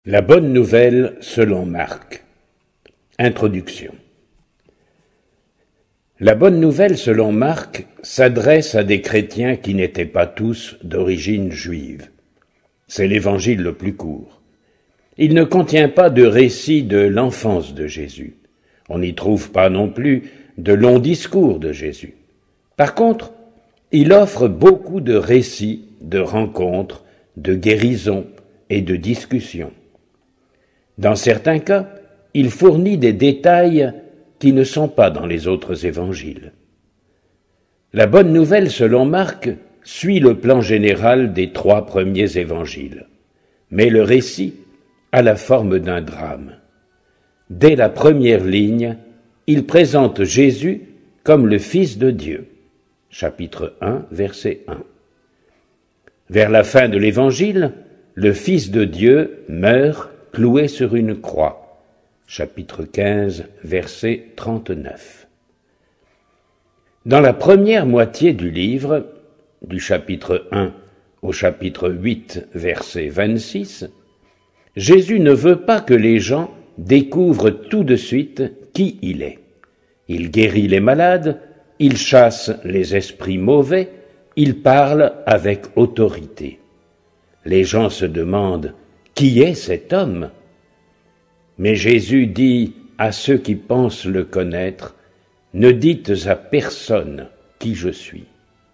La bonne nouvelle selon Marc. Introduction. La bonne nouvelle selon Marc s'adresse à des chrétiens qui n'étaient pas tous d'origine juive. C'est l'évangile le plus court. Il ne contient pas de récit de l'enfance de Jésus. On n'y trouve pas non plus de longs discours de Jésus. Par contre, il offre beaucoup de récits, de rencontres, de guérisons et de discussions. Dans certains cas, il fournit des détails qui ne sont pas dans les autres évangiles. La bonne nouvelle, selon Marc, suit le plan général des 3 premiers évangiles, mais le récit a la forme d'un drame. Dès la première ligne, il présente Jésus comme le Fils de Dieu. Chapitre 1, verset 1. Vers la fin de l'évangile, le Fils de Dieu meurt cloué sur une croix. Chapitre 15, verset 39. Dans la première moitié du livre, du chapitre 1 au chapitre 8, verset 26, Jésus ne veut pas que les gens découvrent tout de suite qui il est. Il guérit les malades, il chasse les esprits mauvais, il parle avec autorité. Les gens se demandent « Qui est cet homme ?» Mais Jésus dit à ceux qui pensent le connaître « Ne dites à personne qui je suis ».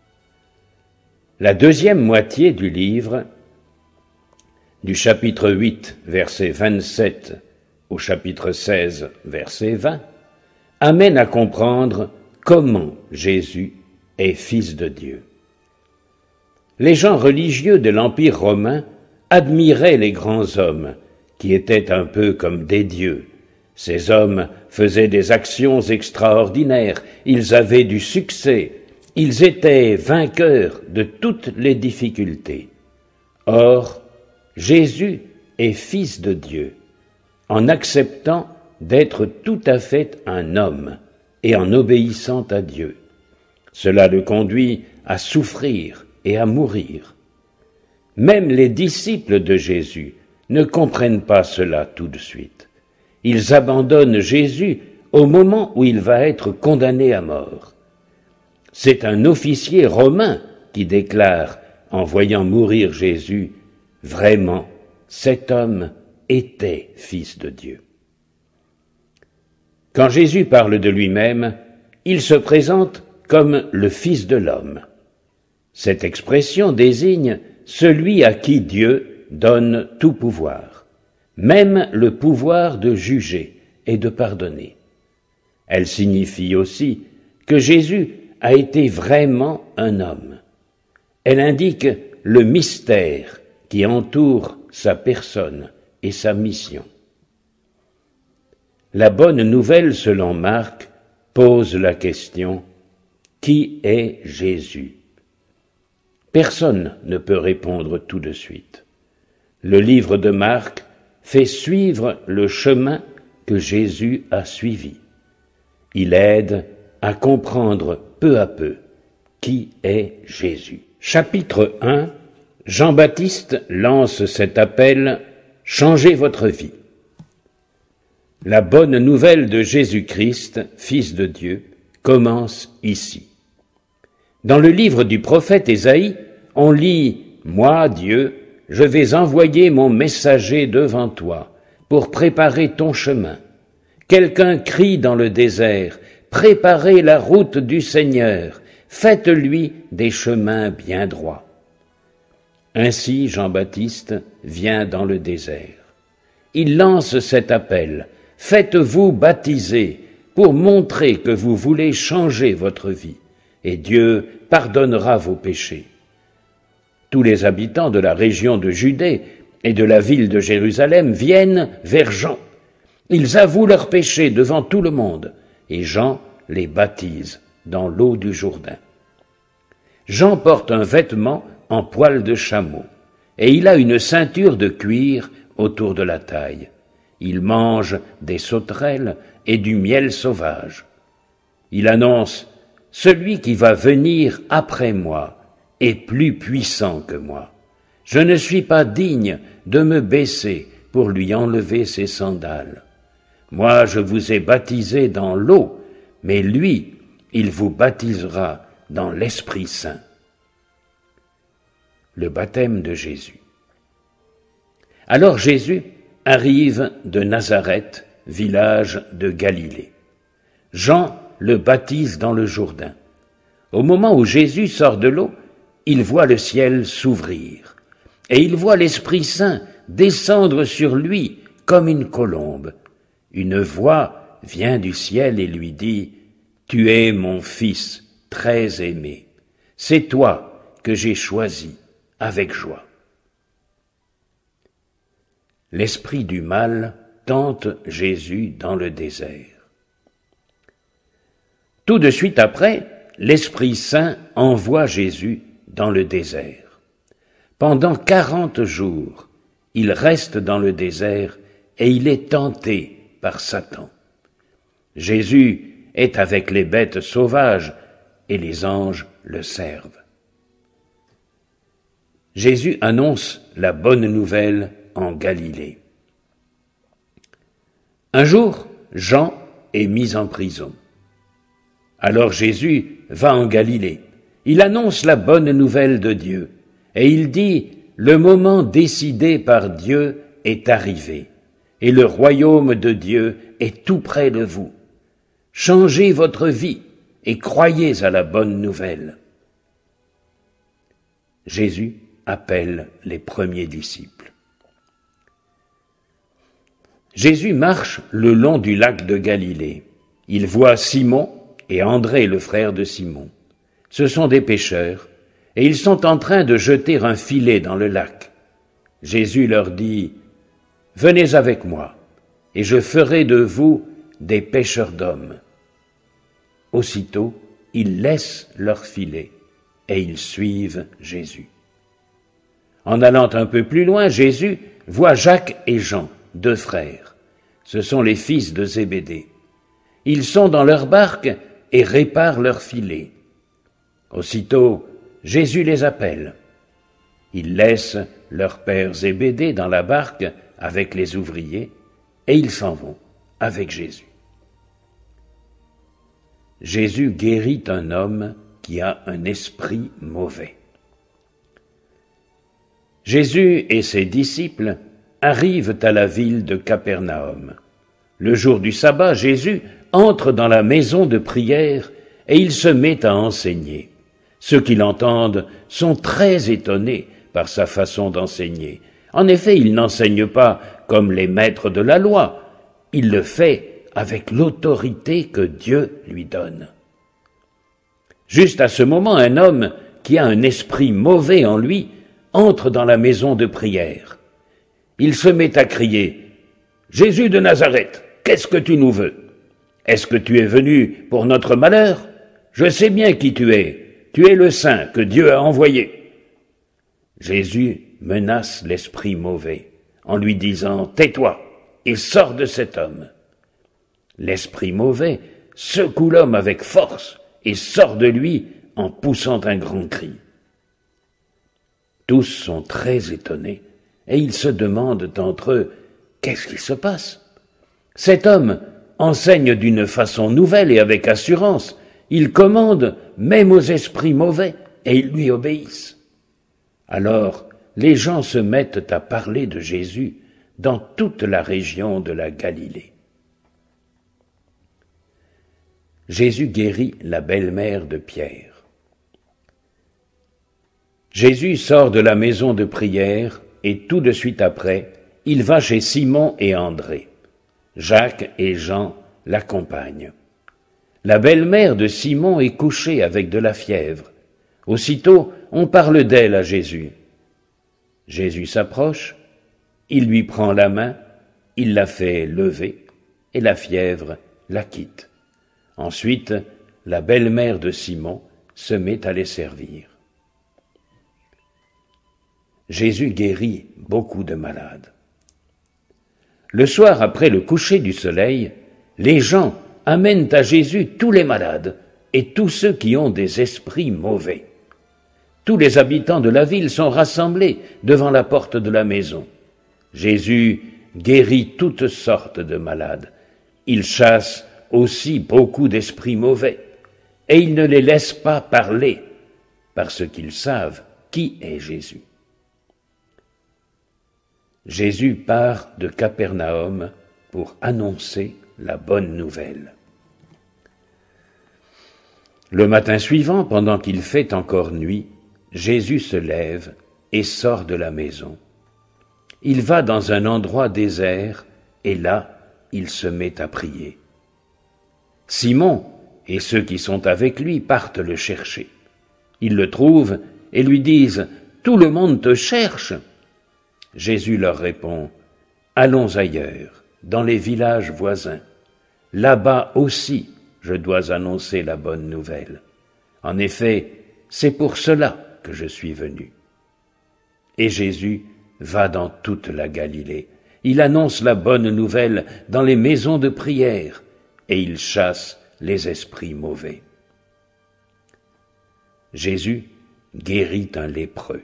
La deuxième moitié du livre, du chapitre 8, verset 27 au chapitre 16, verset 20, amène à comprendre comment Jésus est Fils de Dieu. Les gens religieux de l'Empire romain admiraient les grands hommes, qui étaient un peu comme des dieux. Ces hommes faisaient des actions extraordinaires, ils avaient du succès, ils étaient vainqueurs de toutes les difficultés. Or, Jésus est Fils de Dieu, en acceptant d'être tout à fait un homme et en obéissant à Dieu. Cela le conduit à souffrir et à mourir. Même les disciples de Jésus ne comprennent pas cela tout de suite. Ils abandonnent Jésus au moment où il va être condamné à mort. C'est un officier romain qui déclare, en voyant mourir Jésus, « Vraiment, cet homme était Fils de Dieu ». Quand Jésus parle de lui-même, il se présente comme le Fils de l'homme. Cette expression désigne celui à qui Dieu donne tout pouvoir, même le pouvoir de juger et de pardonner. Elle signifie aussi que Jésus a été vraiment un homme. Elle indique le mystère qui entoure sa personne et sa mission. La bonne nouvelle, selon Marc, pose la question « Qui est Jésus ?» Personne ne peut répondre tout de suite. Le livre de Marc fait suivre le chemin que Jésus a suivi. Il aide à comprendre peu à peu qui est Jésus. Chapitre 1, Jean-Baptiste lance cet appel « Changez votre vie ». La bonne nouvelle de Jésus-Christ, Fils de Dieu, commence ici. Dans le livre du prophète Ésaïe, on lit « Moi, Dieu, je vais envoyer mon messager devant toi pour préparer ton chemin. Quelqu'un crie dans le désert, préparez la route du Seigneur, faites-lui des chemins bien droits. » Ainsi Jean-Baptiste vient dans le désert. Il lance cet appel, « Faites-vous baptiser pour montrer que vous voulez changer votre vie, et Dieu pardonnera vos péchés. » Tous les habitants de la région de Judée et de la ville de Jérusalem viennent vers Jean. Ils avouent leurs péchés devant tout le monde, et Jean les baptise dans l'eau du Jourdain. Jean porte un vêtement en poil de chameau, et il a une ceinture de cuir autour de la taille. Il mange des sauterelles et du miel sauvage. Il annonce « Celui qui va venir après moi est plus puissant que moi. Je ne suis pas digne de me baisser pour lui enlever ses sandales. Moi, je vous ai baptisé dans l'eau, mais lui, il vous baptisera dans l'Esprit Saint. Le baptême de Jésus. Alors Jésus arrive de Nazareth, village de Galilée. Jean le baptise dans le Jourdain. Au moment où Jésus sort de l'eau, il voit le ciel s'ouvrir, et il voit l'Esprit Saint descendre sur lui comme une colombe. Une voix vient du ciel et lui dit « Tu es mon Fils très aimé, c'est toi que j'ai choisi avec joie. » L'esprit du mal tente Jésus dans le désert. Tout de suite après, l'Esprit Saint envoie Jésus dans le désert. Pendant 40 jours, il reste dans le désert et il est tenté par Satan. Jésus est avec les bêtes sauvages et les anges le servent. Jésus annonce la bonne nouvelle en Galilée. Un jour, Jean est mis en prison. Alors Jésus va en Galilée. Il annonce la bonne nouvelle de Dieu et il dit « Le moment décidé par Dieu est arrivé et le royaume de Dieu est tout près de vous. Changez votre vie et croyez à la bonne nouvelle. » Jésus appelle les premiers disciples. Jésus marche le long du lac de Galilée. Il voit Simon et André, le frère de Simon. Ce sont des pêcheurs, et ils sont en train de jeter un filet dans le lac. Jésus leur dit « Venez avec moi, et je ferai de vous des pêcheurs d'hommes. » Aussitôt, ils laissent leur filet, et ils suivent Jésus. En allant un peu plus loin, Jésus voit Jacques et Jean, 2 frères. Ce sont les fils de Zébédée. Ils sont dans leur barque et réparent leur filet. Aussitôt, Jésus les appelle. Ils laissent leur père Zébédée dans la barque avec les ouvriers et ils s'en vont avec Jésus. Jésus guérit un homme qui a un esprit mauvais. Jésus et ses disciples arrivent à la ville de Capernaum. Le jour du sabbat, Jésus entre dans la maison de prière et il se met à enseigner. Ceux qui l'entendent sont très étonnés par sa façon d'enseigner. En effet, il n'enseigne pas comme les maîtres de la loi, il le fait avec l'autorité que Dieu lui donne. Juste à ce moment, un homme qui a un esprit mauvais en lui entre dans la maison de prière. Il se met à crier « Jésus de Nazareth, qu'est-ce que tu nous veux? Est-ce que tu es venu pour notre malheur? Je sais bien qui tu es le Saint que Dieu a envoyé. » Jésus menace l'esprit mauvais en lui disant « Tais-toi et sors de cet homme. » L'esprit mauvais secoue l'homme avec force et sort de lui en poussant un grand cri. Tous sont très étonnés et ils se demandent entre eux « Qu'est-ce qui se passe ?» Cet homme enseigne d'une façon nouvelle et avec assurance. Il commande même aux esprits mauvais et ils lui obéissent. Alors, les gens se mettent à parler de Jésus dans toute la région de la Galilée. Jésus guérit la belle-mère de Pierre. Jésus sort de la maison de prière et tout de suite après, il va chez Simon et André. Jacques et Jean l'accompagnent. La belle-mère de Simon est couchée avec de la fièvre. Aussitôt, on parle d'elle à Jésus. Jésus s'approche, il lui prend la main, il la fait lever et la fièvre la quitte. Ensuite, la belle-mère de Simon se met à les servir. Jésus guérit beaucoup de malades. Le soir, après le coucher du soleil, les gens amènent à Jésus tous les malades et tous ceux qui ont des esprits mauvais. Tous les habitants de la ville sont rassemblés devant la porte de la maison. Jésus guérit toutes sortes de malades. Il chasse aussi beaucoup d'esprits mauvais, et il ne les laisse pas parler, parce qu'ils savent qui est Jésus. Jésus part de Capernaum pour annoncer la bonne nouvelle. Le matin suivant, pendant qu'il fait encore nuit, Jésus se lève et sort de la maison. Il va dans un endroit désert, et là, il se met à prier. Simon et ceux qui sont avec lui partent le chercher. Ils le trouvent et lui disent « Tout le monde te cherche !» Jésus leur répond « Allons ailleurs, dans les villages voisins. Là-bas aussi, je dois annoncer la bonne nouvelle. En effet, c'est pour cela que je suis venu. » Et Jésus va dans toute la Galilée. Il annonce la bonne nouvelle dans les maisons de prière et il chasse les esprits mauvais. Jésus guérit un lépreux.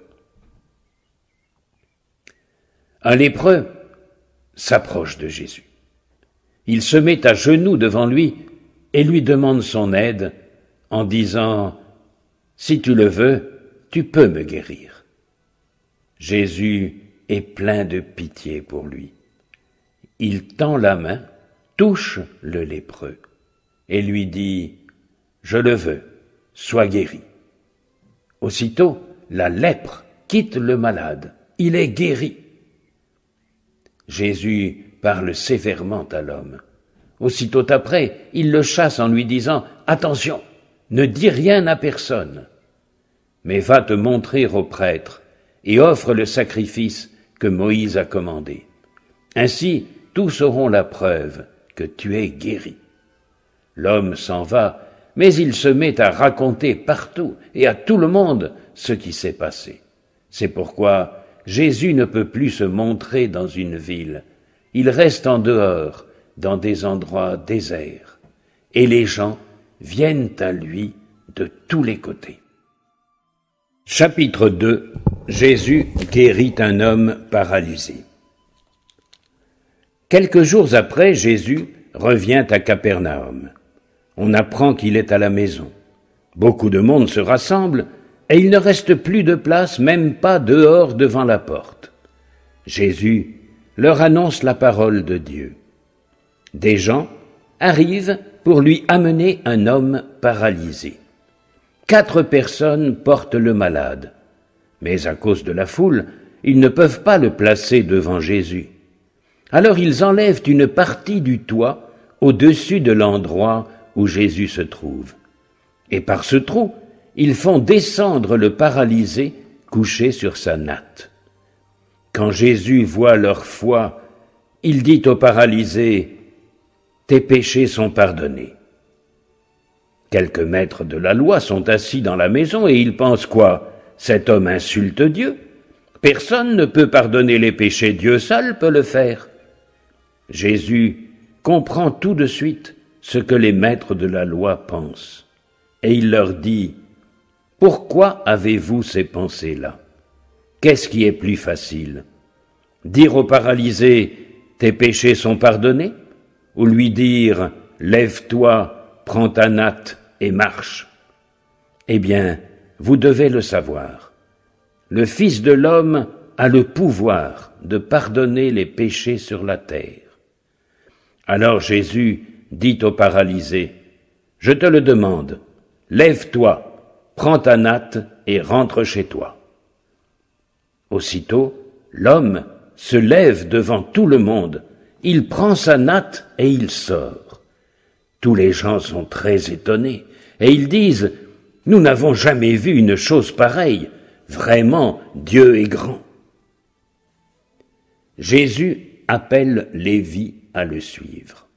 Un lépreux s'approche de Jésus. Il se met à genoux devant lui et lui demande son aide en disant « Si tu le veux, tu peux me guérir. » Jésus est plein de pitié pour lui. Il tend la main, touche le lépreux et lui dit « Je le veux, sois guéri. » Aussitôt, la lèpre quitte le malade. Il est guéri. Jésus parle sévèrement à l'homme. Aussitôt après, il le chasse en lui disant « Attention, ne dis rien à personne, mais va te montrer au prêtre et offre le sacrifice que Moïse a commandé. Ainsi, tous auront la preuve que tu es guéri. » L'homme s'en va, mais il se met à raconter partout et à tout le monde ce qui s'est passé. C'est pourquoi Jésus ne peut plus se montrer dans une ville. Il reste en dehors, dans des endroits déserts, et les gens viennent à lui de tous les côtés. Chapitre 2. Jésus guérit un homme paralysé. Quelques jours après, Jésus revient à Capernaum. On apprend qu'il est à la maison. Beaucoup de monde se rassemble et il ne reste plus de place, même pas dehors devant la porte. Jésus leur annonce la parole de Dieu. Des gens arrivent pour lui amener un homme paralysé. 4 personnes portent le malade, mais à cause de la foule, ils ne peuvent pas le placer devant Jésus. Alors ils enlèvent une partie du toit au-dessus de l'endroit où Jésus se trouve. Et par ce trou, ils font descendre le paralysé couché sur sa natte. Quand Jésus voit leur foi, il dit au paralysé « Tes péchés sont pardonnés. » Quelques maîtres de la loi sont assis dans la maison et ils pensent quoi? Cet homme insulte Dieu. Personne ne peut pardonner les péchés, Dieu seul peut le faire. Jésus comprend tout de suite ce que les maîtres de la loi pensent. Et il leur dit « Pourquoi avez-vous ces pensées-là? Qu'est-ce qui est plus facile? Dire au paralysé « Tes péchés sont pardonnés » ou lui dire « Lève-toi, prends ta natte et marche ». Eh bien, vous devez le savoir. Le Fils de l'homme a le pouvoir de pardonner les péchés sur la terre. Alors Jésus dit au paralysé, « Je te le demande, lève-toi, prends ta natte et rentre chez toi. » Aussitôt, l'homme se lève devant tout le monde, il prend sa natte et il sort. Tous les gens sont très étonnés et ils disent, « Nous n'avons jamais vu une chose pareille, vraiment Dieu est grand. » Jésus appelle Lévi à le suivre.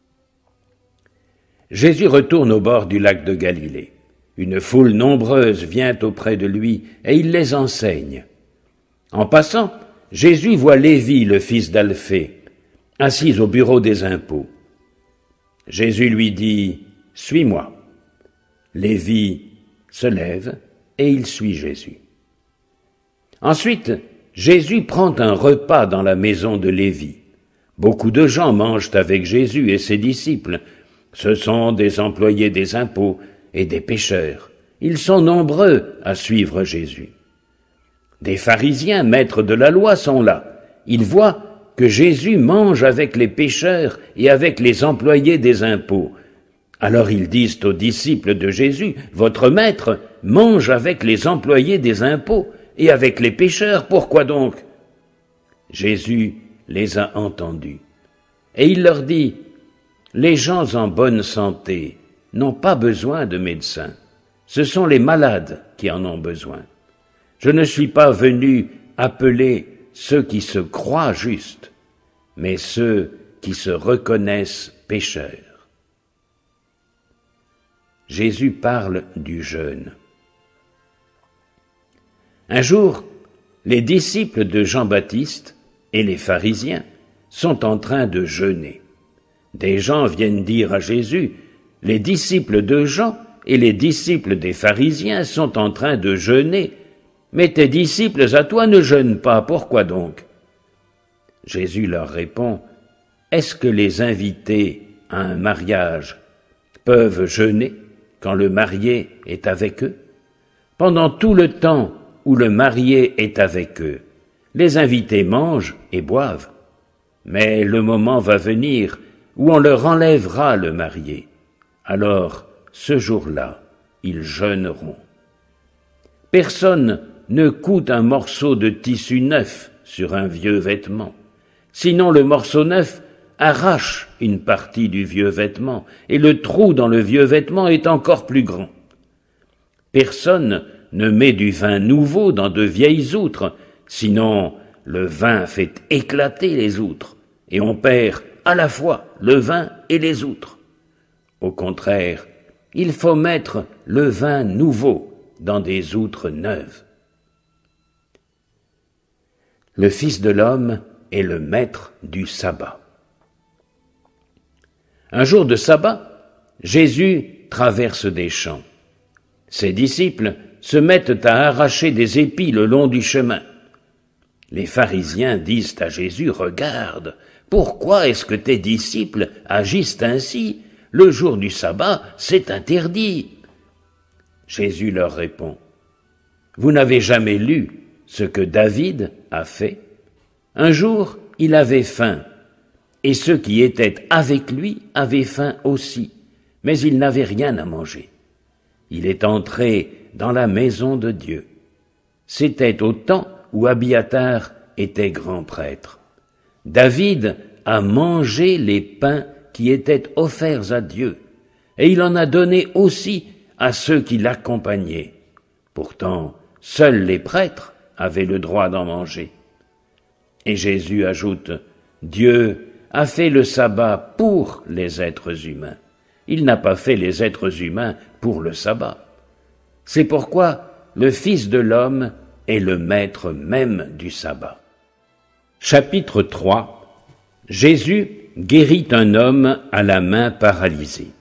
Jésus retourne au bord du lac de Galilée. Une foule nombreuse vient auprès de lui et il les enseigne. En passant, Jésus voit Lévi, le fils d'Alphée, assis au bureau des impôts. Jésus lui dit « Suis-moi ». Lévi se lève et il suit Jésus. Ensuite, Jésus prend un repas dans la maison de Lévi. Beaucoup de gens mangent avec Jésus et ses disciples. Ce sont des employés des impôts et des pécheurs. Ils sont nombreux à suivre Jésus. Des pharisiens, maîtres de la loi, sont là. Ils voient que Jésus mange avec les pécheurs et avec les employés des impôts. Alors ils disent aux disciples de Jésus, « Votre maître mange avec les employés des impôts et avec les pécheurs, pourquoi donc ?» Jésus les a entendus. Et il leur dit, « Les gens en bonne santé n'ont pas besoin de médecins. Ce sont les malades qui en ont besoin. Je ne suis pas venu appeler ceux qui se croient justes, mais ceux qui se reconnaissent pécheurs. » Jésus parle du jeûne. Un jour, les disciples de Jean-Baptiste et les pharisiens sont en train de jeûner. Des gens viennent dire à Jésus, « Les disciples de Jean et les disciples des pharisiens sont en train de jeûner, mais tes disciples à toi ne jeûnent pas, pourquoi donc ?» Jésus leur répond, « Est-ce que les invités à un mariage peuvent jeûner quand le marié est avec eux? Pendant tout le temps où le marié est avec eux, les invités mangent et boivent. Mais le moment va venir où on leur enlèvera le marié. Alors, ce jour-là, ils jeûneront. Personne ne coud un morceau de tissu neuf sur un vieux vêtement. Sinon le morceau neuf arrache une partie du vieux vêtement, et le trou dans le vieux vêtement est encore plus grand. Personne ne met du vin nouveau dans de vieilles outres, sinon le vin fait éclater les outres, et on perd à la fois le vin et les outres. Au contraire, il faut mettre le vin nouveau dans des outres neuves. Le Fils de l'homme est le maître du sabbat. Un jour de sabbat, Jésus traverse des champs. Ses disciples se mettent à arracher des épis le long du chemin. Les pharisiens disent à Jésus, « Regarde, pourquoi est-ce que tes disciples agissent ainsi? Le jour du sabbat, c'est interdit. » Jésus leur répond, « Vous n'avez jamais lu ce que David a fait? Un jour, il avait faim, et ceux qui étaient avec lui avaient faim aussi, mais ils n'avaient rien à manger. Il est entré dans la maison de Dieu. C'était au temps où Abiatar était grand prêtre. David a mangé les pains qui étaient offerts à Dieu, et il en a donné aussi à ceux qui l'accompagnaient. Pourtant, seuls les prêtres avaient le droit d'en manger. Et Jésus ajoute, « Dieu a fait le sabbat pour les êtres humains. Il n'a pas fait les êtres humains pour le sabbat. C'est pourquoi le Fils de l'homme est le maître même du sabbat. » Chapitre 3. Jésus guérit un homme à la main paralysée.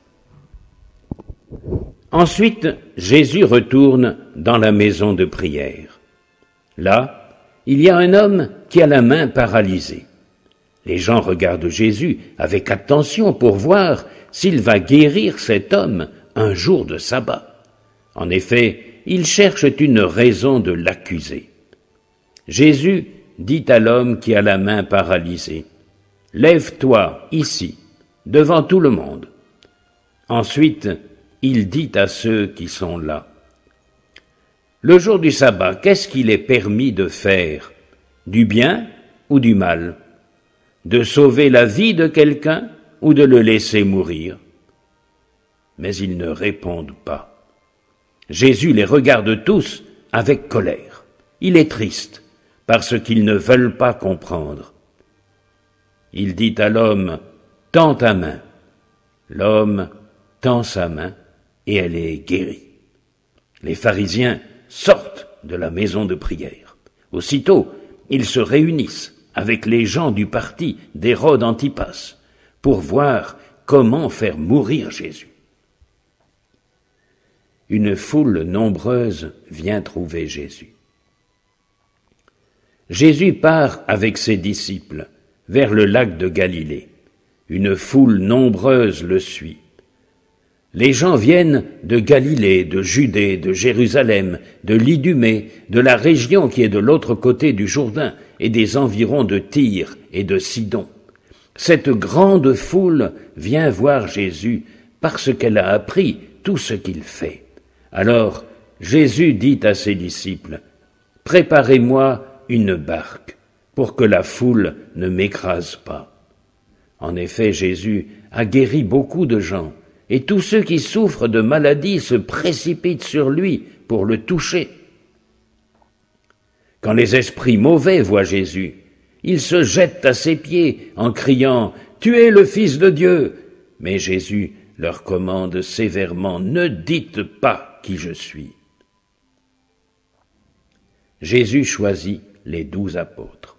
Ensuite, Jésus retourne dans la maison de prière. Là, il y a un homme qui a la main paralysée. Les gens regardent Jésus avec attention pour voir s'il va guérir cet homme un jour de sabbat. En effet, ils cherchent une raison de l'accuser. Jésus dit à l'homme qui a la main paralysée, « Lève-toi ici, devant tout le monde. » Ensuite, il dit à ceux qui sont là, « Le jour du sabbat, qu'est-ce qu'il est permis de faire? Du bien ou du mal? De sauver la vie de quelqu'un ou de le laisser mourir? » Mais ils ne répondent pas. Jésus les regarde tous avec colère. Il est triste parce qu'ils ne veulent pas comprendre. Il dit à l'homme, « Tends ta main. » L'homme tend sa main et elle est guérie. Les pharisiens sortent de la maison de prière. Aussitôt, ils se réunissent avec les gens du parti d'Hérode Antipas pour voir comment faire mourir Jésus. Une foule nombreuse vient trouver Jésus. Jésus part avec ses disciples vers le lac de Galilée. Une foule nombreuse le suit. Les gens viennent de Galilée, de Judée, de Jérusalem, de l'Idumée, de la région qui est de l'autre côté du Jourdain et des environs de Tyr et de Sidon. Cette grande foule vient voir Jésus parce qu'elle a appris tout ce qu'il fait. Alors Jésus dit à ses disciples, « Préparez-moi une barque pour que la foule ne m'écrase pas. » En effet, Jésus a guéri beaucoup de gens, et tous ceux qui souffrent de maladies se précipitent sur lui pour le toucher. Quand les esprits mauvais voient Jésus, ils se jettent à ses pieds en criant « Tu es le Fils de Dieu !» Mais Jésus leur commande sévèrement « Ne dites pas qui je suis !» Jésus choisit les 12 apôtres.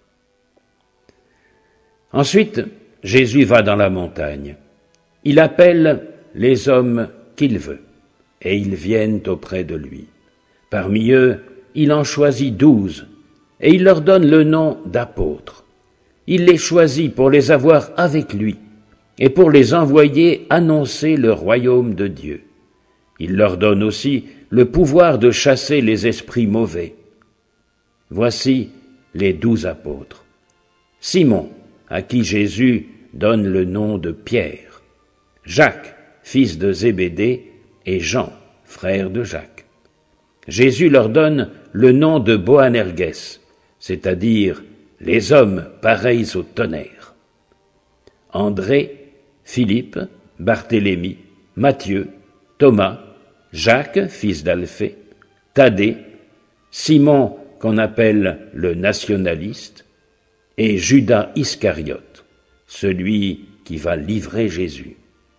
Ensuite, Jésus va dans la montagne. Il appelle les hommes qu'il veut, et ils viennent auprès de lui. Parmi eux, il en choisit 12, et il leur donne le nom d'apôtres. Il les choisit pour les avoir avec lui, et pour les envoyer annoncer le royaume de Dieu. Il leur donne aussi le pouvoir de chasser les esprits mauvais. Voici les 12 apôtres. Simon, à qui Jésus donne le nom de Pierre. Jacques, fils de Zébédée, et Jean, frère de Jacques. Jésus leur donne le nom de Boanerges, c'est-à-dire les hommes pareils au tonnerre. André, Philippe, Barthélemy, Matthieu, Thomas, Jacques, fils d'Alphée, Thaddée, Simon qu'on appelle le nationaliste, et Judas Iscariote, celui qui va livrer Jésus.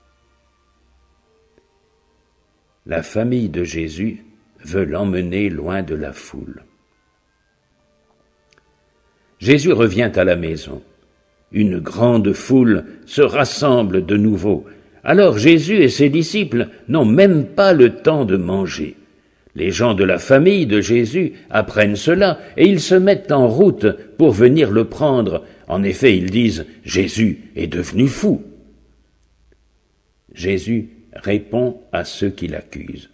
La famille de Jésus veut l'emmener loin de la foule. Jésus revient à la maison. Une grande foule se rassemble de nouveau. Alors Jésus et ses disciples n'ont même pas le temps de manger. Les gens de la famille de Jésus apprennent cela et ils se mettent en route pour venir le prendre. En effet, ils disent « Jésus est devenu fou ». Jésus répond à ceux qui l'accusent.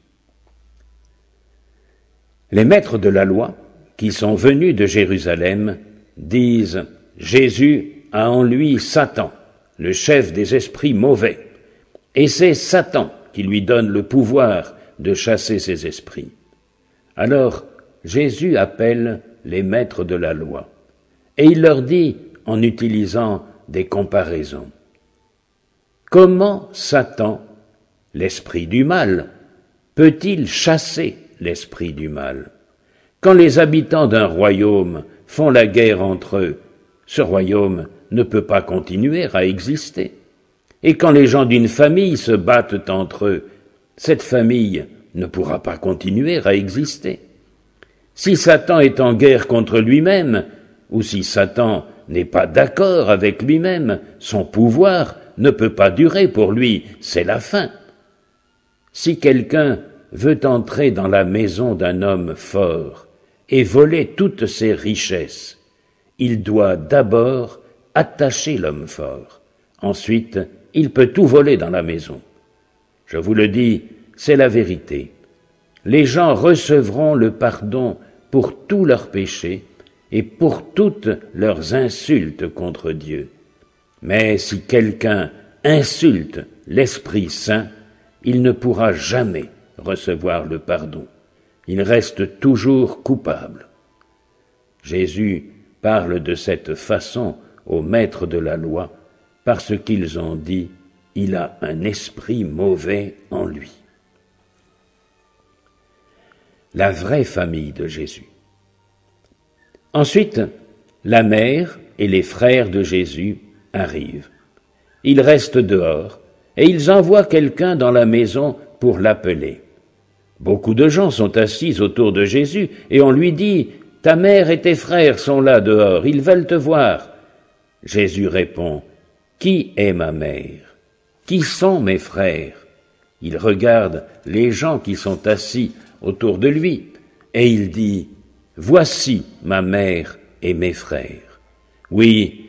Les maîtres de la loi, qui sont venus de Jérusalem, disent « Jésus a en lui Satan, le chef des esprits mauvais, et c'est Satan qui lui donne le pouvoir de chasser ces esprits. » Alors Jésus appelle les maîtres de la loi, et il leur dit, en utilisant des comparaisons, « Comment Satan, l'esprit du mal, peut-il chasser l'esprit du mal? Quand les habitants d'un royaume font la guerre entre eux, ce royaume ne peut pas continuer à exister. Et quand les gens d'une famille se battent entre eux, cette famille ne pourra pas continuer à exister. Si Satan est en guerre contre lui-même, ou si Satan n'est pas d'accord avec lui-même, son pouvoir ne peut pas durer pour lui, c'est la fin. Si quelqu'un veut entrer dans la maison d'un homme fort et voler toutes ses richesses, il doit d'abord attacher l'homme fort. Ensuite, il peut tout voler dans la maison. Je vous le dis, c'est la vérité. Les gens recevront le pardon pour tous leurs péchés et pour toutes leurs insultes contre Dieu. Mais si quelqu'un insulte l'Esprit Saint, il ne pourra jamais recevoir le pardon. Il reste toujours coupable. Jésus parle de cette façon aux maîtres de la loi parce qu'ils ont dit « Il a un esprit mauvais en lui ». La vraie famille de Jésus. Ensuite, la mère et les frères de Jésus arrivent. Ils restent dehors et ils envoient quelqu'un dans la maison pour l'appeler. Beaucoup de gens sont assis autour de Jésus et on lui dit « Ta mère et tes frères sont là dehors, ils veulent te voir. » Jésus répond « Qui est ma mère? Qui sont mes frères ?» Il regarde les gens qui sont assis autour de lui et il dit « Voici ma mère et mes frères. » Oui,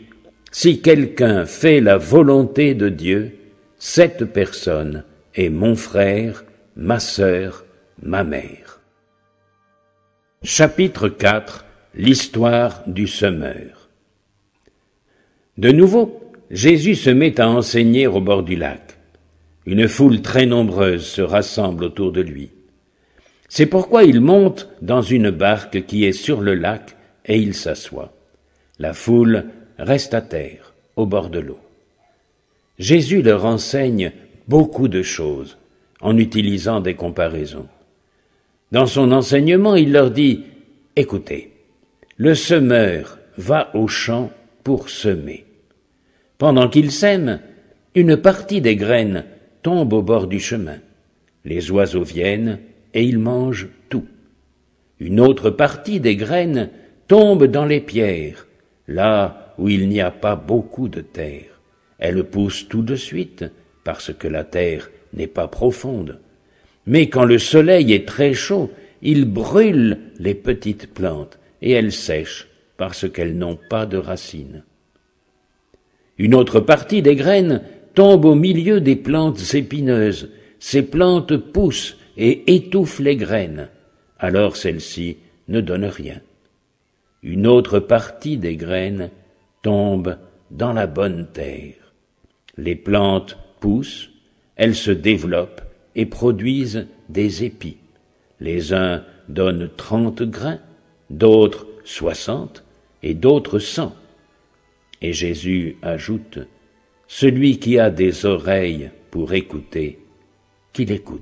Si quelqu'un fait la volonté de Dieu, cette personne est mon frère, ma sœur, ma mère. Chapitre 4. L'histoire du semeur. De nouveau, Jésus se met à enseigner au bord du lac. Une foule très nombreuse se rassemble autour de lui. C'est pourquoi il monte dans une barque qui est sur le lac et il s'assoit. La foule reste à terre, au bord de l'eau. Jésus leur enseigne beaucoup de choses en utilisant des comparaisons. Dans son enseignement, il leur dit « Écoutez, le semeur va au champ pour semer. Pendant qu'il sème, une partie des graines tombe au bord du chemin. Les oiseaux viennent et ils mangent tout. Une autre partie des graines tombe dans les pierres, là où il n'y a pas beaucoup de terre. Elles poussent tout de suite, parce que la terre n'est pas profonde. Mais quand le soleil est très chaud, il brûle les petites plantes et elles sèchent parce qu'elles n'ont pas de racines. Une autre partie des graines tombe au milieu des plantes épineuses. Ces plantes poussent et étouffent les graines. Alors celles-ci ne donnent rien. Une autre partie des graines tombe dans la bonne terre. Les plantes poussent, elles se développent et produisent des épis. Les uns donnent 30 grains, d'autres 60 et d'autres 100. Et Jésus ajoute, « Celui qui a des oreilles pour écouter, qu'il écoute. »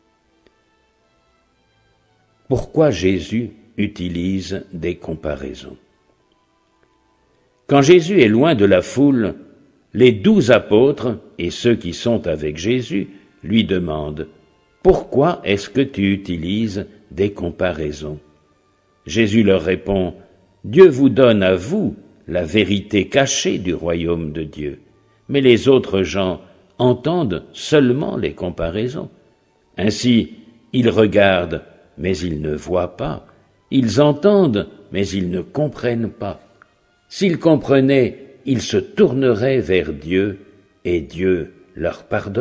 Pourquoi Jésus utilise des comparaisons? Quand Jésus est loin de la foule, les 12 apôtres et ceux qui sont avec Jésus lui demandent « Pourquoi est-ce que tu utilises des comparaisons ?» Jésus leur répond « Dieu vous donne à vous la vérité cachée du royaume de Dieu, mais les autres gens entendent seulement les comparaisons. Ainsi, ils regardent, mais ils ne voient pas. Ils entendent, mais ils ne comprennent pas. S'ils comprenaient, ils se tourneraient vers Dieu et Dieu leur pardonnerait. »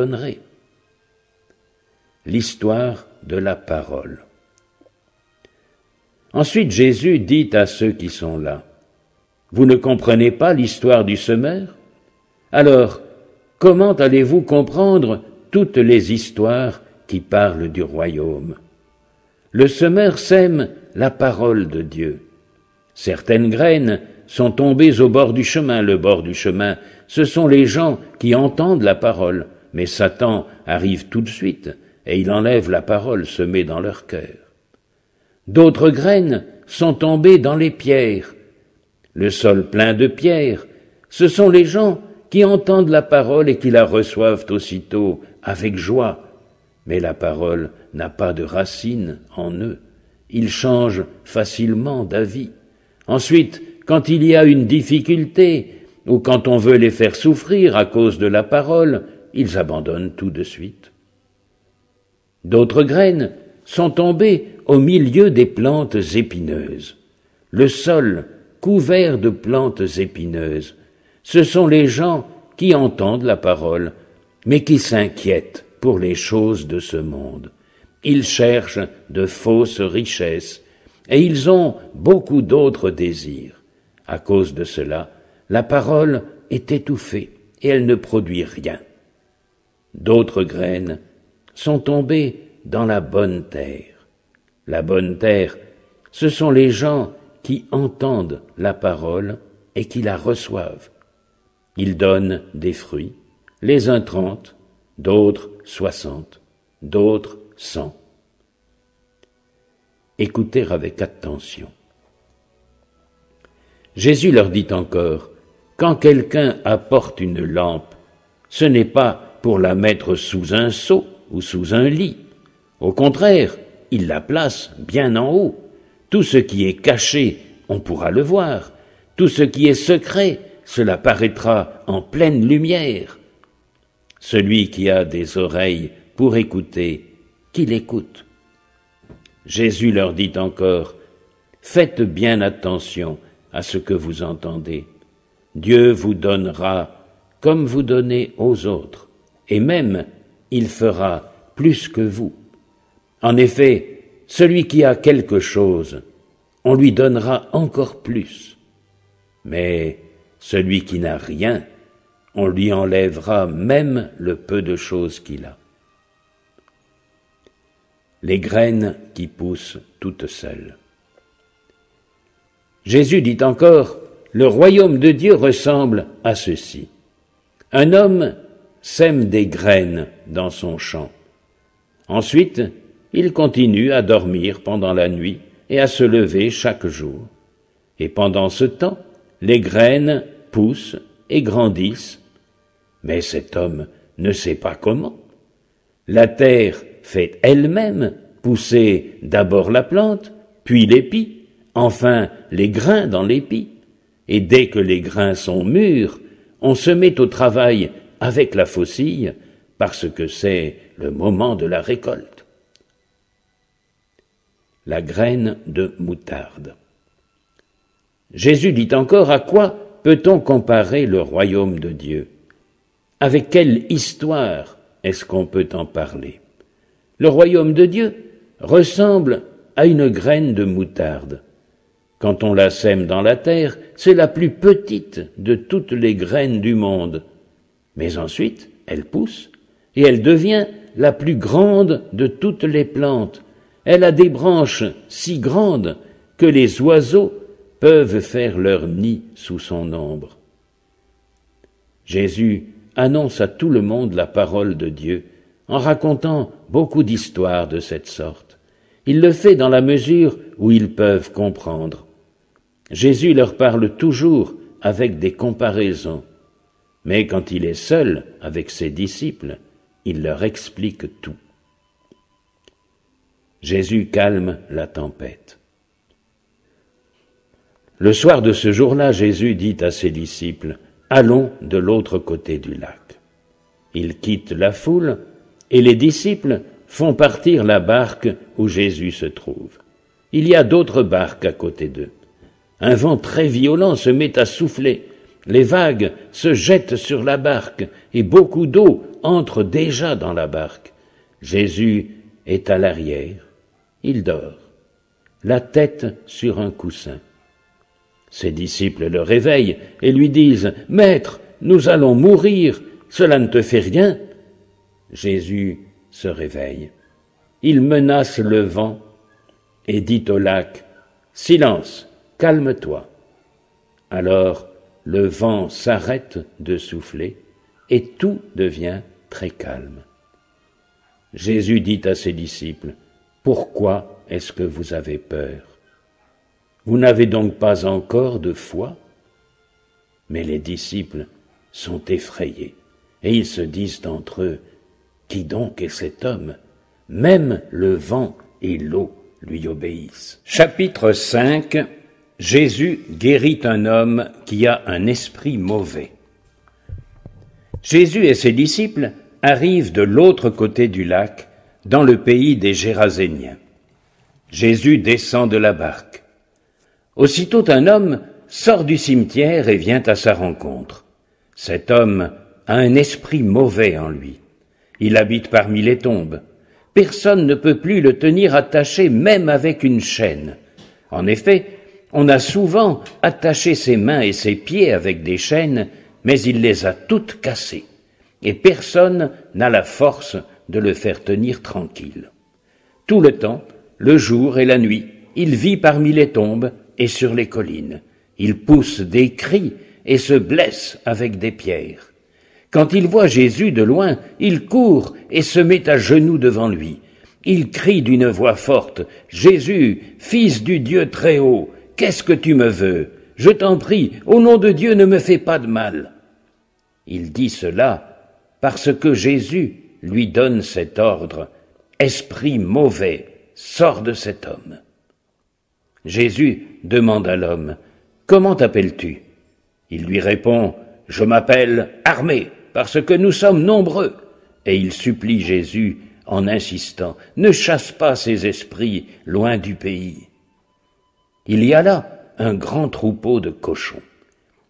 L'histoire de la parole. Ensuite, Jésus dit à ceux qui sont là, « Vous ne comprenez pas l'histoire du semeur? Alors, comment allez-vous comprendre toutes les histoires qui parlent du royaume? Le semeur sème la parole de Dieu. Certaines graines sont tombées au bord du chemin. Le bord du chemin, ce sont les gens qui entendent la parole, mais Satan arrive tout de suite et il enlève la parole semée dans leur cœur. D'autres graines sont tombées dans les pierres. Le sol plein de pierres, ce sont les gens qui entendent la parole et qui la reçoivent aussitôt avec joie. Mais la parole n'a pas de racines en eux. Ils changent facilement d'avis. Ensuite, quand il y a une difficulté, ou quand on veut les faire souffrir à cause de la parole, ils abandonnent tout de suite. D'autres graines sont tombées au milieu des plantes épineuses. Le sol couvert de plantes épineuses, ce sont les gens qui entendent la parole, mais qui s'inquiètent pour les choses de ce monde. Ils cherchent de fausses richesses, et ils ont beaucoup d'autres désirs. À cause de cela, la parole est étouffée, et elle ne produit rien. D'autres graines sont tombées dans la bonne terre. La bonne terre, ce sont les gens qui entendent la parole et qui la reçoivent. Ils donnent des fruits, les uns 30, d'autres 60, d'autres 100. Écoutez avec attention. Jésus leur dit encore, « Quand quelqu'un apporte une lampe, ce n'est pas pour la mettre sous un seau ou sous un lit. Au contraire, il la place bien en haut. Tout ce qui est caché, on pourra le voir. Tout ce qui est secret, cela paraîtra en pleine lumière. Celui qui a des oreilles pour écouter, qu'il écoute. » Jésus leur dit encore, « Faites bien attention à ce que vous entendez. Dieu vous donnera comme vous donnez aux autres, et même il fera plus que vous. En effet, celui qui a quelque chose, on lui donnera encore plus. Mais celui qui n'a rien, on lui enlèvera même le peu de choses qu'il a. Les graines qui poussent toutes seules. Jésus dit encore, le royaume de Dieu ressemble à ceci. Un homme sème des graines dans son champ. Ensuite, il continue à dormir pendant la nuit et à se lever chaque jour. Et pendant ce temps, les graines poussent et grandissent. Mais cet homme ne sait pas comment. La terre fait elle-même pousser d'abord la plante, puis l'épi, enfin les grains dans l'épi. Et dès que les grains sont mûrs, on se met au travail avec la faucille, parce que c'est le moment de la récolte. La graine de moutarde. Jésus dit encore, à quoi peut-on comparer le royaume de Dieu? Avec quelle histoire est-ce qu'on peut en parler? Le royaume de Dieu ressemble à une graine de moutarde. Quand on la sème dans la terre, c'est la plus petite de toutes les graines du monde. Mais ensuite, elle pousse et elle devient la plus grande de toutes les plantes. Elle a des branches si grandes que les oiseaux peuvent faire leur nid sous son ombre. Jésus annonce à tout le monde la parole de Dieu en racontant beaucoup d'histoires de cette sorte. Il le fait dans la mesure où ils peuvent comprendre. Jésus leur parle toujours avec des comparaisons, mais quand il est seul avec ses disciples, il leur explique tout. Jésus calme la tempête. Le soir de ce jour-là, Jésus dit à ses disciples, « Allons de l'autre côté du lac. » Ils quittent la foule et les disciples font partir la barque où Jésus se trouve. Il y a d'autres barques à côté d'eux. Un vent très violent se met à souffler. Les vagues se jettent sur la barque et beaucoup d'eau entre déjà dans la barque. Jésus est à l'arrière. Il dort, la tête sur un coussin. Ses disciples le réveillent et lui disent « Maître, nous allons mourir, cela ne te fait rien ?» Jésus se réveille. Il menace le vent et dit au lac « Silence, calme-toi !» Alors le vent s'arrête de souffler et tout devient très calme. Jésus dit à ses disciples « Pourquoi est-ce que vous avez peur ? Vous n'avez donc pas encore de foi ?» Mais les disciples sont effrayés et ils se disent entre eux « Qui donc est cet homme ? Même le vent et l'eau lui obéissent. » Chapitre 5. Jésus guérit un homme qui a un esprit mauvais. Jésus et ses disciples arrivent de l'autre côté du lac, dans le pays des Géraséniens. Jésus descend de la barque. Aussitôt un homme sort du cimetière et vient à sa rencontre. Cet homme a un esprit mauvais en lui. Il habite parmi les tombes. Personne ne peut plus le tenir attaché même avec une chaîne. En effet, on a souvent attaché ses mains et ses pieds avec des chaînes, mais il les a toutes cassées, et personne n'a la force de le faire tenir tranquille. Tout le temps, le jour et la nuit, il vit parmi les tombes et sur les collines. Il pousse des cris et se blesse avec des pierres. Quand il voit Jésus de loin, il court et se met à genoux devant lui. Il crie d'une voix forte, « Jésus, Fils du Dieu très haut, qu'est-ce que tu me veux? Je t'en prie, au nom de Dieu, ne me fais pas de mal. » Il dit cela parce que Jésus lui donne cet ordre, « Esprit mauvais, sors de cet homme. » Jésus demande à l'homme, « Comment t'appelles-tu » Il lui répond, « Je m'appelle Armée, parce que nous sommes nombreux. » Et il supplie Jésus en insistant, « Ne chasse pas ces esprits loin du pays. » Il y a là un grand troupeau de cochons.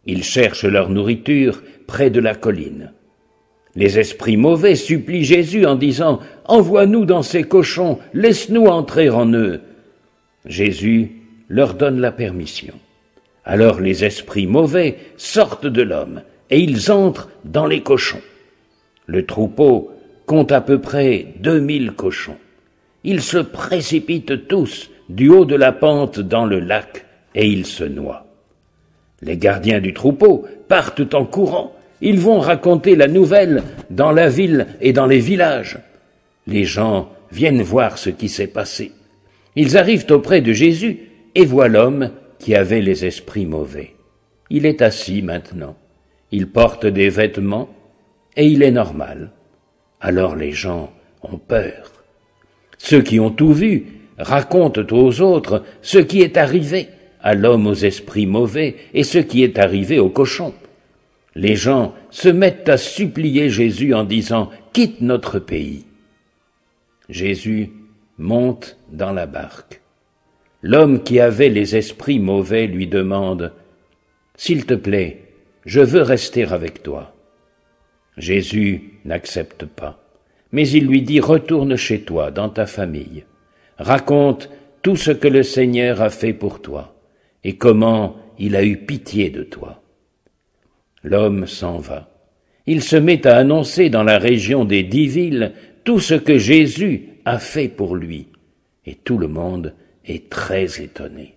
Ils cherchent leur nourriture près de la colline. Les esprits mauvais supplient Jésus en disant « Envoie-nous dans ces cochons, laisse-nous entrer en eux ». Jésus leur donne la permission. Alors les esprits mauvais sortent de l'homme et ils entrent dans les cochons. Le troupeau compte à peu près 2000 cochons. Ils se précipitent tous du haut de la pente dans le lac et ils se noient. Les gardiens du troupeau partent en courant. Ils vont raconter la nouvelle dans la ville et dans les villages. Les gens viennent voir ce qui s'est passé. Ils arrivent auprès de Jésus et voient l'homme qui avait les esprits mauvais. Il est assis maintenant. Il porte des vêtements et il est normal. Alors les gens ont peur. Ceux qui ont tout vu racontent aux autres ce qui est arrivé à l'homme aux esprits mauvais et ce qui est arrivé au cochon. Les gens se mettent à supplier Jésus en disant « Quitte notre pays ». Jésus monte dans la barque. L'homme qui avait les esprits mauvais lui demande « S'il te plaît, je veux rester avec toi ». Jésus n'accepte pas, mais il lui dit « Retourne chez toi, dans ta famille. Raconte tout ce que le Seigneur a fait pour toi et comment il a eu pitié de toi. » L'homme s'en va. Il se met à annoncer dans la région des 10 villes tout ce que Jésus a fait pour lui, et tout le monde est très étonné.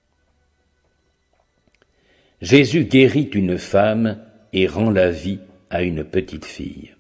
Jésus guérit une femme et rend la vie à une petite fille.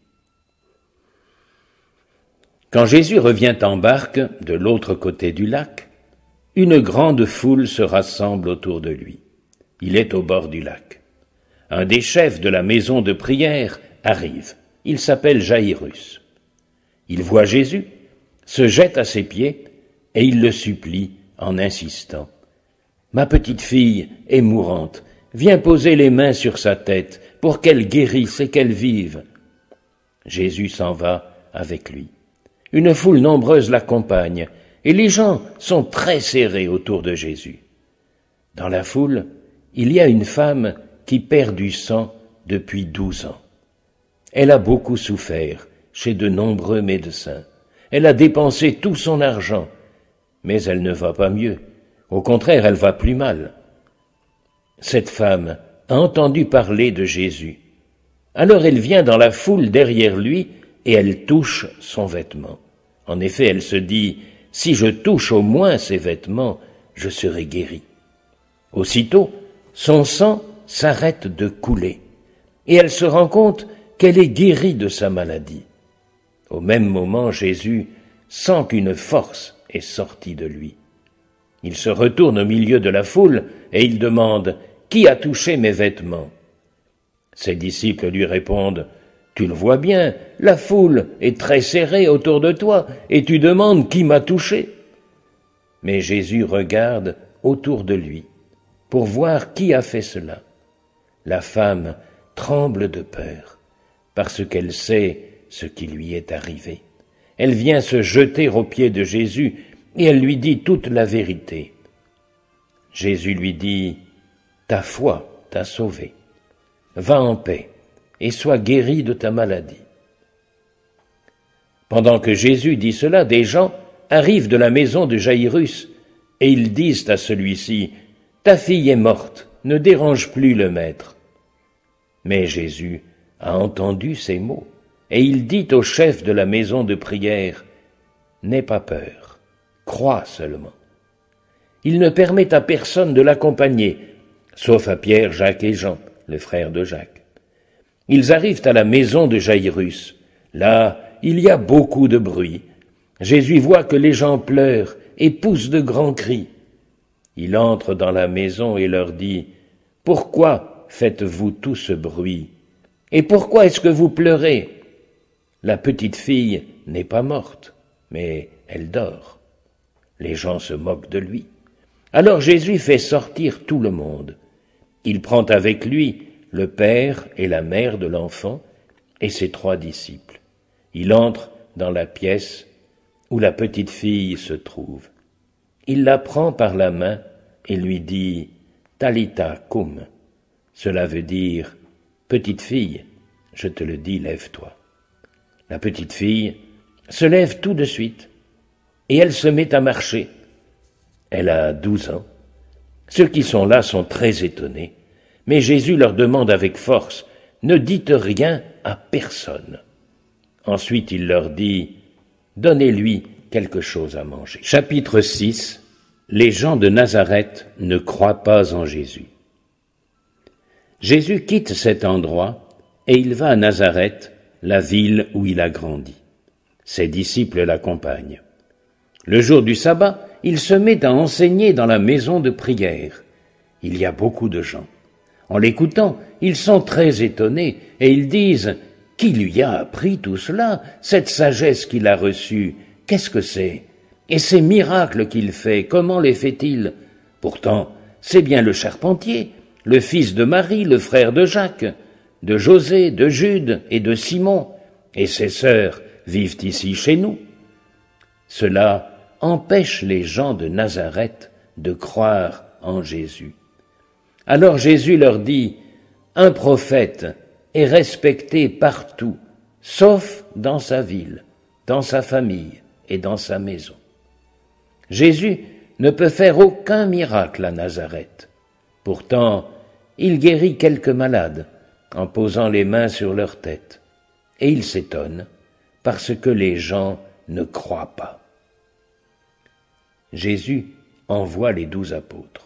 Quand Jésus revient en barque de l'autre côté du lac, une grande foule se rassemble autour de lui. Il est au bord du lac. Un des chefs de la maison de prière arrive. Il s'appelle Jaïrus. Il voit Jésus, se jette à ses pieds et il le supplie en insistant. « Ma petite fille est mourante. Viens poser les mains sur sa tête pour qu'elle guérisse et qu'elle vive. » Jésus s'en va avec lui. Une foule nombreuse l'accompagne et les gens sont très serrés autour de Jésus. Dans la foule, il y a une femme qui perd du sang depuis 12 ans. Elle a beaucoup souffert chez de nombreux médecins. Elle a dépensé tout son argent, mais elle ne va pas mieux. Au contraire, elle va plus mal. Cette femme a entendu parler de Jésus. Alors elle vient dans la foule derrière lui et elle touche son vêtement. En effet, elle se dit, « Si je touche au moins ses vêtements, je serai guérie. » Aussitôt, son sang s'arrête de couler, et elle se rend compte qu'elle est guérie de sa maladie. Au même moment, Jésus sent qu'une force est sortie de lui. Il se retourne au milieu de la foule et il demande « Qui a touché mes vêtements ?» Ses disciples lui répondent « Tu le vois bien, la foule est très serrée autour de toi et tu demandes qui m'a touché ?» Mais Jésus regarde autour de lui pour voir qui a fait cela. La femme tremble de peur, parce qu'elle sait ce qui lui est arrivé. Elle vient se jeter aux pieds de Jésus et elle lui dit toute la vérité. Jésus lui dit « Ta foi t'a sauvée. Va en paix et sois guéri de ta maladie. » Pendant que Jésus dit cela, des gens arrivent de la maison de Jaïrus et ils disent à celui-ci « Ta fille est morte. Ne dérange plus le maître. » Mais Jésus a entendu ces mots, et il dit au chef de la maison de prière, « N'aie pas peur, crois seulement. » Il ne permet à personne de l'accompagner, sauf à Pierre, Jacques et Jean, le frère de Jacques. Ils arrivent à la maison de Jaïrus. Là, il y a beaucoup de bruit. Jésus voit que les gens pleurent et poussent de grands cris. Il entre dans la maison et leur dit « Pourquoi faites-vous tout ce bruit? Et pourquoi est-ce que vous pleurez? La petite fille n'est pas morte, mais elle dort. » Les gens se moquent de lui. Alors Jésus fait sortir tout le monde. Il prend avec lui le père et la mère de l'enfant et ses 3 disciples. Il entre dans la pièce où la petite fille se trouve. Il la prend par la main et lui dit « Talitha cum », Cela veut dire « Petite fille, je te le dis, lève-toi ». La petite fille se lève tout de suite et elle se met à marcher. Elle a 12 ans. Ceux qui sont là sont très étonnés, mais Jésus leur demande avec force « Ne dites rien à personne ». Ensuite il leur dit « Donnez-lui quelque chose à manger ». Chapitre 6. Les gens de Nazareth ne croient pas en Jésus. Jésus quitte cet endroit et il va à Nazareth, la ville où il a grandi. Ses disciples l'accompagnent. Le jour du sabbat, il se met à enseigner dans la maison de prière. Il y a beaucoup de gens. En l'écoutant, ils sont très étonnés et ils disent « Qui lui a appris tout cela, cette sagesse qu'il a reçue? Qu'est-ce que c'est? Et ces miracles qu'il fait, comment les fait-il? Pourtant, c'est bien le charpentier, le fils de Marie, le frère de Jacques, de José, de Jude et de Simon, et ses sœurs vivent ici chez nous. » Cela empêche les gens de Nazareth de croire en Jésus. Alors Jésus leur dit, « Un prophète est respecté partout, sauf dans sa ville, dans sa famille et dans sa maison. » Jésus ne peut faire aucun miracle à Nazareth. Pourtant, il guérit quelques malades en posant les mains sur leur tête. Et il s'étonne parce que les gens ne croient pas. Jésus envoie les 12 apôtres.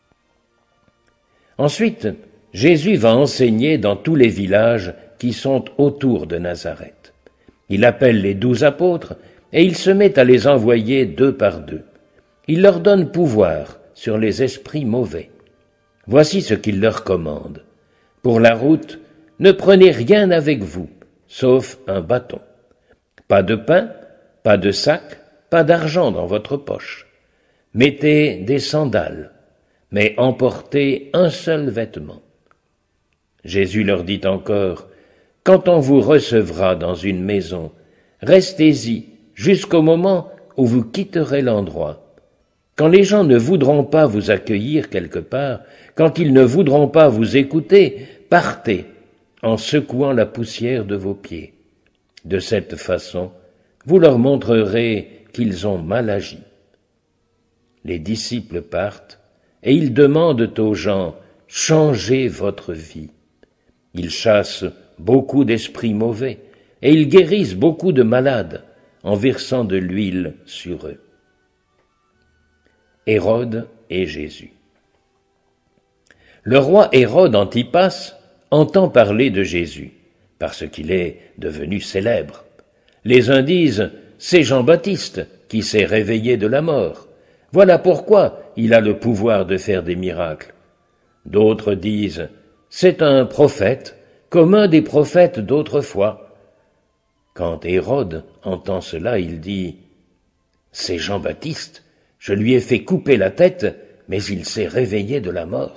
Ensuite, Jésus va enseigner dans tous les villages qui sont autour de Nazareth. Il appelle les 12 apôtres et il se met à les envoyer 2 par 2. Il leur donne pouvoir sur les esprits mauvais. Voici ce qu'il leur commande. Pour la route, ne prenez rien avec vous, sauf un bâton. Pas de pain, pas de sac, pas d'argent dans votre poche. Mettez des sandales, mais emportez un seul vêtement. Jésus leur dit encore, « Quand on vous recevra dans une maison, restez-y jusqu'au moment où vous quitterez l'endroit. Quand les gens ne voudront pas vous accueillir quelque part, quand ils ne voudront pas vous écouter, partez en secouant la poussière de vos pieds. De cette façon, vous leur montrerez qu'ils ont mal agi. » Les disciples partent et ils demandent aux gens « Changez votre vie ». Ils chassent beaucoup d'esprits mauvais et ils guérissent beaucoup de malades en versant de l'huile sur eux. Hérode et Jésus. Le roi Hérode Antipas entend parler de Jésus, parce qu'il est devenu célèbre. Les uns disent « C'est Jean-Baptiste qui s'est réveillé de la mort. Voilà pourquoi il a le pouvoir de faire des miracles. » D'autres disent « C'est un prophète, comme un des prophètes d'autrefois. » Quand Hérode entend cela, il dit « C'est Jean-Baptiste. Je lui ai fait couper la tête, mais il s'est réveillé de la mort. »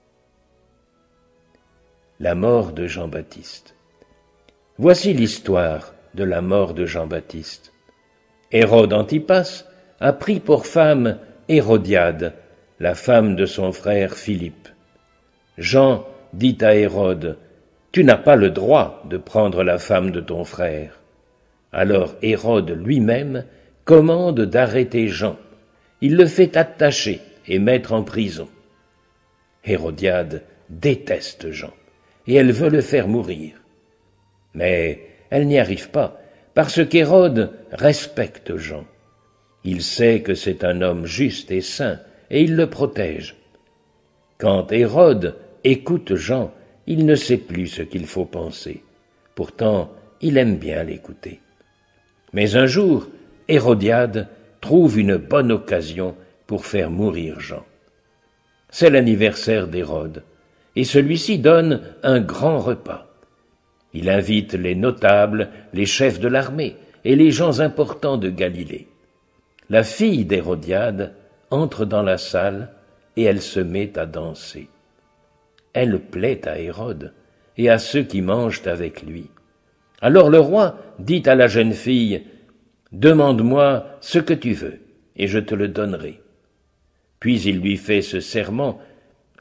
La mort de Jean-Baptiste. Voici l'histoire de la mort de Jean-Baptiste. Hérode Antipas a pris pour femme Hérodiade, la femme de son frère Philippe. Jean dit à Hérode, « Tu n'as pas le droit de prendre la femme de ton frère. » Alors Hérode lui-même commande d'arrêter Jean. Il le fait attacher et mettre en prison. Hérodiade déteste Jean, et elle veut le faire mourir. Mais elle n'y arrive pas, parce qu'Hérode respecte Jean. Il sait que c'est un homme juste et saint, et il le protège. Quand Hérode écoute Jean, il ne sait plus ce qu'il faut penser. Pourtant, il aime bien l'écouter. Mais un jour, Hérodiade trouve une bonne occasion pour faire mourir Jean. C'est l'anniversaire d'Hérode, et celui-ci donne un grand repas. Il invite les notables, les chefs de l'armée et les gens importants de Galilée. La fille d'Hérodiade entre dans la salle et elle se met à danser. Elle plaît à Hérode et à ceux qui mangent avec lui. Alors le roi dit à la jeune fille, « Demande-moi ce que tu veux, et je te le donnerai. » Puis il lui fait ce serment, «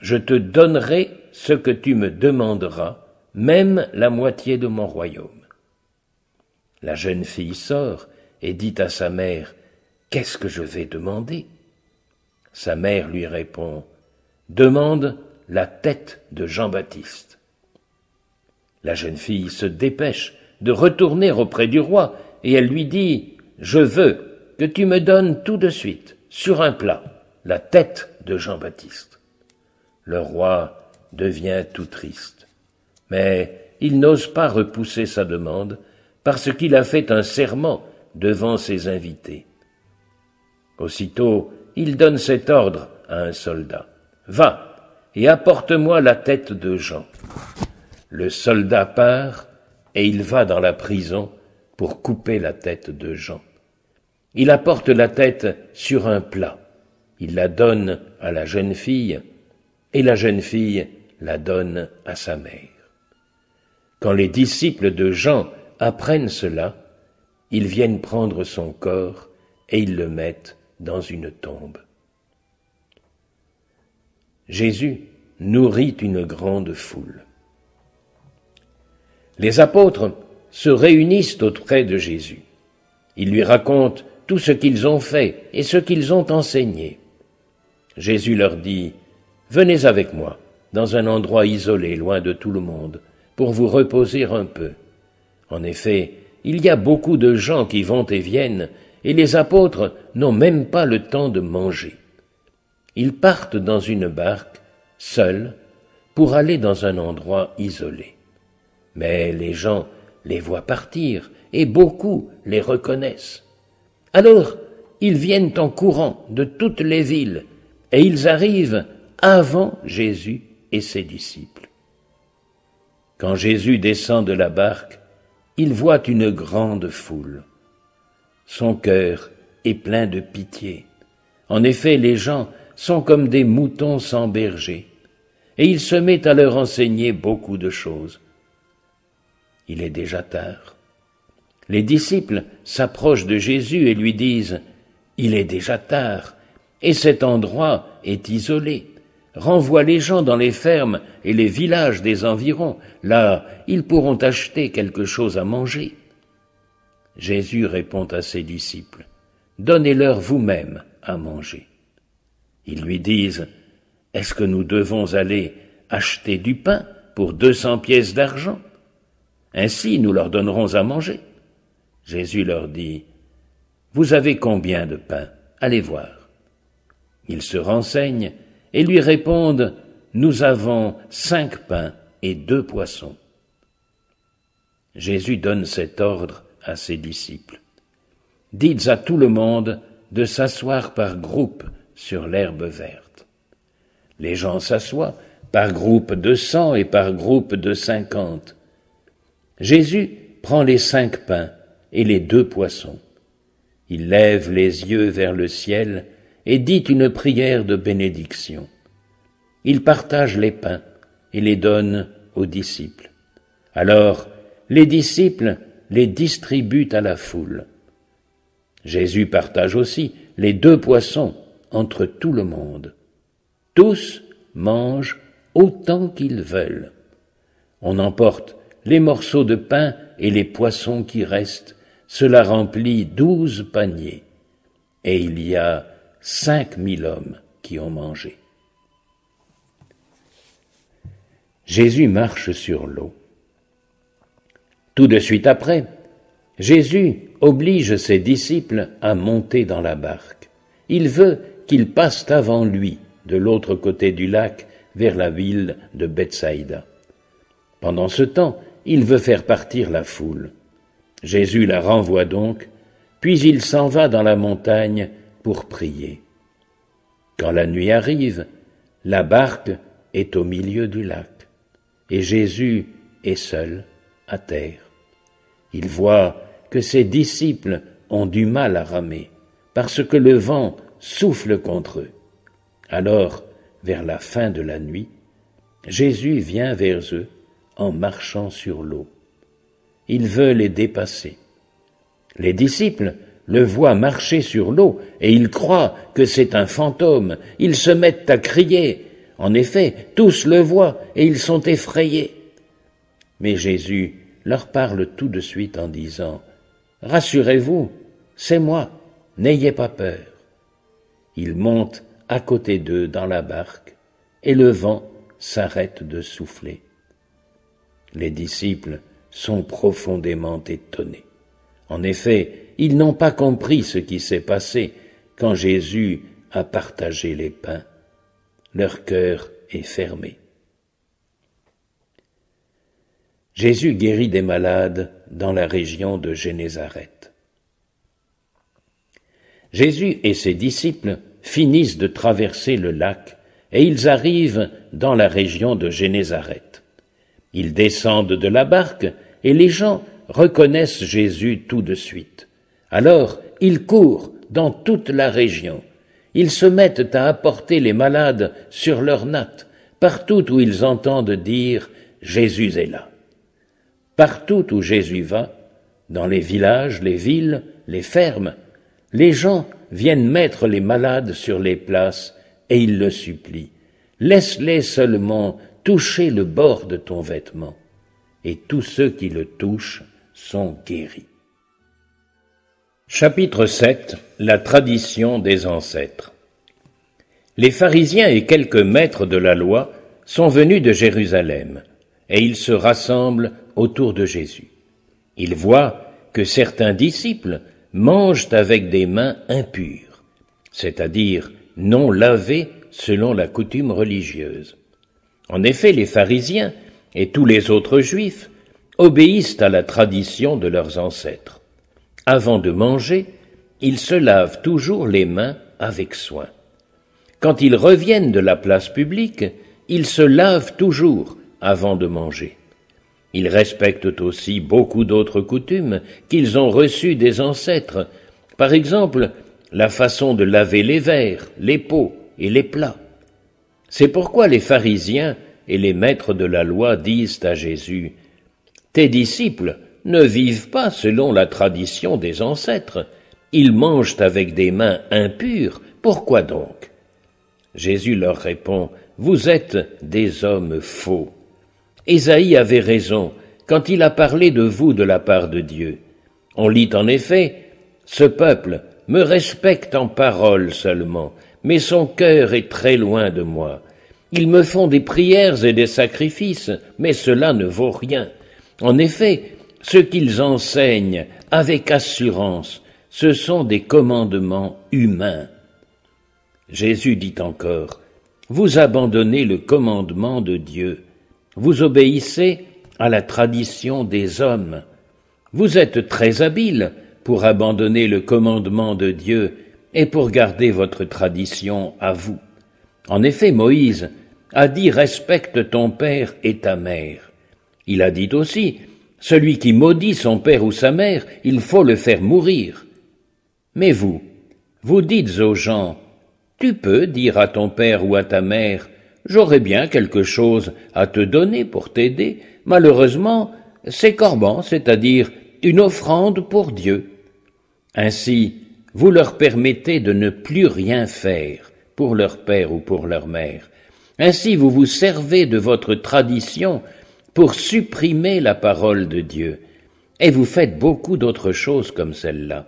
je te donnerai ce que tu me demanderas, même la moitié de mon royaume. » La jeune fille sort et dit à sa mère, « Qu'est-ce que je vais demander ?» Sa mère lui répond, « Demande la tête de Jean-Baptiste. » La jeune fille se dépêche de retourner auprès du roi et elle lui dit, « Je veux que tu me donnes tout de suite, sur un plat, la tête de Jean-Baptiste. » Le roi devient tout triste, mais il n'ose pas repousser sa demande parce qu'il a fait un serment devant ses invités. Aussitôt, il donne cet ordre à un soldat. « Va et apporte-moi la tête de Jean. » Le soldat part et il va dans la prison pour couper la tête de Jean. Il apporte la tête sur un plat. Il la donne à la jeune fille et la jeune fille la donne à sa mère. Quand les disciples de Jean apprennent cela, ils viennent prendre son corps et ils le mettent dans une tombe. Jésus nourrit une grande foule. Les apôtres se réunissent auprès de Jésus. Ils lui racontent tout ce qu'ils ont fait et ce qu'ils ont enseigné. Jésus leur dit, « Venez avec moi dans un endroit isolé, loin de tout le monde, pour vous reposer un peu. » En effet, il y a beaucoup de gens qui vont et viennent, et les apôtres n'ont même pas le temps de manger. Ils partent dans une barque, seuls, pour aller dans un endroit isolé. Mais les gens les voient partir, et beaucoup les reconnaissent. Alors, ils viennent en courant de toutes les villes, et ils arrivent avant Jésus et ses disciples. Quand Jésus descend de la barque, il voit une grande foule. Son cœur est plein de pitié. En effet, les gens sont comme des moutons sans berger, et il se met à leur enseigner beaucoup de choses. Il est déjà tard. Les disciples s'approchent de Jésus et lui disent « Il est déjà tard, et cet endroit est isolé. Renvoie les gens dans les fermes et les villages des environs. Là, ils pourront acheter quelque chose à manger. » Jésus répond à ses disciples « Donnez-leur vous-même à manger. » Ils lui disent « Est-ce que nous devons aller acheter du pain pour 200 pièces d'argent ? Ainsi nous leur donnerons à manger. » Jésus leur dit « Vous avez combien de pain ? Allez voir. » Ils se renseignent et lui répondent « Nous avons 5 pains et 2 poissons. » Jésus donne cet ordre à ses disciples. « Dites à tout le monde de s'asseoir par groupe sur l'herbe verte. » Les gens s'assoient par groupe de 100 et par groupe de 50. Jésus prend les 5 pains et les 2 poissons. Il lève les yeux vers le ciel et dit une prière de bénédiction. Il partage les pains et les donne aux disciples. Alors, les disciples les distribuent à la foule. Jésus partage aussi les 2 poissons entre tout le monde. Tous mangent autant qu'ils veulent. On emporte les morceaux de pain et les poissons qui restent. Cela remplit 12 paniers. Et il y a 5000 hommes qui ont mangé. Jésus marche sur l'eau. Tout de suite après, Jésus oblige ses disciples à monter dans la barque. Il veut qu'ils passent avant lui, de l'autre côté du lac, vers la ville de Bethsaïda. Pendant ce temps, il veut faire partir la foule. Jésus la renvoie donc, puis il s'en va dans la montagne pour prier. Quand la nuit arrive, la barque est au milieu du lac, et Jésus est seul à terre. Il voit que ses disciples ont du mal à ramer, parce que le vent souffle contre eux. Alors, vers la fin de la nuit, Jésus vient vers eux en marchant sur l'eau. Il veut les dépasser. Les disciples le voient marcher sur l'eau et ils croient que c'est un fantôme. Ils se mettent à crier. En effet, tous le voient et ils sont effrayés. Mais Jésus leur parle tout de suite en disant « Rassurez-vous, c'est moi, n'ayez pas peur. » Il monte à côté d'eux dans la barque et le vent s'arrête de souffler. Les disciples sont profondément étonnés. En effet, ils n'ont pas compris ce qui s'est passé quand Jésus a partagé les pains. Leur cœur est fermé. Jésus guérit des malades dans la région de Génézareth. Jésus et ses disciples finissent de traverser le lac et ils arrivent dans la région de Génézareth. Ils descendent de la barque et les gens reconnaissent Jésus tout de suite. Alors, ils courent dans toute la région. Ils se mettent à apporter les malades sur leurs nattes, partout où ils entendent dire « Jésus est là ». Partout où Jésus va, dans les villages, les villes, les fermes, les gens viennent mettre les malades sur les places et ils le supplient. Laisse-les seulement toucher le bord de ton vêtement. Et tous ceux qui le touchent sont guéris. Chapitre 7. La tradition des ancêtres. Les pharisiens et quelques maîtres de la loi sont venus de Jérusalem, et ils se rassemblent autour de Jésus. Ils voient que certains disciples mangent avec des mains impures, c'est-à-dire non lavées selon la coutume religieuse. En effet, les pharisiens et tous les autres juifs obéissent à la tradition de leurs ancêtres. Avant de manger, ils se lavent toujours les mains avec soin. Quand ils reviennent de la place publique, ils se lavent toujours avant de manger. Ils respectent aussi beaucoup d'autres coutumes qu'ils ont reçues des ancêtres, par exemple la façon de laver les verres, les pots et les plats. C'est pourquoi les pharisiens et les maîtres de la loi disent à Jésus « Tes disciples ne vivent pas selon la tradition des ancêtres, ils mangent avec des mains impures, pourquoi donc ?» Jésus leur répond « Vous êtes des hommes faux. » Ésaïe avait raison quand il a parlé de vous de la part de Dieu. On lit en effet « Ce peuple me respecte en parole seulement, mais son cœur est très loin de moi. Ils me font des prières et des sacrifices, mais cela ne vaut rien. En effet, ce qu'ils enseignent avec assurance, ce sont des commandements humains. » Jésus dit encore « Vous abandonnez le commandement de Dieu. Vous obéissez à la tradition des hommes. Vous êtes très habiles pour abandonner le commandement de Dieu et pour garder votre tradition à vous. En effet, Moïse a dit « Respecte ton père et ta mère ». Il a dit aussi « Celui qui maudit son père ou sa mère, il faut le faire mourir ». Mais vous dites aux gens « Tu peux dire à ton père ou à ta mère « J'aurais bien quelque chose à te donner pour t'aider. Malheureusement, c'est corban, c'est-à-dire une offrande pour Dieu. » Ainsi, vous leur permettez de ne plus rien faire pour leur père ou pour leur mère. Ainsi, vous vous servez de votre tradition pour supprimer la parole de Dieu. Et vous faites beaucoup d'autres choses comme celle-là.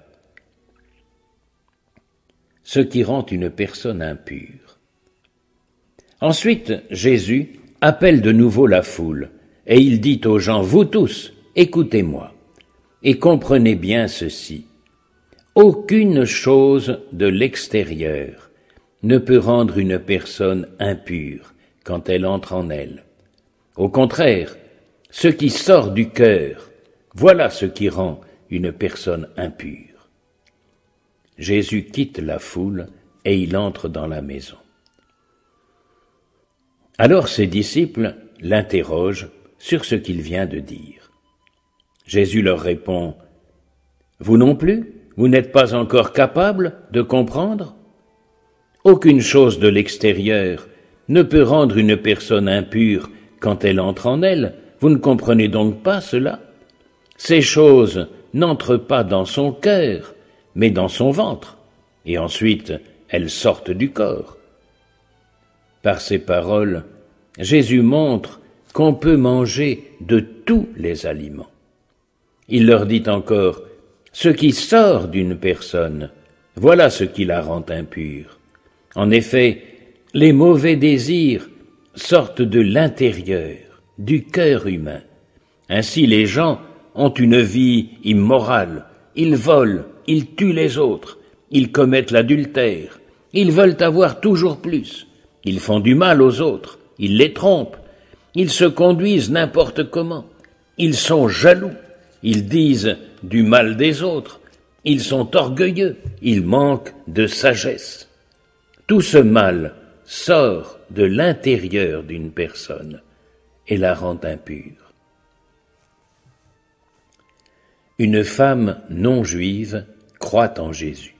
Ce qui rend une personne impure. Ensuite, Jésus appelle de nouveau la foule, et il dit aux gens, « Vous tous, écoutez-moi, et comprenez bien ceci. Aucune chose de l'extérieur ne peut rendre une personne impure quand elle entre en elle. Au contraire, ce qui sort du cœur, voilà ce qui rend une personne impure. » Jésus quitte la foule et il entre dans la maison. Alors ses disciples l'interrogent sur ce qu'il vient de dire. Jésus leur répond, « Vous non plus, vous n'êtes pas encore capables de comprendre ? Aucune chose de l'extérieur ne peut rendre une personne impure quand elle entre en elle. Vous ne comprenez donc pas cela ? Ces choses n'entrent pas dans son cœur, mais dans son ventre, et ensuite elles sortent du corps. Par ces paroles, Jésus montre qu'on peut manger de tous les aliments. Il leur dit encore, « Ce qui sort d'une personne, voilà ce qui la rend impure. En effet, les mauvais désirs sortent de l'intérieur, du cœur humain. Ainsi les gens ont une vie immorale, ils volent, ils tuent les autres, ils commettent l'adultère, ils veulent avoir toujours plus, ils font du mal aux autres, ils les trompent, ils se conduisent n'importe comment, ils sont jaloux, ils disent du mal des autres, ils sont orgueilleux, ils manquent de sagesse. Tout ce mal sort de l'intérieur d'une personne et la rend impure. Une femme non juive croit en Jésus.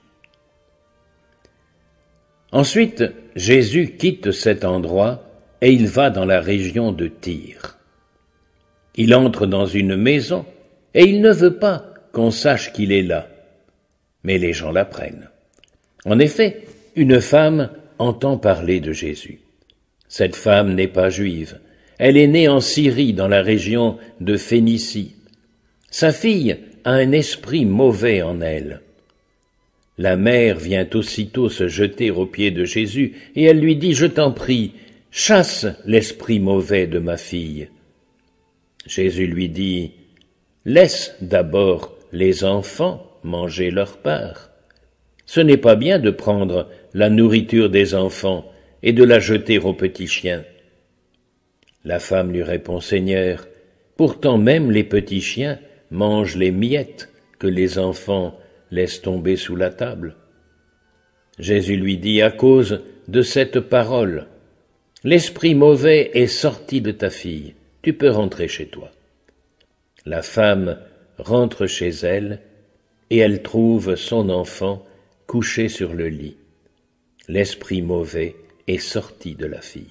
Ensuite, Jésus quitte cet endroit et il va dans la région de Tyr. Il entre dans une maison et il ne veut pas qu'on sache qu'il est là, mais les gens l'apprennent. En effet, une femme entend parler de Jésus. Cette femme n'est pas juive. Elle est née en Syrie, dans la région de Phénicie. Sa fille a un esprit mauvais en elle. La mère vient aussitôt se jeter aux pieds de Jésus et elle lui dit « Je t'en prie, chasse l'esprit mauvais de ma fille. » Jésus lui dit « Laisse d'abord les enfants manger leur part. Ce n'est pas bien de prendre la nourriture des enfants et de la jeter aux petits chiens. » La femme lui répond « Seigneur, pourtant même les petits chiens mangent les miettes que les enfants laissent tomber sous la table. » Jésus lui dit « À cause de cette parole, l'esprit mauvais est sorti de ta fille, tu peux rentrer chez toi. » La femme rentre chez elle et elle trouve son enfant couché sur le lit. L'esprit mauvais est sorti de la fille.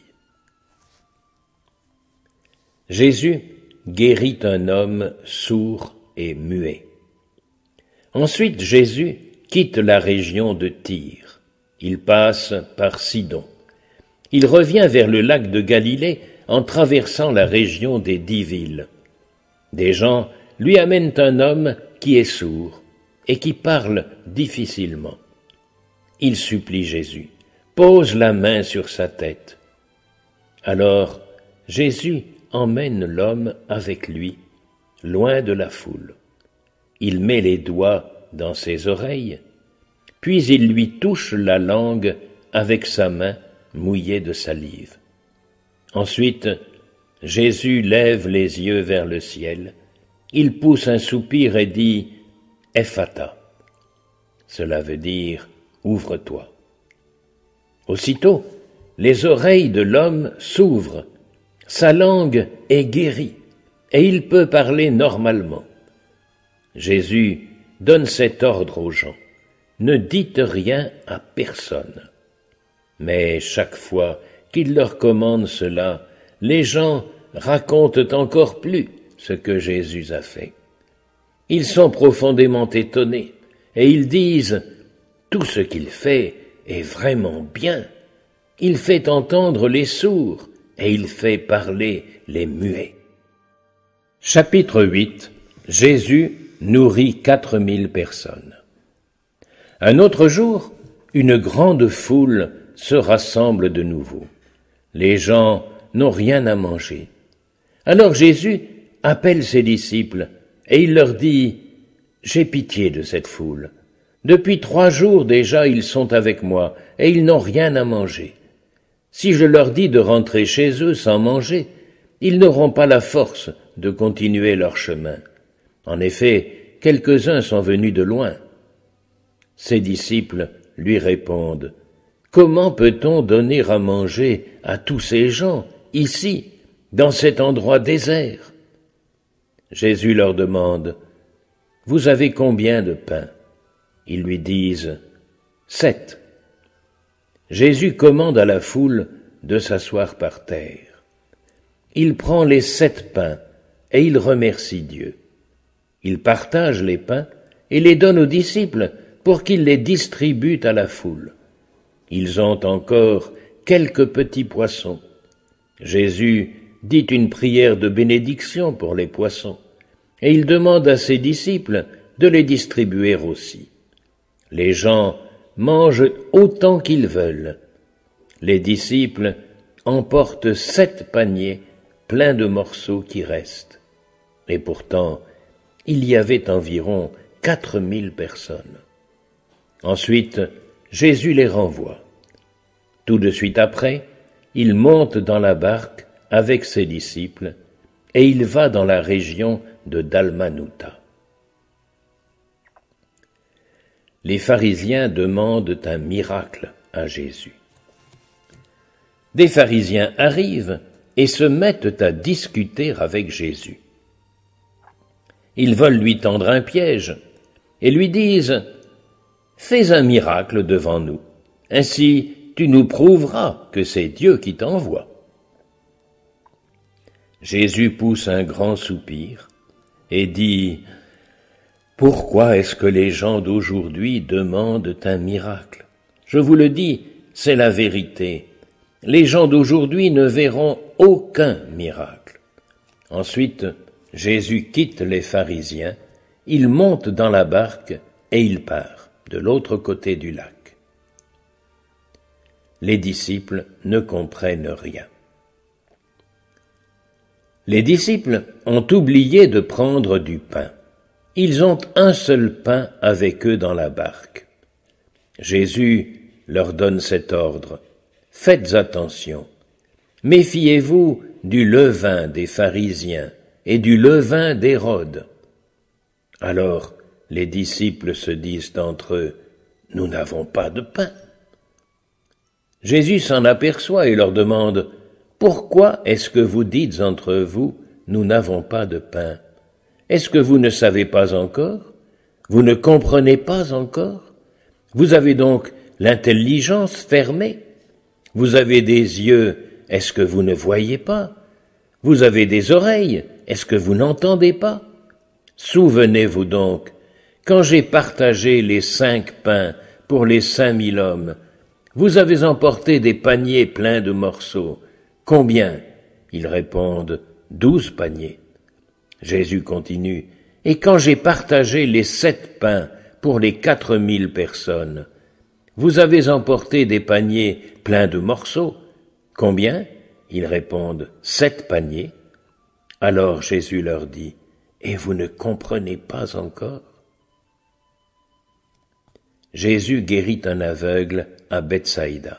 Jésus guérit un homme sourd et muet. Ensuite, Jésus quitte la région de Tyr. Il passe par Sidon. Il revient vers le lac de Galilée en traversant la région des 10 villes. Des gens lui amènent un homme qui est sourd et qui parle difficilement. Il supplie Jésus, pose la main sur sa tête. Alors Jésus emmène l'homme avec lui, loin de la foule. Il met les doigts dans ses oreilles, puis il lui touche la langue avec sa main mouillée de salive. Ensuite, Jésus lève les yeux vers le ciel, il pousse un soupir et dit « Ephata ». Cela veut dire « Ouvre-toi ». Aussitôt, les oreilles de l'homme s'ouvrent, sa langue est guérie et il peut parler normalement. Jésus donne cet ordre aux gens, ne dites rien à personne. Mais chaque fois qu'il leur commande cela, les gens racontent encore plus ce que Jésus a fait. Ils sont profondément étonnés et ils disent « Tout ce qu'il fait est vraiment bien. Il fait entendre les sourds et il fait parler les muets. » Chapitre 8. Jésus nourrit 4000 personnes. Un autre jour, une grande foule se rassemble de nouveau. Les gens n'ont rien à manger. Alors Jésus appelle ses disciples et il leur dit « J'ai pitié de cette foule. Depuis 3 jours déjà ils sont avec moi et ils n'ont rien à manger. Si je leur dis de rentrer chez eux sans manger, ils n'auront pas la force de continuer leur chemin. En effet, quelques-uns sont venus de loin. » Ses disciples lui répondent « Comment peut-on donner à manger à tous ces gens, ici, dans cet endroit désert ?» Jésus leur demande « Vous avez combien de pains ?» Ils lui disent « 7. » Jésus commande à la foule de s'asseoir par terre. Il prend les 7 pains et il remercie Dieu. Il partage les pains et les donne aux disciples pour qu'ils les distribuent à la foule. Ils ont encore quelques petits poissons. Jésus dit une prière de bénédiction pour les poissons, et il demande à ses disciples de les distribuer aussi. Les gens mangent autant qu'ils veulent. Les disciples emportent 7 paniers pleins de morceaux qui restent. Et pourtant, il y avait environ 4000 personnes. Ensuite, Jésus les renvoie. Tout de suite après, il monte dans la barque avec ses disciples et il va dans la région de Dalmanutha. Les pharisiens demandent un miracle à Jésus. Des pharisiens arrivent et se mettent à discuter avec Jésus. Ils veulent lui tendre un piège et lui disent « Fais un miracle devant nous, ainsi tu nous prouveras que c'est Dieu qui t'envoie. » Jésus pousse un grand soupir et dit « Pourquoi est-ce que les gens d'aujourd'hui demandent un miracle? Je vous le dis, c'est la vérité. Les gens d'aujourd'hui ne verront aucun miracle. » Ensuite, Jésus quitte les pharisiens, il monte dans la barque et il part de l'autre côté du lac. Les disciples ne comprennent rien. Les disciples ont oublié de prendre du pain. Ils ont un seul pain avec eux dans la barque. Jésus leur donne cet ordre. Faites attention. Méfiez-vous du levain des pharisiens et du levain d'Hérode. Alors les disciples se disent entre eux, « Nous n'avons pas de pain. » Jésus s'en aperçoit et leur demande, « Pourquoi est-ce que vous dites entre vous, nous n'avons pas de pain? Est-ce que vous ne savez pas encore? Vous ne comprenez pas encore? Vous avez donc l'intelligence fermée? Vous avez des yeux, est-ce que vous ne voyez pas? Vous avez des oreilles, est-ce que vous n'entendez pas? Souvenez-vous donc, quand j'ai partagé les 5 pains pour les 5000 hommes, vous avez emporté des paniers pleins de morceaux. Combien? Ils répondent, 12 paniers. Jésus continue, et quand j'ai partagé les 7 pains pour les 4000 personnes, vous avez emporté des paniers pleins de morceaux. Combien? Ils répondent, 7 paniers. Alors Jésus leur dit, et vous ne comprenez pas encore? Jésus guérit un aveugle à Bethsaïda.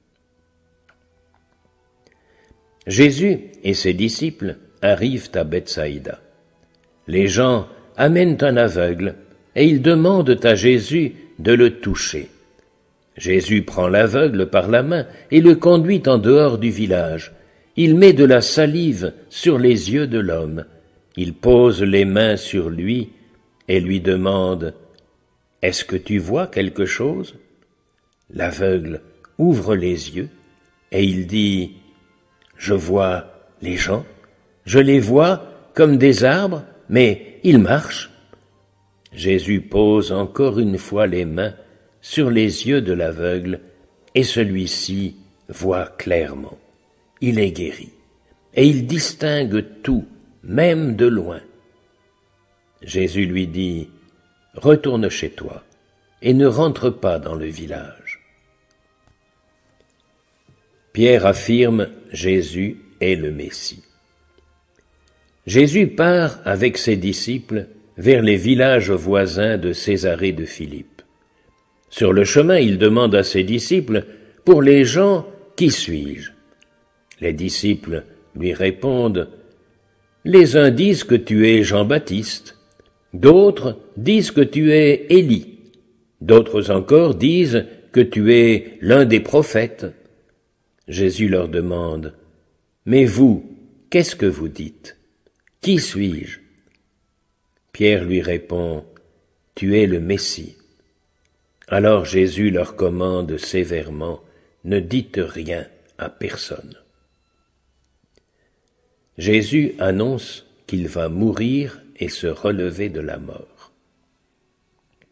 Jésus et ses disciples arrivent à Bethsaïda. Les gens amènent un aveugle et ils demandent à Jésus de le toucher. Jésus prend l'aveugle par la main et le conduit en dehors du village. Il met de la salive sur les yeux de l'homme. Il pose les mains sur lui et lui demande « Est-ce que tu vois quelque chose ?» L'aveugle ouvre les yeux et il dit « Je vois les gens, je les vois comme des arbres, mais ils marchent. » Jésus pose encore une fois les mains sur les yeux de l'aveugle et celui-ci voit clairement. Il est guéri et il distingue tout, même de loin. Jésus lui dit « Retourne chez toi et ne rentre pas dans le village. » Pierre affirme « Jésus est le Messie ». Jésus part avec ses disciples vers les villages voisins de Césarée de Philippe. Sur le chemin, il demande à ses disciples « Pour les gens, qui suis-je » Les disciples lui répondent « Les uns disent que tu es Jean-Baptiste, d'autres disent que tu es Élie, d'autres encore disent que tu es l'un des prophètes. » Jésus leur demande « Mais vous, qu'est-ce que vous dites? Qui suis-je » Pierre lui répond « Tu es le Messie. » Alors Jésus leur commande sévèrement « Ne dites rien à personne. » Jésus annonce qu'il va mourir et se relever de la mort.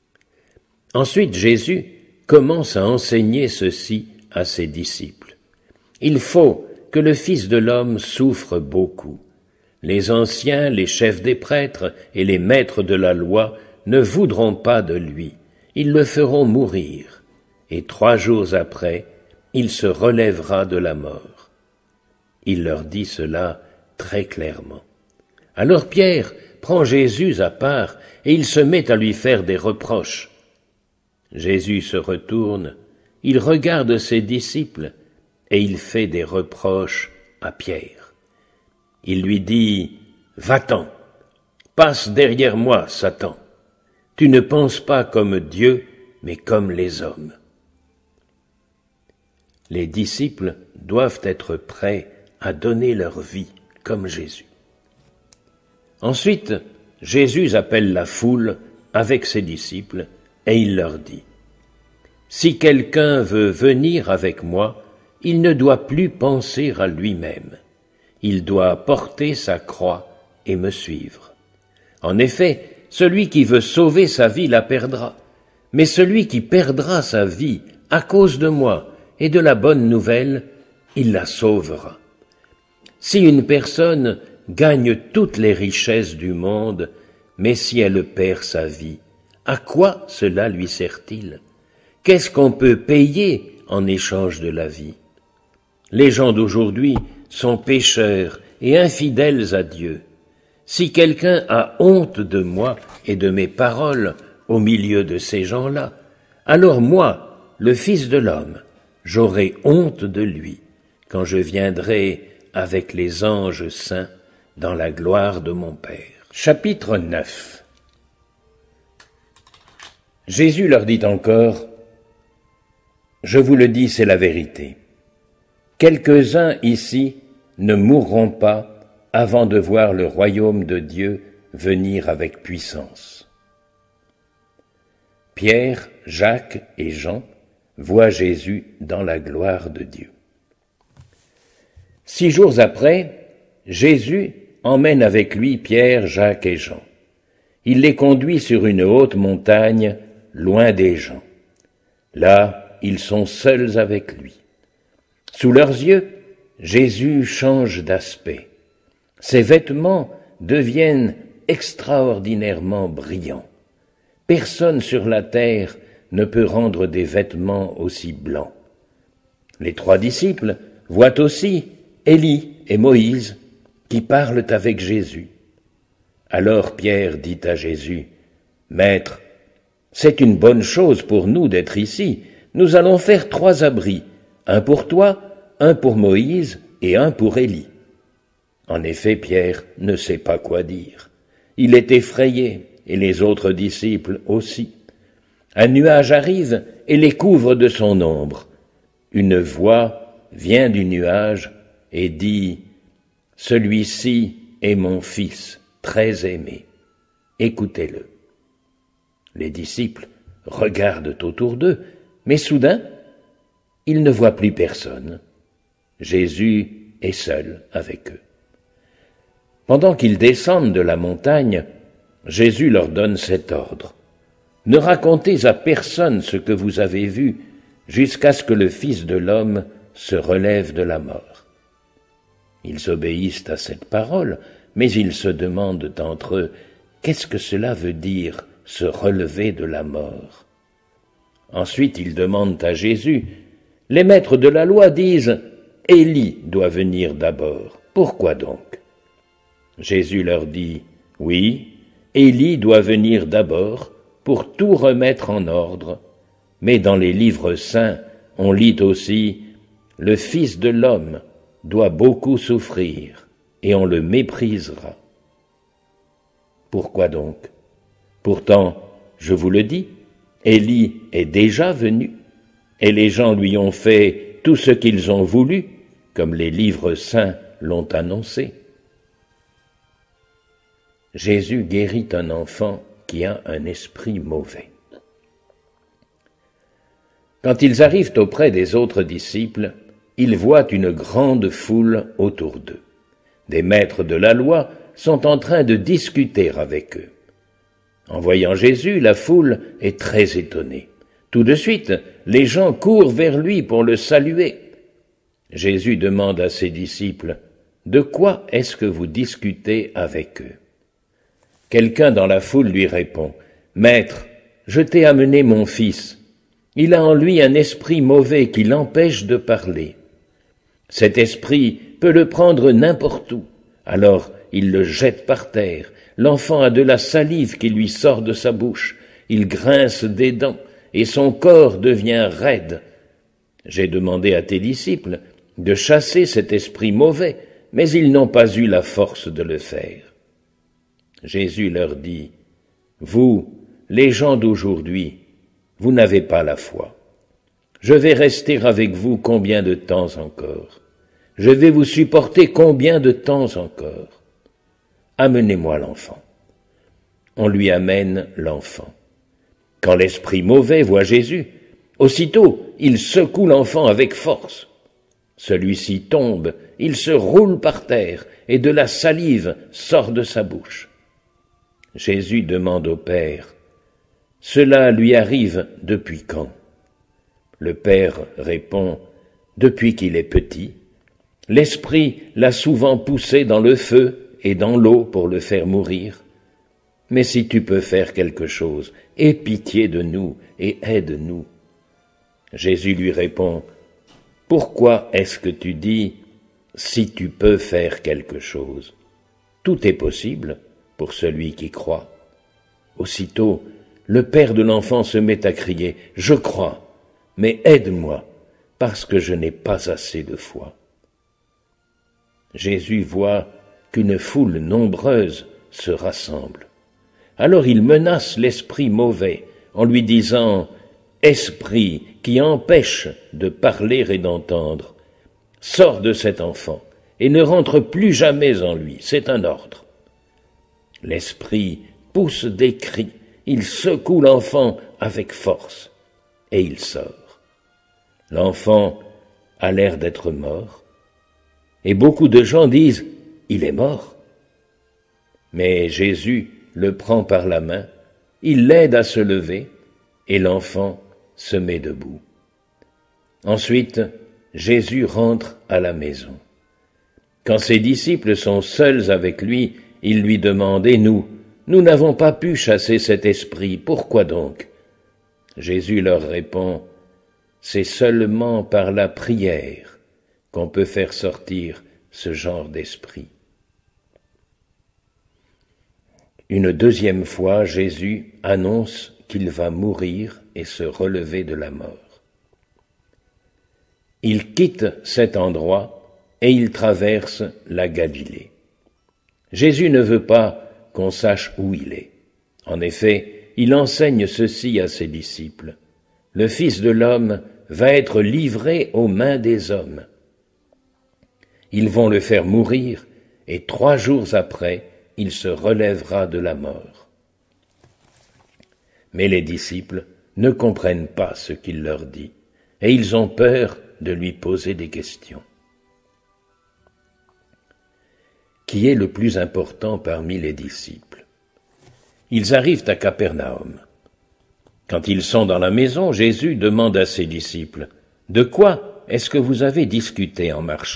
Ensuite Jésus commence à enseigner ceci à ses disciples. Il faut que le Fils de l'homme souffre beaucoup. Les anciens, les chefs des prêtres et les maîtres de la loi ne voudront pas de lui. Ils le feront mourir. Et 3 jours après, il se relèvera de la mort. Il leur dit cela très clairement. Alors Pierre prend Jésus à part et il se met à lui faire des reproches. Jésus se retourne, il regarde ses disciples et il fait des reproches à Pierre. Il lui dit « Va-t'en, passe derrière moi, Satan. Tu ne penses pas comme Dieu, mais comme les hommes. » Les disciples doivent être prêts à donner leur vie comme Jésus. Ensuite, Jésus appelle la foule avec ses disciples et il leur dit « Si quelqu'un veut venir avec moi, il ne doit plus penser à lui-même. Il doit porter sa croix et me suivre. En effet, celui qui veut sauver sa vie la perdra, mais celui qui perdra sa vie à cause de moi et de la bonne nouvelle, il la sauvera. Si une personne gagne toutes les richesses du monde, mais si elle perd sa vie, à quoi cela lui sert-il? Qu'est-ce qu'on peut payer en échange de la vie? Les gens d'aujourd'hui sont pécheurs et infidèles à Dieu. Si quelqu'un a honte de moi et de mes paroles au milieu de ces gens-là, alors moi, le Fils de l'homme, j'aurai honte de lui quand je viendrai avec les anges saints dans la gloire de mon Père. Chapitre 9. Jésus leur dit encore, « Je vous le dis, c'est la vérité. Quelques-uns ici ne mourront pas avant de voir le royaume de Dieu venir avec puissance. » Pierre, Jacques et Jean voient Jésus dans la gloire de Dieu. 6 jours après, Jésus emmène avec lui Pierre, Jacques et Jean. Il les conduit sur une haute montagne, loin des gens. Là, ils sont seuls avec lui. Sous leurs yeux, Jésus change d'aspect. Ses vêtements deviennent extraordinairement brillants. Personne sur la terre ne peut rendre des vêtements aussi blancs. Les 3 disciples voient aussi Élie et Moïse qui parlent avec Jésus. Alors Pierre dit à Jésus, « Maître, c'est une bonne chose pour nous d'être ici. Nous allons faire 3 abris, un pour toi, un pour Moïse et un pour Élie. » En effet, Pierre ne sait pas quoi dire. Il est effrayé, et les autres disciples aussi. Un nuage arrive et les couvre de son ombre. Une voix vient du nuage et dit « Celui-ci est mon Fils, très aimé. Écoutez-le. » Les disciples regardent autour d'eux, mais soudain, ils ne voient plus personne. Jésus est seul avec eux. Pendant qu'ils descendent de la montagne, Jésus leur donne cet ordre. « Ne racontez à personne ce que vous avez vu jusqu'à ce que le Fils de l'homme se relève de la mort. » Ils obéissent à cette parole, mais ils se demandent entre eux, qu'est-ce que cela veut dire, se relever de la mort? Ensuite, ils demandent à Jésus, les maîtres de la loi disent, Élie doit venir d'abord. Pourquoi donc? Jésus leur dit, oui, Élie doit venir d'abord pour tout remettre en ordre, mais dans les livres saints, on lit aussi, le Fils de l'homme doit beaucoup souffrir, et on le méprisera. Pourquoi donc? Pourtant, je vous le dis, Élie est déjà venu, et les gens lui ont fait tout ce qu'ils ont voulu, comme les livres saints l'ont annoncé. Jésus guérit un enfant qui a un esprit mauvais. Quand ils arrivent auprès des autres disciples, ils voient une grande foule autour d'eux. Des maîtres de la loi sont en train de discuter avec eux. En voyant Jésus, la foule est très étonnée. Tout de suite, les gens courent vers lui pour le saluer. Jésus demande à ses disciples, « De quoi est-ce que vous discutez avec eux ?» Quelqu'un dans la foule lui répond, « Maître, je t'ai amené mon fils. Il a en lui un esprit mauvais qui l'empêche de parler. Cet esprit peut le prendre n'importe où. Alors il le jette par terre. L'enfant a de la salive qui lui sort de sa bouche. Il grince des dents et son corps devient raide. J'ai demandé à tes disciples de chasser cet esprit mauvais, mais ils n'ont pas eu la force de le faire. » Jésus leur dit, « Vous, les gens d'aujourd'hui, vous n'avez pas la foi. Je vais rester avec vous combien de temps encore? Je vais vous supporter combien de temps encore? Amenez-moi l'enfant. » On lui amène l'enfant. Quand l'esprit mauvais voit Jésus, aussitôt il secoue l'enfant avec force. Celui-ci tombe, il se roule par terre, et de la salive sort de sa bouche. Jésus demande au Père, « Cela lui arrive depuis quand ?» Le Père répond, « Depuis qu'il est petit. L'Esprit l'a souvent poussé dans le feu et dans l'eau pour le faire mourir. Mais si tu peux faire quelque chose, aie pitié de nous et aide-nous. » Jésus lui répond, « Pourquoi est-ce que tu dis « si tu peux faire quelque chose » ? Tout est possible pour celui qui croit. » Aussitôt, le père de l'enfant se met à crier, « Je crois, mais aide-moi, parce que je n'ai pas assez de foi. » Jésus voit qu'une foule nombreuse se rassemble. Alors il menace l'esprit mauvais en lui disant, « Esprit qui empêche de parler et d'entendre, sors de cet enfant et ne rentre plus jamais en lui, c'est un ordre. » L'esprit pousse des cris, il secoue l'enfant avec force et il sort. L'enfant a l'air d'être mort et beaucoup de gens disent, « Il est mort. » Mais Jésus le prend par la main, il l'aide à se lever et l'enfant se met debout. Ensuite, Jésus rentre à la maison. Quand ses disciples sont seuls avec lui, il lui demande, « Et nous n'avons pas pu chasser cet esprit, pourquoi donc ?» Jésus leur répond, « C'est seulement par la prière qu'on peut faire sortir ce genre d'esprit. » Une deuxième fois, Jésus annonce qu'il va mourir et se relever de la mort. Il quitte cet endroit et il traverse la Galilée. Jésus ne veut pas qu'on sache où il est. En effet, il enseigne ceci à ses disciples. Le Fils de l'homme va être livré aux mains des hommes. Ils vont le faire mourir et 3 jours après, il se relèvera de la mort. Mais les disciples ne comprennent pas ce qu'il leur dit et ils ont peur de lui poser des questions. Qui est le plus important parmi les disciples? Ils arrivent à Capernaum. Quand ils sont dans la maison, Jésus demande à ses disciples, « De quoi est-ce que vous avez discuté en marchant ?»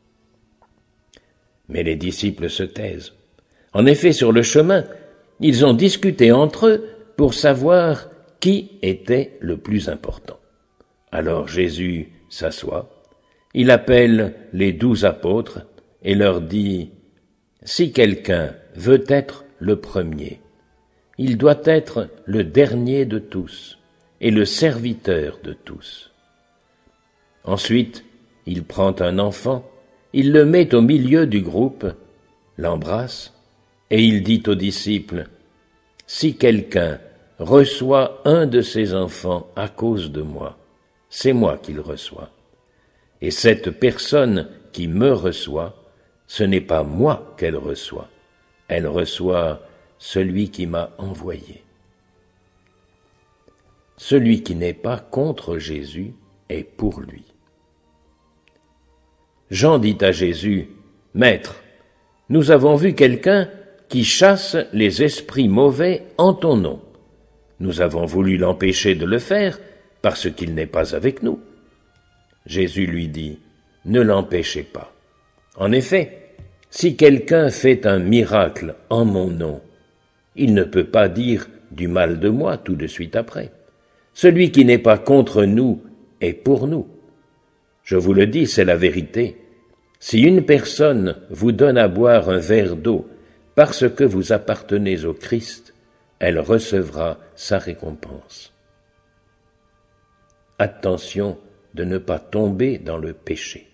Mais les disciples se taisent. En effet, sur le chemin, ils ont discuté entre eux pour savoir qui était le plus important. Alors Jésus s'assoit, il appelle les 12 apôtres et leur dit, « Si quelqu'un veut être le premier, il doit être le dernier de tous et le serviteur de tous. » Ensuite, il prend un enfant, il le met au milieu du groupe, l'embrasse, et il dit aux disciples, « Si quelqu'un reçoit un de ces enfants à cause de moi, c'est moi qu'il reçoit. Et cette personne qui me reçoit, ce n'est pas moi qu'elle reçoit, elle reçoit celui qui m'a envoyé. » Celui qui n'est pas contre Jésus est pour lui. Jean dit à Jésus, « Maître, nous avons vu quelqu'un qui chasse les esprits mauvais en ton nom. Nous avons voulu l'empêcher de le faire parce qu'il n'est pas avec nous. » Jésus lui dit, « ne l'empêchez pas. En effet, si quelqu'un fait un miracle en mon nom, il ne peut pas dire du mal de moi tout de suite après. Celui qui n'est pas contre nous est pour nous. Je vous le dis, c'est la vérité. Si une personne vous donne à boire un verre d'eau parce que vous appartenez au Christ, elle recevra sa récompense. Attention de ne pas tomber dans le péché.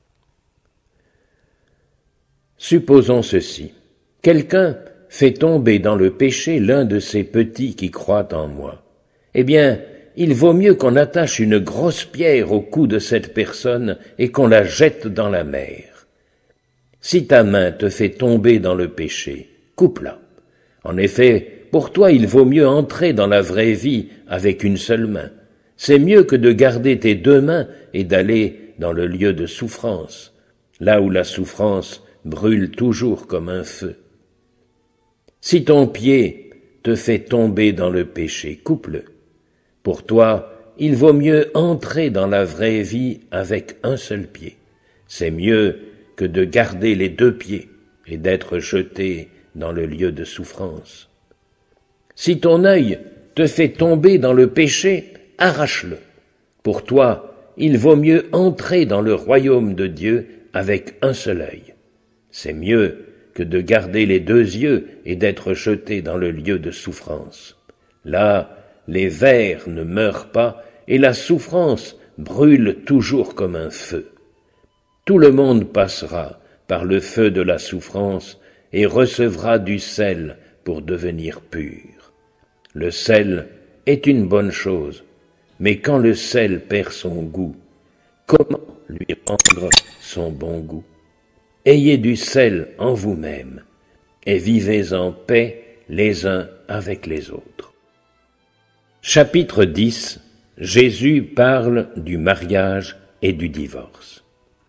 Supposons ceci. Quelqu'un fait tomber dans le péché l'un de ces petits qui croient en moi. Eh bien, il vaut mieux qu'on attache une grosse pierre au cou de cette personne et qu'on la jette dans la mer. Si ta main te fait tomber dans le péché, coupe-la. En effet, pour toi, il vaut mieux entrer dans la vraie vie avec une seule main. C'est mieux que de garder tes deux mains et d'aller dans le lieu de souffrance, là où la souffrance brûle toujours comme un feu. Si ton pied te fait tomber dans le péché, coupe-le. Pour toi, il vaut mieux entrer dans la vraie vie avec un seul pied. C'est mieux que de garder les deux pieds et d'être jeté dans le lieu de souffrance. Si ton œil te fait tomber dans le péché, arrache-le. Pour toi, il vaut mieux entrer dans le royaume de Dieu avec un seul œil. C'est mieux que de garder les deux yeux et d'être jeté dans le lieu de souffrance. Là, les vers ne meurent pas et la souffrance brûle toujours comme un feu. Tout le monde passera par le feu de la souffrance et recevra du sel pour devenir pur. Le sel est une bonne chose, mais quand le sel perd son goût, comment lui rendre son bon goût? Ayez du sel en vous-même et vivez en paix les uns avec les autres. Chapitre 10. Jésus parle du mariage et du divorce.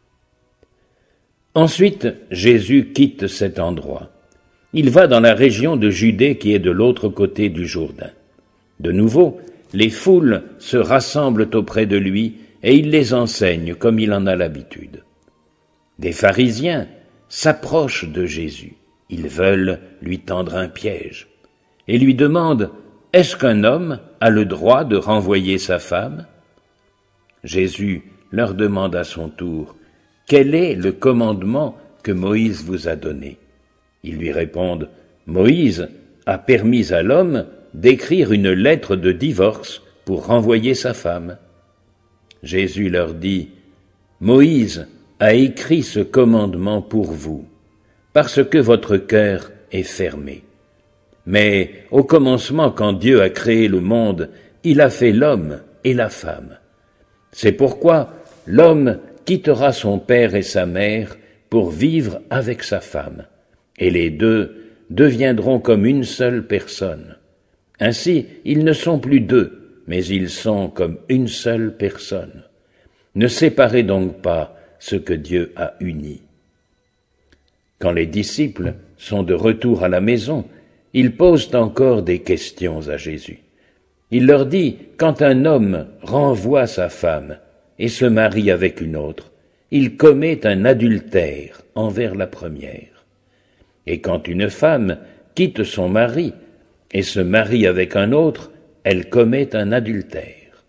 Ensuite, Jésus quitte cet endroit. Il va dans la région de Judée qui est de l'autre côté du Jourdain. De nouveau, les foules se rassemblent auprès de lui et il les enseigne comme il en a l'habitude. Des pharisiens s'approchent de Jésus. Ils veulent lui tendre un piège et lui demandent « Est-ce qu'un homme a le droit de renvoyer sa femme ?» Jésus leur demande à son tour « Quel est le commandement que Moïse vous a donné ?» Ils lui répondent « Moïse a permis à l'homme d'écrire une lettre de divorce pour renvoyer sa femme. » Jésus leur dit « Moïse a écrit ce commandement pour vous, parce que votre cœur est fermé. Mais au commencement, quand Dieu a créé le monde, il a fait l'homme et la femme. C'est pourquoi l'homme quittera son père et sa mère pour vivre avec sa femme, et les deux deviendront comme une seule personne. Ainsi, ils ne sont plus deux, mais ils sont comme une seule personne. Ne séparez donc pas ce que Dieu a uni. » Quand les disciples sont de retour à la maison, ils posent encore des questions à Jésus. Il leur dit, quand un homme renvoie sa femme et se marie avec une autre, il commet un adultère envers la première. Et quand une femme quitte son mari et se marie avec un autre, elle commet un adultère.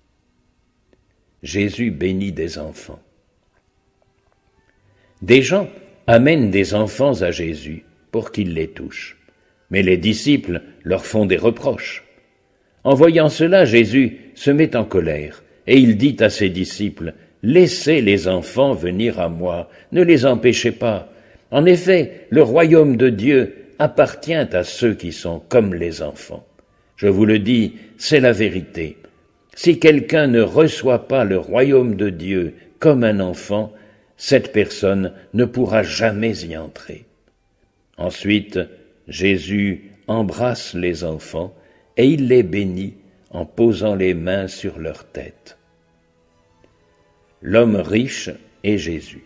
Jésus bénit des enfants. Des gens amènent des enfants à Jésus pour qu'il les touche. Mais les disciples leur font des reproches. En voyant cela, Jésus se met en colère et il dit à ses disciples, « Laissez les enfants venir à moi, ne les empêchez pas. En effet, le royaume de Dieu appartient à ceux qui sont comme les enfants. Je vous le dis, c'est la vérité. Si quelqu'un ne reçoit pas le royaume de Dieu comme un enfant, cette personne ne pourra jamais y entrer. » Ensuite, Jésus embrasse les enfants et il les bénit en posant les mains sur leur tête. L'homme riche et Jésus.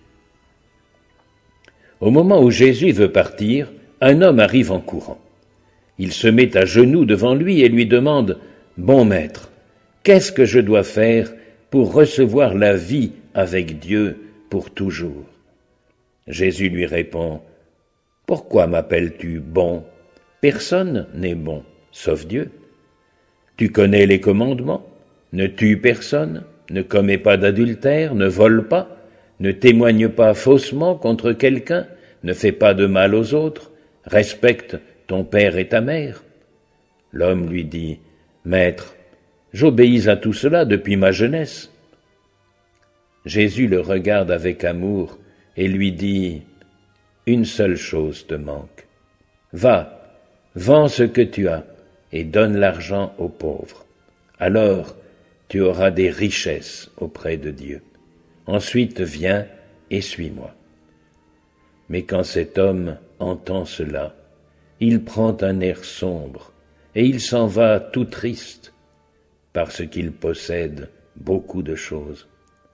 Au moment où Jésus veut partir, un homme arrive en courant. Il se met à genoux devant lui et lui demande « Bon maître, qu'est-ce que je dois faire pour recevoir la vie avec Dieu pour toujours. Jésus lui répond, « Pourquoi m'appelles-tu bon? Personne n'est bon, sauf Dieu. Tu connais les commandements, ne tue personne, ne commets pas d'adultère, ne vole pas, ne témoigne pas faussement contre quelqu'un, ne fais pas de mal aux autres, respecte ton père et ta mère. » L'homme lui dit, « Maître, j'obéis à tout cela depuis ma jeunesse. » Jésus le regarde avec amour et lui dit, « Une seule chose te manque. Va, vends ce que tu as et donne l'argent aux pauvres. Alors tu auras des richesses auprès de Dieu. Ensuite viens et suis-moi. » Mais quand cet homme entend cela, il prend un air sombre et il s'en va tout triste, parce qu'il possède beaucoup de choses.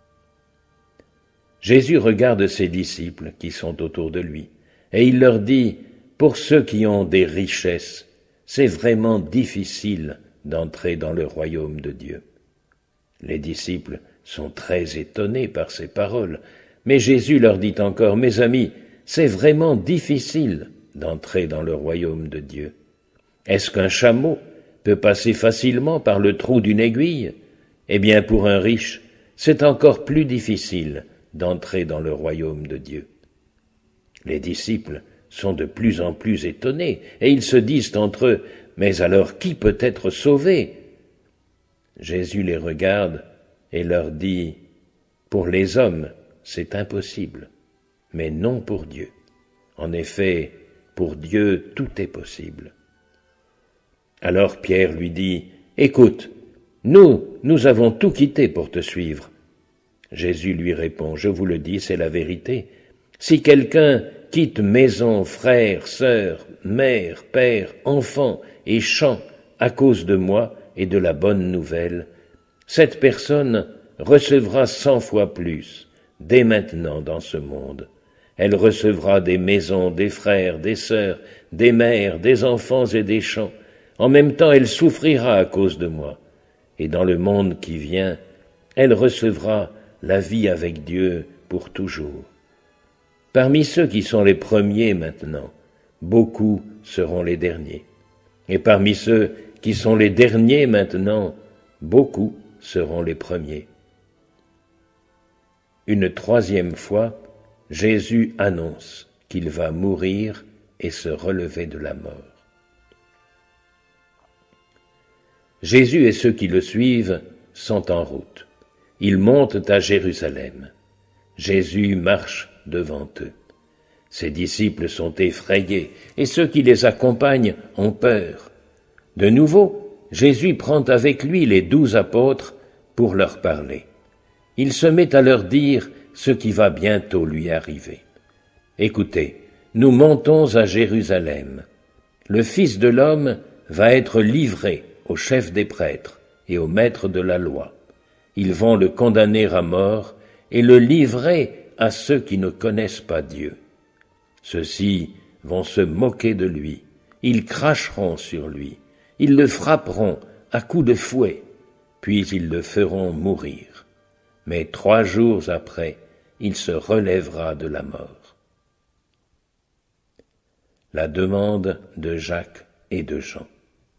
Jésus regarde ses disciples qui sont autour de lui, et il leur dit, « Pour ceux qui ont des richesses, c'est vraiment difficile d'entrer dans le royaume de Dieu. » Les disciples sont très étonnés par ces paroles, mais Jésus leur dit encore, « Mes amis, c'est vraiment difficile d'entrer dans le royaume de Dieu. Est-ce qu'un chameau peut passer facilement par le trou d'une aiguille? Eh bien, pour un riche, c'est encore plus difficile d'entrer dans le royaume de Dieu. » Les disciples sont de plus en plus étonnés, et ils se disent entre eux, « Mais alors qui peut être sauvé ?» Jésus les regarde et leur dit, « Pour les hommes, c'est impossible, mais non pour Dieu. En effet, pour Dieu, tout est possible. » Alors Pierre lui dit, « Écoute, nous avons tout quitté pour te suivre. » Jésus lui répond, « Je vous le dis, c'est la vérité. Si quelqu'un quitte maison, frères, sœurs, mère, père, enfants et champs à cause de moi et de la bonne nouvelle, cette personne recevra 100 fois plus, dès maintenant dans ce monde. Elle recevra des maisons, des frères, des sœurs, des mères, des enfants et des champs. En même temps, elle souffrira à cause de moi. Et dans le monde qui vient, elle recevra la vie avec Dieu pour toujours. Parmi ceux qui sont les premiers maintenant, beaucoup seront les derniers. Et parmi ceux qui sont les derniers maintenant, beaucoup seront les premiers. » Une troisième fois, Jésus annonce qu'il va mourir et se relever de la mort. Jésus et ceux qui le suivent sont en route. Ils montent à Jérusalem. Jésus marche devant eux. Ses disciples sont effrayés et ceux qui les accompagnent ont peur. De nouveau, Jésus prend avec lui les 12 apôtres pour leur parler. Il se met à leur dire ce qui va bientôt lui arriver. « Écoutez, nous montons à Jérusalem. Le Fils de l'homme va être livré aux chefs des prêtres et aux maîtres de la loi. Ils vont le condamner à mort et le livrer à ceux qui ne connaissent pas Dieu. Ceux-ci vont se moquer de lui, ils cracheront sur lui, ils le frapperont à coups de fouet, puis ils le feront mourir. Mais 3 jours après, il se relèvera de la mort. » La demande de Jacques et de Jean.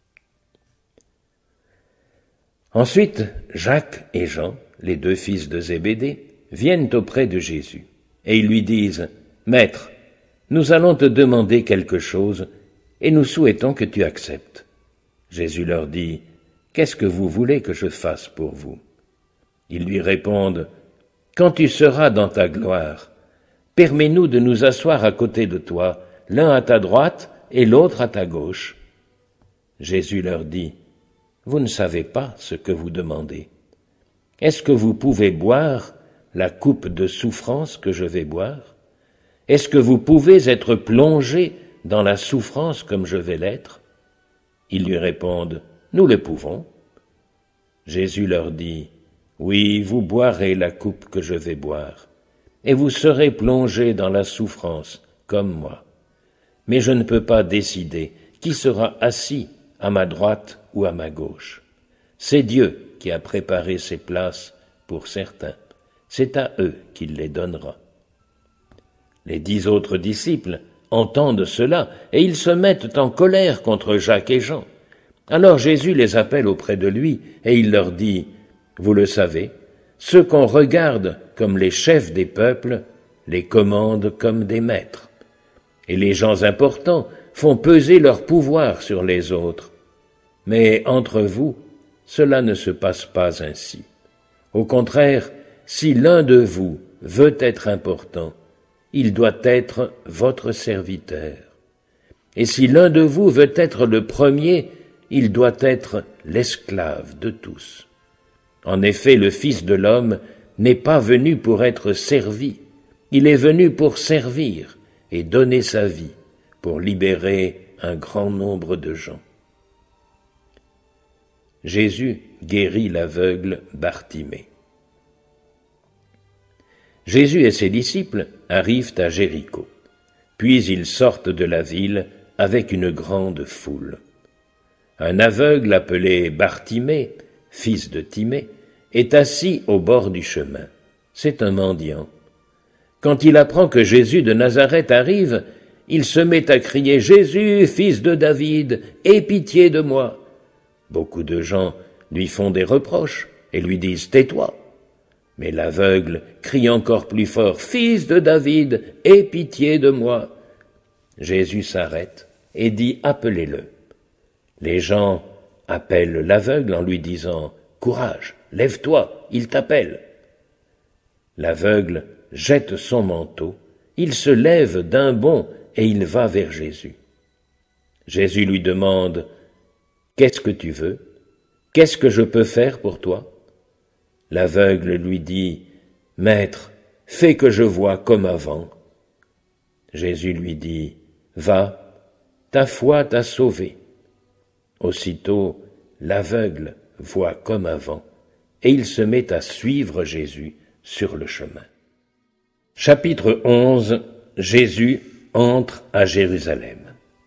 Ensuite, Jacques et Jean, les 2 fils de Zébédée, viennent auprès de Jésus, et ils lui disent, « Maître, nous allons te demander quelque chose, et nous souhaitons que tu acceptes. » Jésus leur dit, « Qu'est-ce que vous voulez que je fasse pour vous ?» Ils lui répondent, « Quand tu seras dans ta gloire, permets-nous de nous asseoir à côté de toi, l'un à ta droite et l'autre à ta gauche. » Jésus leur dit, « Vous ne savez pas ce que vous demandez. Est-ce que vous pouvez boire la coupe de souffrance que je vais boire? Est-ce que vous pouvez être plongés dans la souffrance comme je vais l'être? » Ils lui répondent, « Nous le pouvons. » Jésus leur dit, « Oui, vous boirez la coupe que je vais boire, et vous serez plongés dans la souffrance comme moi. Mais je ne peux pas décider qui sera assis à ma droite ou à ma gauche. C'est Dieu qui a préparé ces places pour certains, c'est à eux qu'il les donnera. Les 10 autres disciples entendent cela, et ils se mettent en colère contre Jacques et Jean. Alors Jésus les appelle auprès de lui, et il leur dit, « Vous le savez, ceux qu'on regarde comme les chefs des peuples les commandent comme des maîtres. Et les gens importants font peser leur pouvoir sur les autres. Mais entre vous, cela ne se passe pas ainsi. Au contraire, si l'un de vous veut être important, il doit être votre serviteur. Et si l'un de vous veut être le premier, il doit être l'esclave de tous. En effet, le Fils de l'homme n'est pas venu pour être servi, il est venu pour servir et donner sa vie pour libérer un grand nombre de gens. » Jésus guérit l'aveugle Bartimée. Jésus et ses disciples arrivent à Jéricho. Puis ils sortent de la ville avec une grande foule. Un aveugle appelé Bartimée, fils de Timée, est assis au bord du chemin. C'est un mendiant. Quand il apprend que Jésus de Nazareth arrive, il se met à crier « Jésus, fils de David, aie pitié de moi !» Beaucoup de gens lui font des reproches et lui disent « Tais-toi !» Mais l'aveugle crie encore plus fort « Fils de David, aie pitié de moi !» Jésus s'arrête et dit « Appelez-le !» Les gens appellent l'aveugle en lui disant « Courage, lève-toi, il t'appelle !» L'aveugle jette son manteau, il se lève d'un bond et il va vers Jésus. Jésus lui demande « Qu'est-ce que tu veux? Qu'est-ce que je peux faire pour toi ?» L'aveugle lui dit « Maître, fais que je voie comme avant. » Jésus lui dit « Va, ta foi t'a sauvé. » Aussitôt, l'aveugle voit comme avant, et il se met à suivre Jésus sur le chemin. Chapitre 11. Jésus entre à Jérusalem.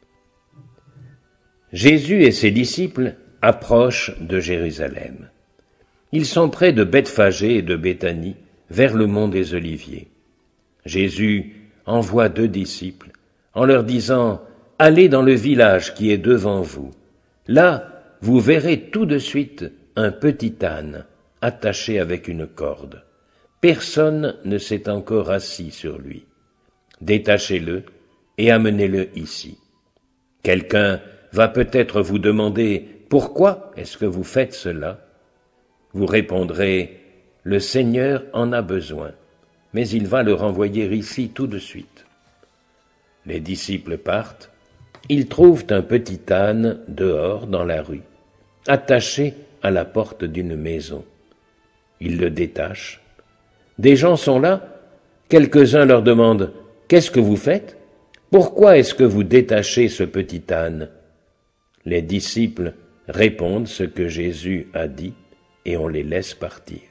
Jésus et ses disciples approchent de Jérusalem. Ils sont près de Bethphagée et de Béthanie, vers le mont des Oliviers. Jésus envoie 2 disciples, en leur disant « Allez dans le village qui est devant vous. Là, vous verrez tout de suite un petit âne attaché avec une corde. Personne ne s'est encore assis sur lui. Détachez-le et amenez-le ici. Quelqu'un va peut-être vous demander « Pourquoi est-ce que vous faites cela ?» Vous répondrez « Le Seigneur en a besoin, mais il va le renvoyer ici tout de suite. » Les disciples partent. Ils trouvent un petit âne dehors dans la rue, attaché à la porte d'une maison. Ils le détachent. Des gens sont là. Quelques-uns leur demandent « Qu'est-ce que vous faites? Pourquoi est-ce que vous détachez ce petit âne ?» Les disciples répondent ce que Jésus a dit et on les laisse partir.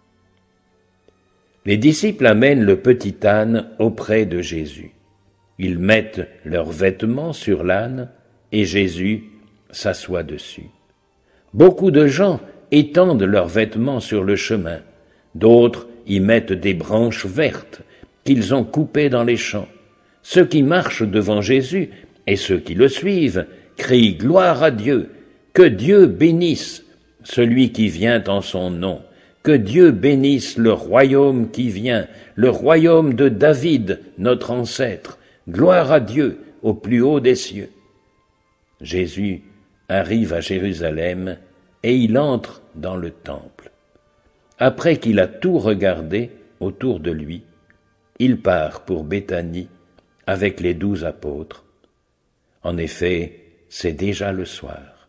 Les disciples amènent le petit âne auprès de Jésus. Ils mettent leurs vêtements sur l'âne et Jésus s'assoit dessus. Beaucoup de gens étendent leurs vêtements sur le chemin. D'autres y mettent des branches vertes qu'ils ont coupées dans les champs. Ceux qui marchent devant Jésus et ceux qui le suivent crient « Gloire à Dieu ! Que Dieu bénisse celui qui vient en son nom ! Que Dieu bénisse le royaume qui vient, le royaume de David, notre ancêtre! Gloire à Dieu au plus haut des cieux !» Jésus arrive à Jérusalem et il entre dans le temple. Après qu'il a tout regardé autour de lui, il part pour Béthanie avec les 12 apôtres. En effet, c'est déjà le soir.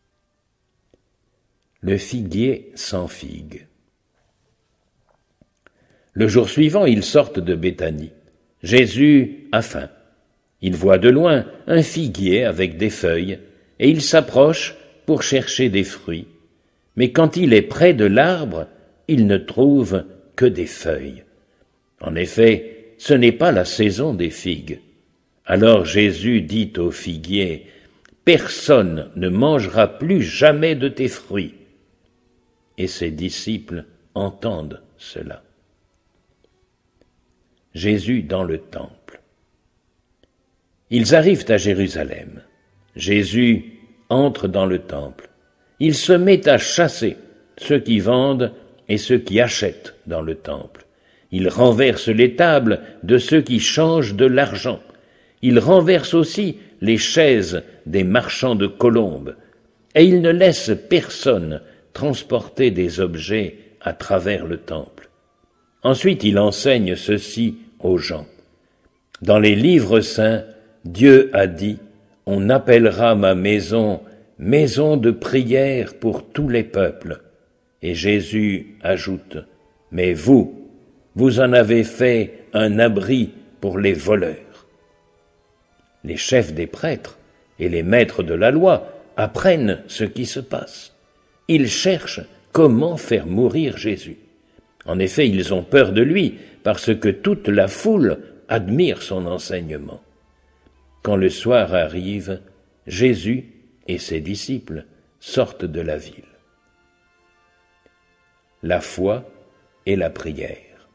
Le figuier sans figues. Le jour suivant, ils sortent de Béthanie. Jésus a faim. Il voit de loin un figuier avec des feuilles, et il s'approche pour chercher des fruits. Mais quand il est près de l'arbre, il ne trouve que des feuilles. En effet, ce n'est pas la saison des figues. Alors Jésus dit au figuier, « Personne ne mangera plus jamais de tes fruits. » Et ses disciples entendent cela. Jésus dans le temple. Ils arrivent à Jérusalem. Jésus entre dans le temple. Il se met à chasser ceux qui vendent et ceux qui achètent dans le temple. Il renverse les tables de ceux qui changent de l'argent. Il renverse aussi les chaises des marchands de colombes. Et il ne laisse personne transporter des objets à travers le temple. Ensuite, il enseigne ceci aux gens. Dans les livres saints, Dieu a dit, « On appellera ma maison, maison de prière pour tous les peuples. » Et Jésus ajoute, « Mais vous, vous en avez fait un abri pour les voleurs. » Les chefs des prêtres et les maîtres de la loi apprennent ce qui se passe. Ils cherchent comment faire mourir Jésus. En effet, ils ont peur de lui parce que toute la foule admire son enseignement. Quand le soir arrive, Jésus et ses disciples sortent de la ville. La foi et la prière.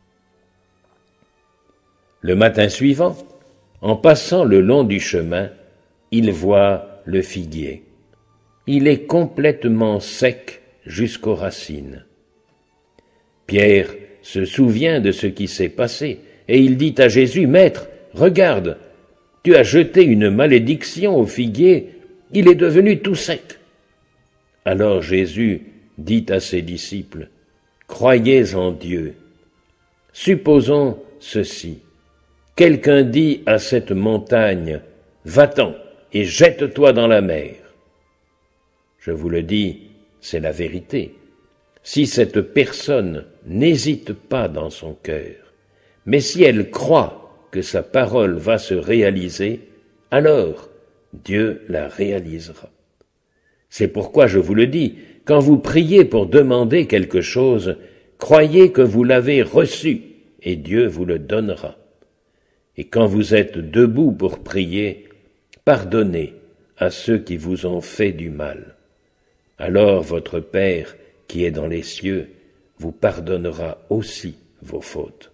Le matin suivant, en passant le long du chemin, il voit le figuier. Il est complètement sec jusqu'aux racines. Pierre se souvient de ce qui s'est passé et il dit à Jésus, « Maître, regarde, tu as jeté une malédiction au figuier, il est devenu tout sec. » Alors Jésus dit à ses disciples, « Croyez en Dieu. Supposons ceci. Quelqu'un dit à cette montagne, « Va-t'en et jette-toi dans la mer. » Je vous le dis, c'est la vérité. Si cette personne n'hésite pas dans son cœur, mais si elle croit que sa parole va se réaliser, alors Dieu la réalisera. C'est pourquoi je vous le dis, quand vous priez pour demander quelque chose, croyez que vous l'avez reçu et Dieu vous le donnera. Et quand vous êtes debout pour prier, pardonnez à ceux qui vous ont fait du mal. Alors votre Père, qui est dans les cieux, vous pardonnera aussi vos fautes.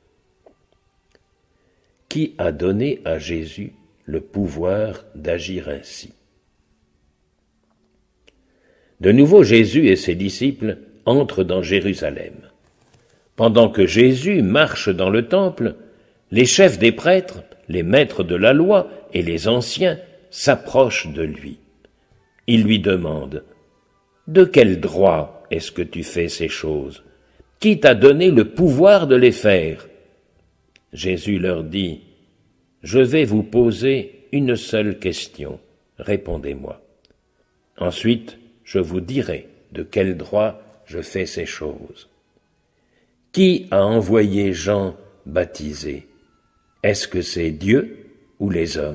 Qui a donné à Jésus le pouvoir d'agir ainsi? De nouveau, Jésus et ses disciples entrent dans Jérusalem. Pendant que Jésus marche dans le temple, les chefs des prêtres, les maîtres de la loi et les anciens s'approchent de lui. Ils lui demandent, « De quel droit est-ce que tu fais ces choses? Qui t'a donné le pouvoir de les faire ?» Jésus leur dit, « Je vais vous poser une seule question, répondez-moi. Ensuite, je vous dirai de quel droit je fais ces choses. Qui a envoyé Jean baptiser? Est-ce que c'est Dieu ou les hommes? »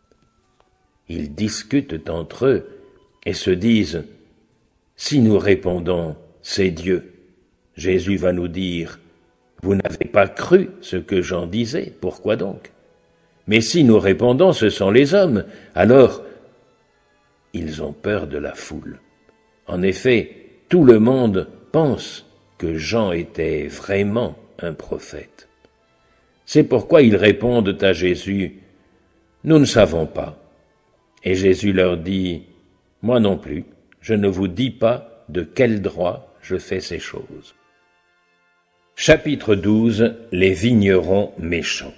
Ils discutent entre eux et se disent, « Si nous répondons, c'est Dieu, Jésus va nous dire, vous n'avez pas cru ce que Jean disait, pourquoi donc? Mais si nous répondons, ce sont les hommes, alors ils ont peur de la foule. En effet, tout le monde pense que Jean était vraiment un prophète. C'est pourquoi ils répondent à Jésus, « Nous ne savons pas. » Et Jésus leur dit, « Moi non plus, je ne vous dis pas de quel droit je fais ces choses. » Chapitre 12. Les vignerons méchants.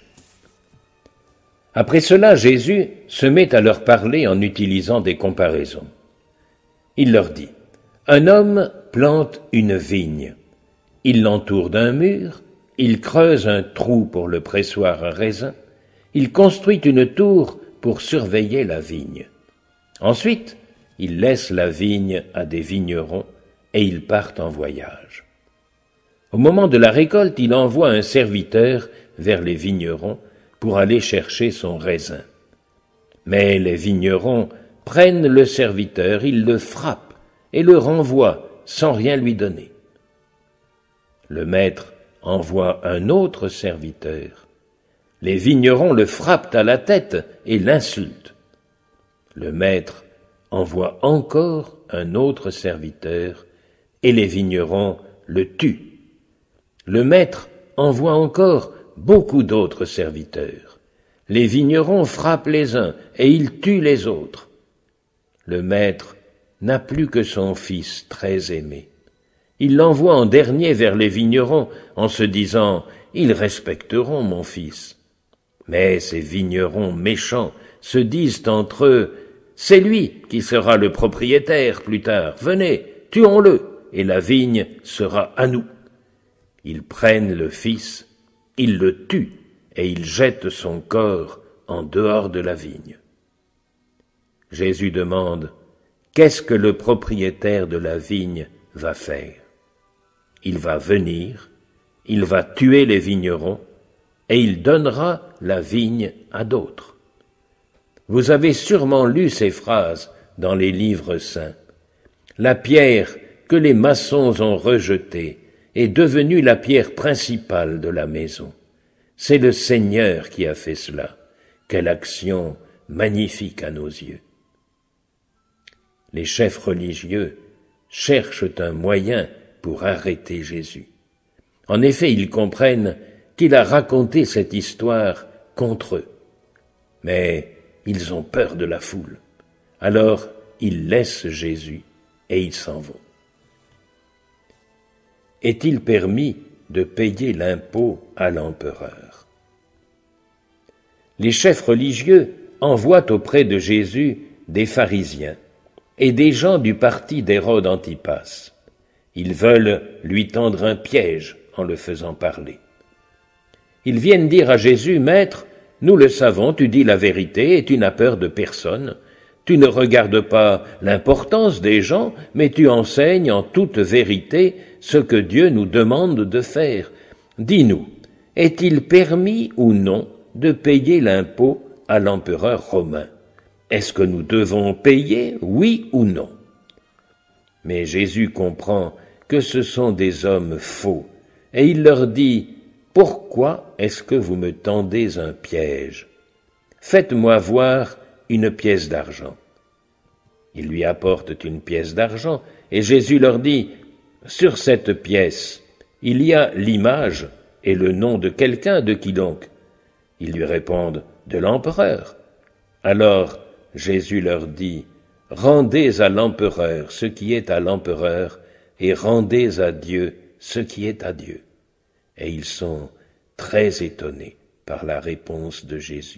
Après cela, Jésus se met à leur parler en utilisant des comparaisons. Il leur dit, « Un homme plante une vigne. Il l'entoure d'un mur, il creuse un trou pour le pressoir à raisin, il construit une tour pour surveiller la vigne. Ensuite, il laisse la vigne à des vignerons et ils partent en voyage. Au moment de la récolte, il envoie un serviteur vers les vignerons pour aller chercher son raisin. Mais les vignerons prennent le serviteur, ils le frappent et le renvoient sans rien lui donner. Le maître envoie un autre serviteur. Les vignerons le frappent à la tête et l'insultent. Le maître envoie encore un autre serviteur et les vignerons le tuent. Le maître envoie encore beaucoup d'autres serviteurs. Les vignerons frappent les uns et ils tuent les autres. Le maître n'a plus que son fils très aimé. Il l'envoie en dernier vers les vignerons en se disant « Ils respecteront mon fils ». Mais ces vignerons méchants se disent entre eux « C'est lui qui sera le propriétaire plus tard. Venez, tuons-le, et la vigne sera à nous. » Ils prennent le fils, ils le tuent, et ils jettent son corps en dehors de la vigne. Jésus demande « Qu'est-ce que le propriétaire de la vigne va faire ?» Il va venir, il va tuer les vignerons, et il donnera la vigne à d'autres. Vous avez sûrement lu ces phrases dans les livres saints. La pierre que les maçons ont rejetée est devenue la pierre principale de la maison. C'est le Seigneur qui a fait cela. Quelle action magnifique à nos yeux. Les chefs religieux cherchent un moyen pour arrêter Jésus. En effet, ils comprennent qu'il a raconté cette histoire contre eux. Mais ils ont peur de la foule. Alors, ils laissent Jésus et ils s'en vont. Est-il permis de payer l'impôt à l'empereur? Les chefs religieux envoient auprès de Jésus des pharisiens et des gens du parti d'Hérode Antipas. Ils veulent lui tendre un piège en le faisant parler. Ils viennent dire à Jésus, « Maître, nous le savons, tu dis la vérité et tu n'as peur de personne. Tu ne regardes pas l'importance des gens, mais tu enseignes en toute vérité ce que Dieu nous demande de faire. Dis-nous, est-il permis ou non de payer l'impôt à l'empereur romain? Est-ce que nous devons payer, oui ou non ?» Mais Jésus comprend que ce sont des hommes faux, et il leur dit, « Pourquoi est-ce que vous me tendez un piège? Faites-moi voir une pièce d'argent. » Ils lui apportent une pièce d'argent, et Jésus leur dit, « Sur cette pièce, il y a l'image et le nom de quelqu'un, de qui donc ?» Ils lui répondent, « De l'empereur. » Alors Jésus leur dit, « Rendez à l'empereur ce qui est à l'empereur, et rendez à Dieu ce qui est à Dieu. » Et ils sont très étonnés par la réponse de Jésus.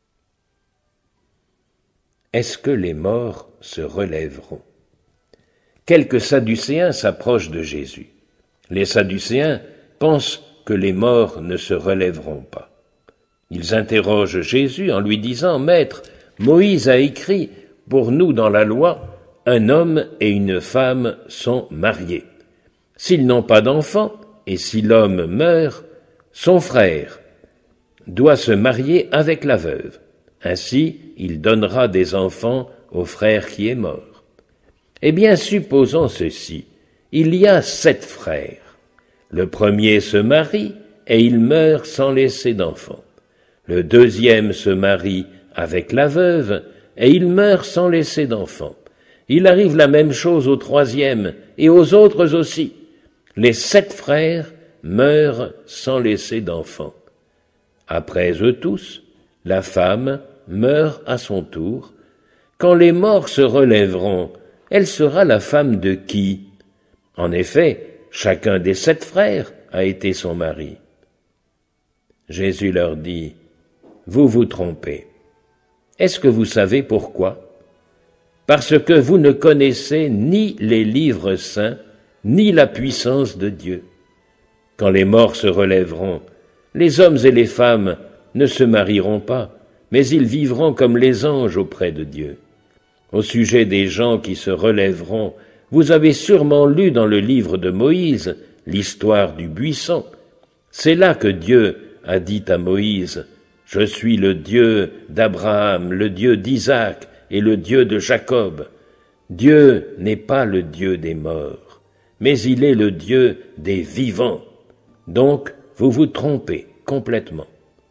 Est-ce que les morts se relèveront? Quelques Sadducéens s'approchent de Jésus. Les Sadducéens pensent que les morts ne se relèveront pas. Ils interrogent Jésus en lui disant, « Maître, Moïse a écrit pour nous dans la loi, un homme et une femme sont mariés. S'ils n'ont pas d'enfant, et si l'homme meurt, son frère doit se marier avec la veuve. Ainsi, il donnera des enfants au frère qui est mort. Eh bien, supposons ceci. Il y a 7 frères. Le premier se marie et il meurt sans laisser d'enfants. Le deuxième se marie avec la veuve et il meurt sans laisser d'enfants. Il arrive la même chose au troisième et aux autres aussi. Les 7 frères meurent sans laisser d'enfants. Après eux tous, la femme meurt à son tour. Quand les morts se relèveront, elle sera la femme de qui? En effet, chacun des 7 frères a été son mari. Jésus leur dit, « Vous vous trompez. Est-ce que vous savez pourquoi? Parce que vous ne connaissez ni les livres saints, ni la puissance de Dieu. Quand les morts se relèveront, les hommes et les femmes ne se marieront pas, mais ils vivront comme les anges auprès de Dieu. Au sujet des gens qui se relèveront, vous avez sûrement lu dans le livre de Moïse l'histoire du buisson. C'est là que Dieu a dit à Moïse, « Je suis le Dieu d'Abraham, le Dieu d'Isaac et le Dieu de Jacob. » Dieu n'est pas le Dieu des morts, mais il est le Dieu des vivants. Donc, vous vous trompez complètement.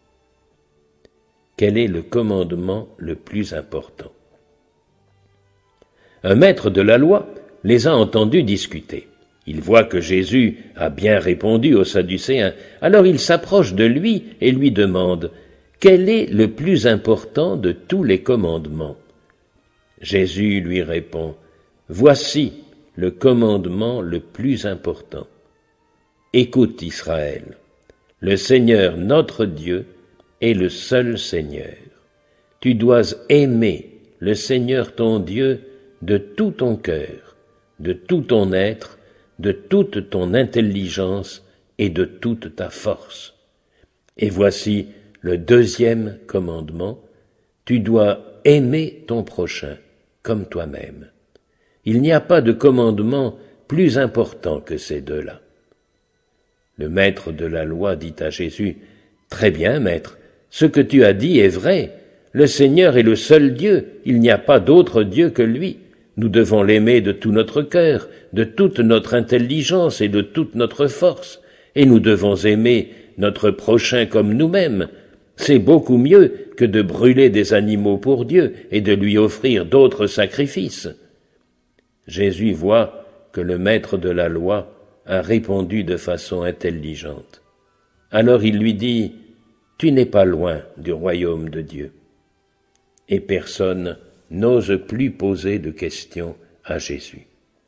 Quel est le commandement le plus important? Un maître de la loi les a entendus discuter. Il voit que Jésus a bien répondu aux Sadducéens, alors il s'approche de lui et lui demande « Quel est le plus important de tous les commandements ?» Jésus lui répond « Voici le commandement le plus important. Écoute Israël, le Seigneur notre Dieu est le seul Seigneur. Tu dois aimer le Seigneur ton Dieu de tout ton cœur, de tout ton être, de toute ton intelligence et de toute ta force. Et voici le deuxième commandement, tu dois aimer ton prochain comme toi-même. Il n'y a pas de commandement plus important que ces deux-là. » Le maître de la loi dit à Jésus, « Très bien, maître, ce que tu as dit est vrai. Le Seigneur est le seul Dieu, il n'y a pas d'autre Dieu que lui. Nous devons l'aimer de tout notre cœur, de toute notre intelligence et de toute notre force, et nous devons aimer notre prochain comme nous-mêmes. C'est beaucoup mieux que de brûler des animaux pour Dieu et de lui offrir d'autres sacrifices. » Jésus voit que le maître de la loi a répondu de façon intelligente. Alors il lui dit, « Tu n'es pas loin du royaume de Dieu. » Et personne n'ose plus poser de questions à Jésus.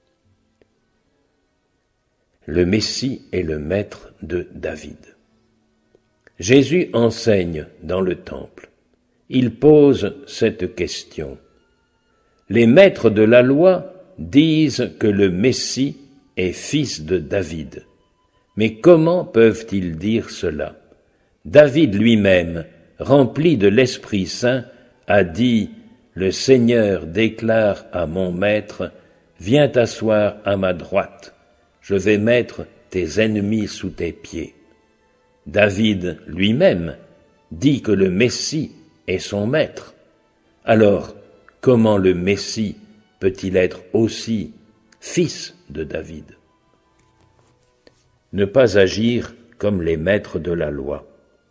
Le Messie est le maître de David. Jésus enseigne dans le temple. Il pose cette question. Les maîtres de la loi disent que le Messie est fils de David. Mais comment peuvent-ils dire cela? David lui-même, rempli de l'Esprit Saint, a dit « Le Seigneur déclare à mon maître, viens t'asseoir à ma droite, je vais mettre tes ennemis sous tes pieds. » David lui-même dit que le Messie est son maître. Alors, comment le Messie peut-il être aussi fils de David? Ne pas agir comme les maîtres de la loi.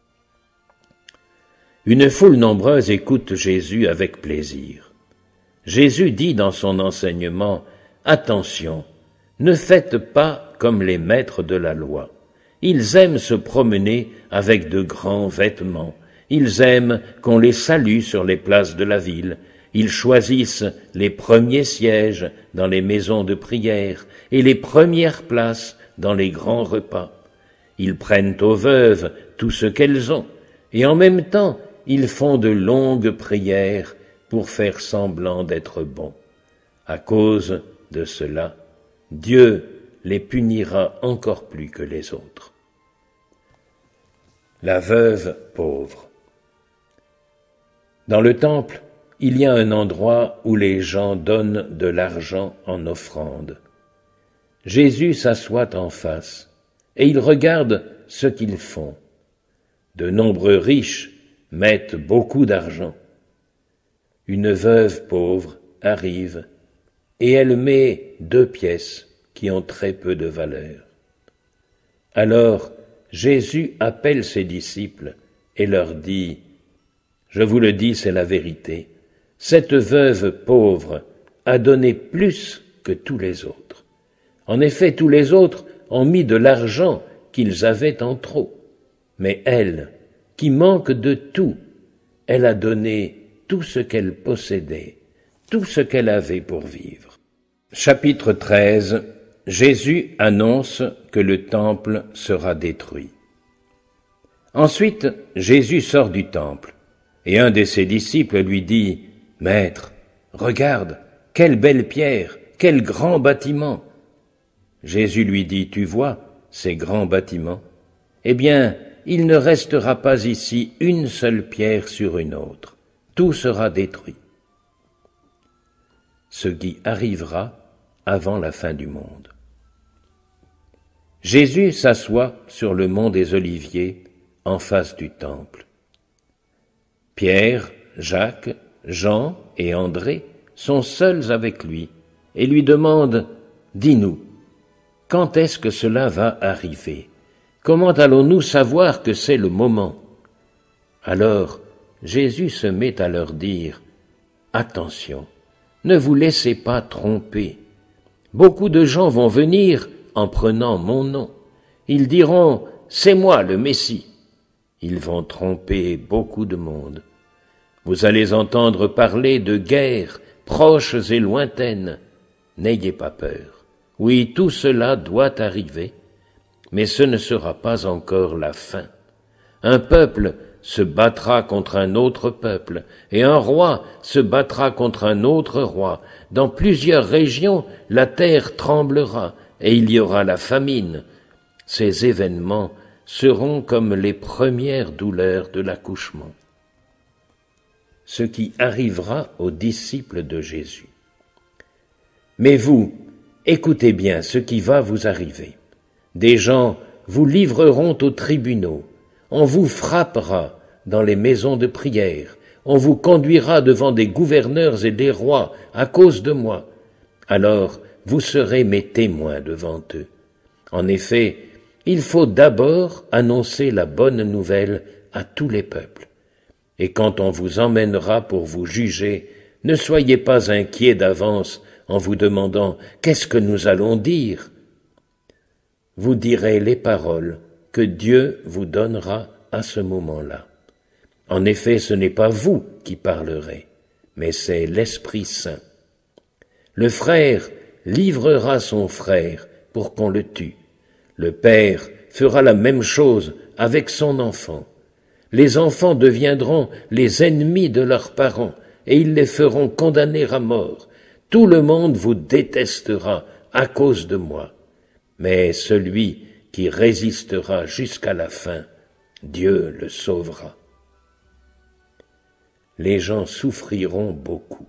Une foule nombreuse écoute Jésus avec plaisir. Jésus dit dans son enseignement, « Attention, ne faites pas comme les maîtres de la loi. Ils aiment se promener avec de grands vêtements. Ils aiment qu'on les salue sur les places de la ville. Ils choisissent les premiers sièges dans les maisons de prière et les premières places dans les grands repas. Ils prennent aux veuves tout ce qu'elles ont et en même temps, ils font de longues prières pour faire semblant d'être bons. À cause de cela, Dieu les punira encore plus que les autres. » La veuve pauvre. Dans le temple, il y a un endroit où les gens donnent de l'argent en offrande. Jésus s'assoit en face et il regarde ce qu'ils font. De nombreux riches mettent beaucoup d'argent. Une veuve pauvre arrive et elle met 2 pièces qui ont très peu de valeur. Alors Jésus appelle ses disciples et leur dit « Je vous le dis, c'est la vérité, cette veuve pauvre a donné plus que tous les autres. En effet, tous les autres ont mis de l'argent qu'ils avaient en trop, mais elle, qui manque de tout, elle a donné tout ce qu'elle possédait, tout ce qu'elle avait pour vivre. » Chapitre 13. Jésus annonce que le temple sera détruit. Ensuite, Jésus sort du temple, et un de ses disciples lui dit « Maître, regarde, quelle belle pierre, quel grand bâtiment !» Jésus lui dit « Tu vois ces grands bâtiments? Eh bien, il ne restera pas ici une seule pierre sur une autre. Tout sera détruit. » Ce qui arrivera avant la fin du monde. Jésus s'assoit sur le mont des Oliviers en face du temple. Pierre, Jacques, Jean et André sont seuls avec lui et lui demandent « Dis-nous, quand est-ce que cela va arriver? Comment allons-nous savoir que c'est le moment ?» Alors Jésus se met à leur dire « Attention, ne vous laissez pas tromper. Beaucoup de gens vont venir en prenant mon nom. Ils diront, c'est moi le Messie. Ils vont tromper beaucoup de monde. Vous allez entendre parler de guerres proches et lointaines. N'ayez pas peur. Oui, tout cela doit arriver, mais ce ne sera pas encore la fin. Un peuple se battra contre un autre peuple, et un roi se battra contre un autre roi. Dans plusieurs régions, la terre tremblera, et il y aura la famine. Ces événements seront comme les premières douleurs de l'accouchement. Ce qui arrivera aux disciples de Jésus. Mais vous, écoutez bien ce qui va vous arriver. Des gens vous livreront aux tribunaux, on vous frappera dans les maisons de prière, on vous conduira devant des gouverneurs et des rois à cause de moi. Alors vous serez mes témoins devant eux. En effet, il faut d'abord annoncer la bonne nouvelle à tous les peuples. Et quand on vous emmènera pour vous juger, ne soyez pas inquiets d'avance en vous demandant « Qu'est-ce que nous allons dire ?» Vous direz les paroles que Dieu vous donnera à ce moment-là. En effet, ce n'est pas vous qui parlerez, mais c'est l'Esprit Saint. Le frère livrera son frère pour qu'on le tue. Le père fera la même chose avec son enfant. Les enfants deviendront les ennemis de leurs parents et ils les feront condamner à mort. Tout le monde vous détestera à cause de moi. Mais celui qui résistera jusqu'à la fin, Dieu le sauvera. Les gens souffriront beaucoup.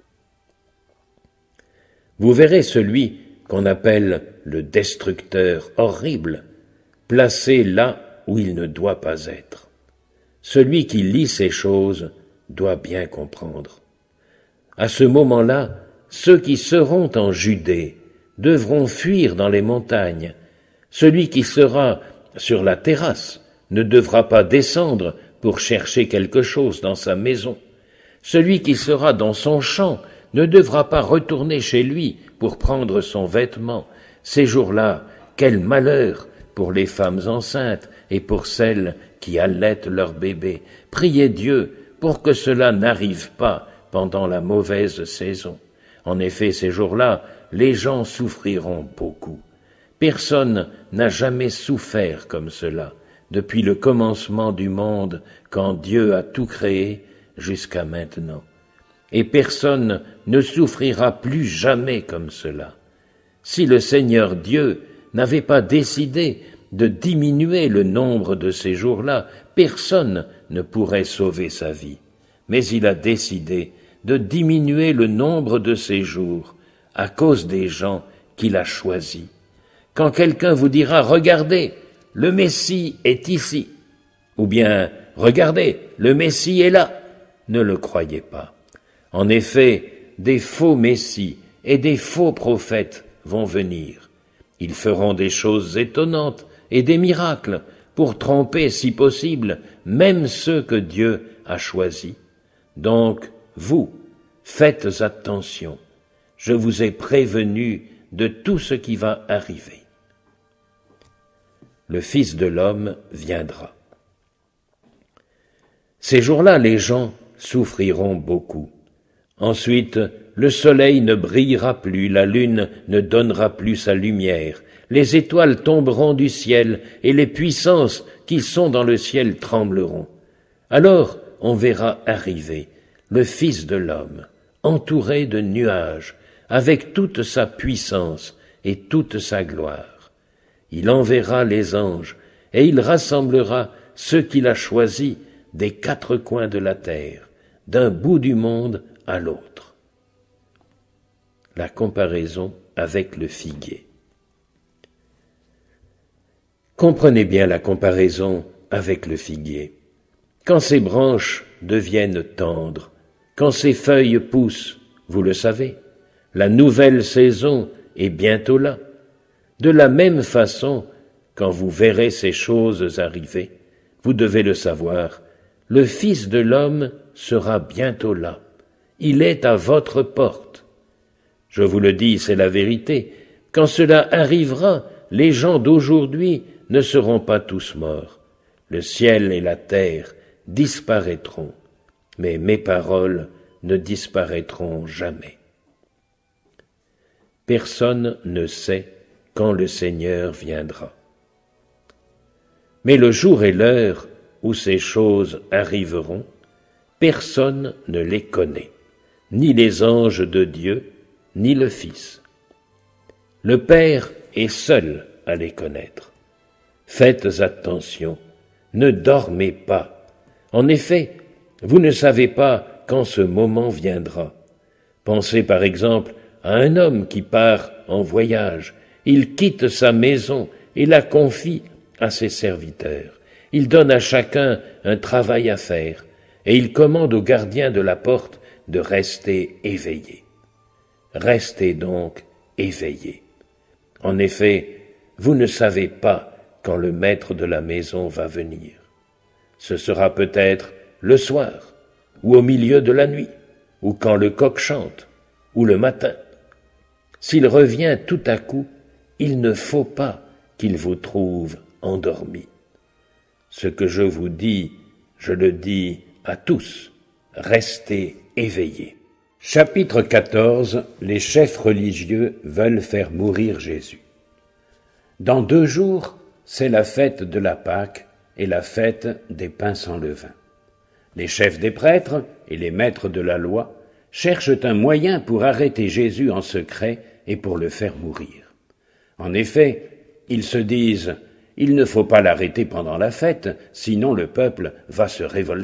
Vous verrez celui qu'on appelle le destructeur horrible, placé là où il ne doit pas être. Celui qui lit ces choses doit bien comprendre. À ce moment-là, ceux qui seront en Judée devront fuir dans les montagnes. Celui qui sera sur la terrasse ne devra pas descendre pour chercher quelque chose dans sa maison. Celui qui sera dans son champ ne devra pas retourner chez lui pour prendre son vêtement. Ces jours-là, quel malheur pour les femmes enceintes et pour celles qui allaitent leur bébé. Priez Dieu pour que cela n'arrive pas pendant la mauvaise saison. En effet, ces jours-là, les gens souffriront beaucoup. Personne n'a jamais souffert comme cela, depuis le commencement du monde, quand Dieu a tout créé, jusqu'à maintenant. Et personne ne souffrira plus jamais comme cela. Si le Seigneur Dieu n'avait pas décidé de diminuer le nombre de ces jours-là, personne ne pourrait sauver sa vie. Mais il a décidé de diminuer le nombre de ces jours à cause des gens qu'il a choisis. Quand quelqu'un vous dira « Regardez, le Messie est ici » ou bien « Regardez, le Messie est là », ne le croyez pas. En effet, des faux messies et des faux prophètes vont venir. Ils feront des choses étonnantes et des miracles pour tromper, si possible, même ceux que Dieu a choisis. Donc, vous, faites attention. Je vous ai prévenu de tout ce qui va arriver. Le Fils de l'homme viendra. Ces jours-là, les gens souffriront beaucoup. Ensuite, le soleil ne brillera plus, la lune ne donnera plus sa lumière, les étoiles tomberont du ciel et les puissances qui sont dans le ciel trembleront. Alors on verra arriver le Fils de l'homme, entouré de nuages, avec toute sa puissance et toute sa gloire. Il enverra les anges et il rassemblera ceux qu'il a choisis des quatre coins de la terre, d'un bout du monde à l'autre. La comparaison avec le figuier. Comprenez bien la comparaison avec le figuier. Quand ses branches deviennent tendres, quand ses feuilles poussent, vous le savez, la nouvelle saison est bientôt là. De la même façon, quand vous verrez ces choses arriver, vous devez le savoir, le Fils de l'homme sera bientôt là. Il est à votre porte. Je vous le dis, c'est la vérité. Quand cela arrivera, les gens d'aujourd'hui ne seront pas tous morts. Le ciel et la terre disparaîtront, mais mes paroles ne disparaîtront jamais. Personne ne sait quand le Seigneur viendra. Mais le jour et l'heure où ces choses arriveront, personne ne les connaît, ni les anges de Dieu, ni le Fils. Le Père est seul à les connaître. Faites attention, ne dormez pas. En effet, vous ne savez pas quand ce moment viendra. Pensez par exemple à un homme qui part en voyage. Il quitte sa maison et la confie à ses serviteurs. Il donne à chacun un travail à faire et il commande au gardien de la porte de rester éveillé. Restez donc éveillés. En effet, vous ne savez pas quand le maître de la maison va venir. Ce sera peut-être le soir, ou au milieu de la nuit, ou quand le coq chante, ou le matin. S'il revient tout à coup, il ne faut pas qu'il vous trouve endormis. Ce que je vous dis, je le dis à tous, restez éveillés. Chapitre 14. Les chefs religieux veulent faire mourir Jésus. Dans 2 jours, c'est la fête de la Pâque et la fête des pains sans levain. Les chefs des prêtres et les maîtres de la loi cherchent un moyen pour arrêter Jésus en secret et pour le faire mourir. En effet, ils se disent « Il ne faut pas l'arrêter pendant la fête, sinon le peuple va se révolter. »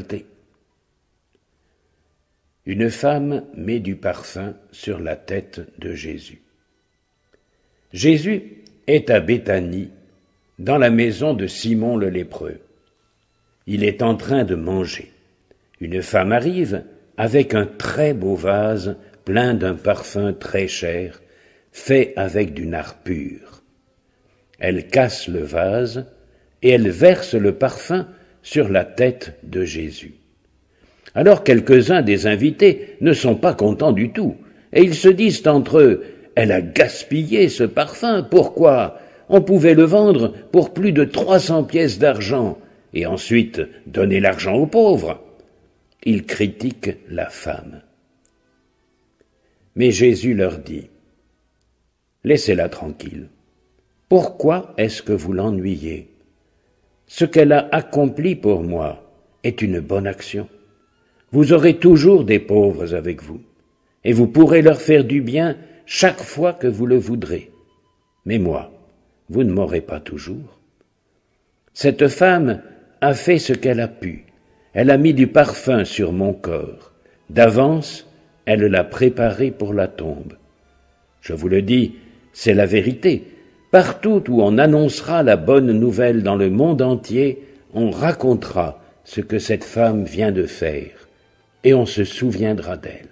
Une femme met du parfum sur la tête de Jésus. Jésus est à Béthanie, dans la maison de Simon le lépreux. Il est en train de manger. Une femme arrive avec un très beau vase plein d'un parfum très cher, fait avec du nard pur. Elle casse le vase et elle verse le parfum sur la tête de Jésus. Alors quelques-uns des invités ne sont pas contents du tout, et ils se disent entre eux « Elle a gaspillé ce parfum, pourquoi ? On pouvait le vendre pour plus de 300 pièces d'argent, et ensuite donner l'argent aux pauvres. » Ils critiquent la femme. Mais Jésus leur dit « Laissez-la tranquille. Pourquoi est-ce que vous l'ennuyez ? Ce qu'elle a accompli pour moi est une bonne action. Vous aurez toujours des pauvres avec vous, et vous pourrez leur faire du bien chaque fois que vous le voudrez. Mais moi, vous ne m'aurez pas toujours. Cette femme a fait ce qu'elle a pu. Elle a mis du parfum sur mon corps. D'avance, elle l'a préparé pour la tombe. Je vous le dis, c'est la vérité. Partout où on annoncera la bonne nouvelle dans le monde entier, on racontera ce que cette femme vient de faire, et on se souviendra d'elle.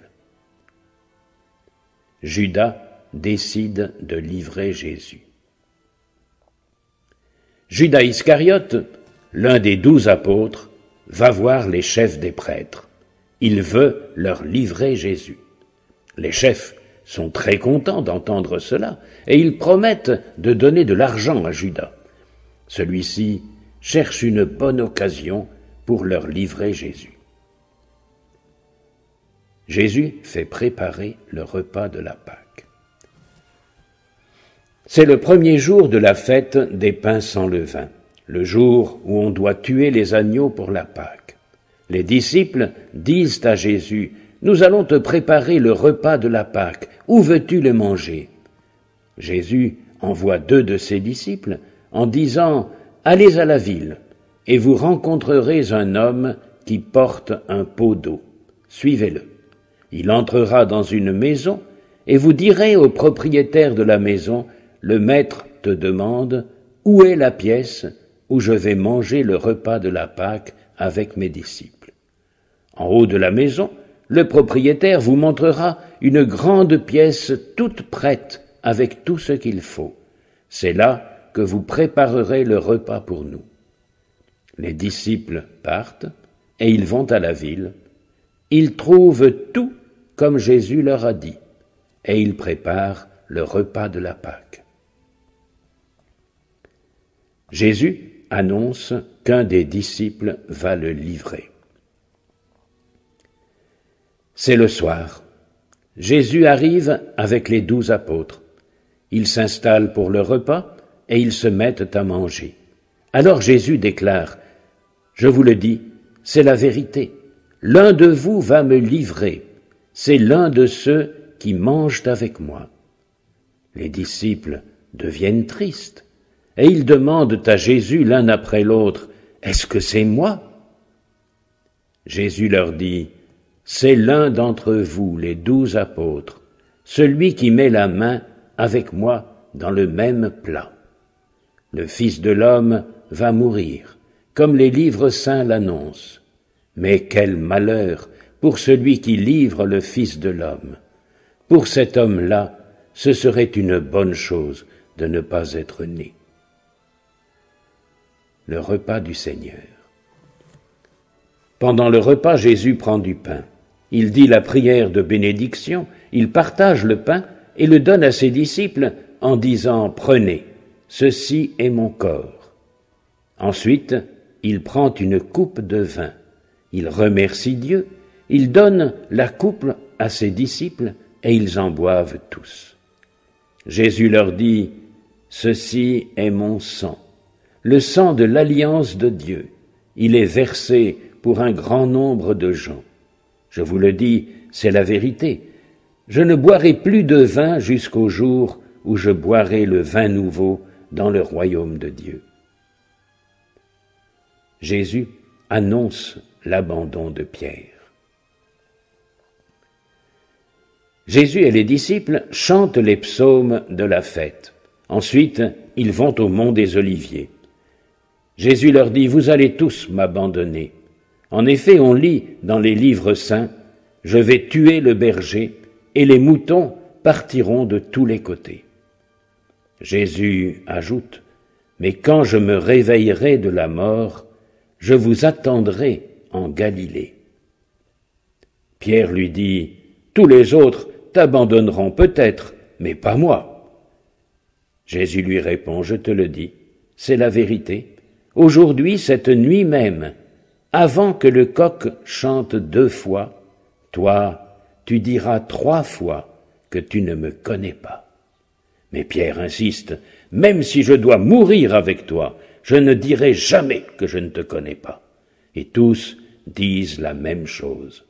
Judas décide de livrer Jésus. Judas Iscariote, l'un des 12 apôtres, va voir les chefs des prêtres. Il veut leur livrer Jésus. Les chefs sont très contents d'entendre cela, et ils promettent de donner de l'argent à Judas. Celui-ci cherche une bonne occasion pour leur livrer Jésus. Jésus fait préparer le repas de la Pâque. C'est le premier jour de la fête des pains sans levain, le jour où on doit tuer les agneaux pour la Pâque. Les disciples disent à Jésus « Nous allons te préparer le repas de la Pâque, où veux-tu le manger ?» Jésus envoie 2 de ses disciples en disant « Allez à la ville, et vous rencontrerez un homme qui porte un pot d'eau. Suivez-le. Il entrera dans une maison, et vous direz au propriétaire de la maison, le maître te demande, où est la pièce où je vais manger le repas de la Pâque avec mes disciples? En haut de la maison, le propriétaire vous montrera une grande pièce toute prête avec tout ce qu'il faut. C'est là que vous préparerez le repas pour nous. Les disciples partent, et ils vont à la ville. Ils trouvent tout comme Jésus leur a dit, et ils préparent le repas de la Pâque. Jésus annonce qu'un des disciples va le livrer. C'est le soir. Jésus arrive avec les 12 apôtres. Ils s'installent pour le repas et ils se mettent à manger. Alors Jésus déclare, « Je vous le dis, c'est la vérité. L'un de vous va me livrer. C'est l'un de ceux qui mangent avec moi. » Les disciples deviennent tristes et ils demandent à Jésus l'un après l'autre, « Est-ce que c'est moi ?» Jésus leur dit, « C'est l'un d'entre vous, les 12 apôtres, celui qui met la main avec moi dans le même plat. Le Fils de l'homme va mourir, comme les livres saints l'annoncent. Mais quel malheur pour celui qui livre le Fils de l'homme. Pour cet homme-là, ce serait une bonne chose de ne pas être né. » Le repas du Seigneur. Pendant le repas, Jésus prend du pain. Il dit la prière de bénédiction, il partage le pain et le donne à ses disciples en disant « Prenez, ceci est mon corps. » Ensuite, il prend une coupe de vin. Il remercie Dieu, il donne la coupe à ses disciples et ils en boivent tous. Jésus leur dit « Ceci est mon sang, le sang de l'alliance de Dieu. Il est versé pour un grand nombre de gens. Je vous le dis, c'est la vérité. Je ne boirai plus de vin jusqu'au jour où je boirai le vin nouveau dans le royaume de Dieu. » Jésus annonce l'abandon de Pierre. Jésus et les disciples chantent les psaumes de la fête. Ensuite, ils vont au mont des Oliviers. Jésus leur dit, « Vous allez tous m'abandonner. En effet, on lit dans les livres saints, « Je vais tuer le berger, et les moutons partiront de tous les côtés. » Jésus ajoute, « Mais quand je me réveillerai de la mort, je vous attendrai en Galilée. » Pierre lui dit, « Tous les autres t'abandonneront peut-être, mais pas moi. » Jésus lui répond, « Je te le dis, c'est la vérité. Aujourd'hui, cette nuit même, avant que le coq chante 2 fois, toi, tu diras 3 fois que tu ne me connais pas. » Mais Pierre insiste, « Même si je dois mourir avec toi, je ne dirai jamais que je ne te connais pas. » Et tous disent la même chose.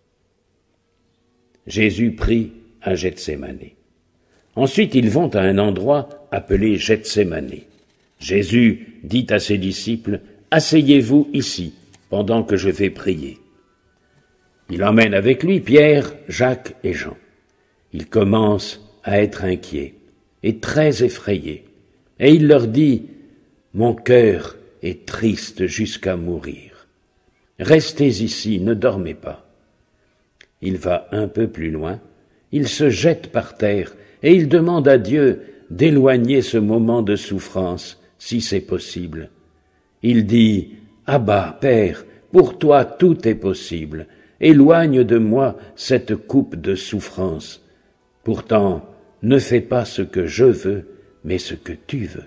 Jésus prie à Gethsémane. Ensuite, ils vont à un endroit appelé Gethsémane. Jésus dit à ses disciples, « Asseyez-vous ici, pendant que je vais prier. » Il emmène avec lui Pierre, Jacques et Jean. Il commence à être inquiet et très effrayé, et il leur dit, « Mon cœur est triste jusqu'à mourir. Restez ici, ne dormez pas. » Il va un peu plus loin, il se jette par terre et il demande à Dieu d'éloigner ce moment de souffrance, si c'est possible. Il dit, « Abba, Père, pour toi tout est possible. Éloigne de moi cette coupe de souffrance. Pourtant, ne fais pas ce que je veux, mais ce que tu veux. »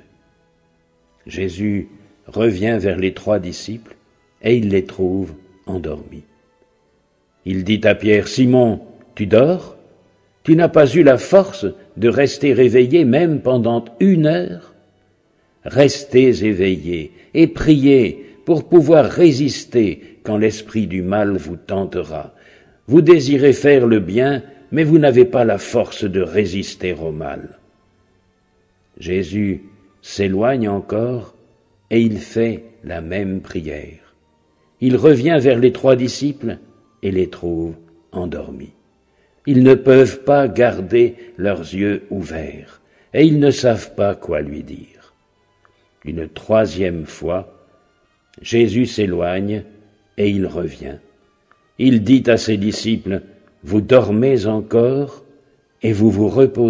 Jésus revient vers les 3 disciples et il les trouve endormis. Il dit à Pierre, « Simon, tu dors? Tu n'as pas eu la force de rester éveillé même pendant 1 heure? Restez éveillés et priez pour pouvoir résister quand l'esprit du mal vous tentera. Vous désirez faire le bien, mais vous n'avez pas la force de résister au mal. » Jésus s'éloigne encore et il fait la même prière. Il revient vers les 3 disciples et les trouve endormis. Ils ne peuvent pas garder leurs yeux ouverts et ils ne savent pas quoi lui dire. Une 3e fois, Jésus s'éloigne et il revient. Il dit à ses disciples, « Vous dormez encore et vous vous reposez. »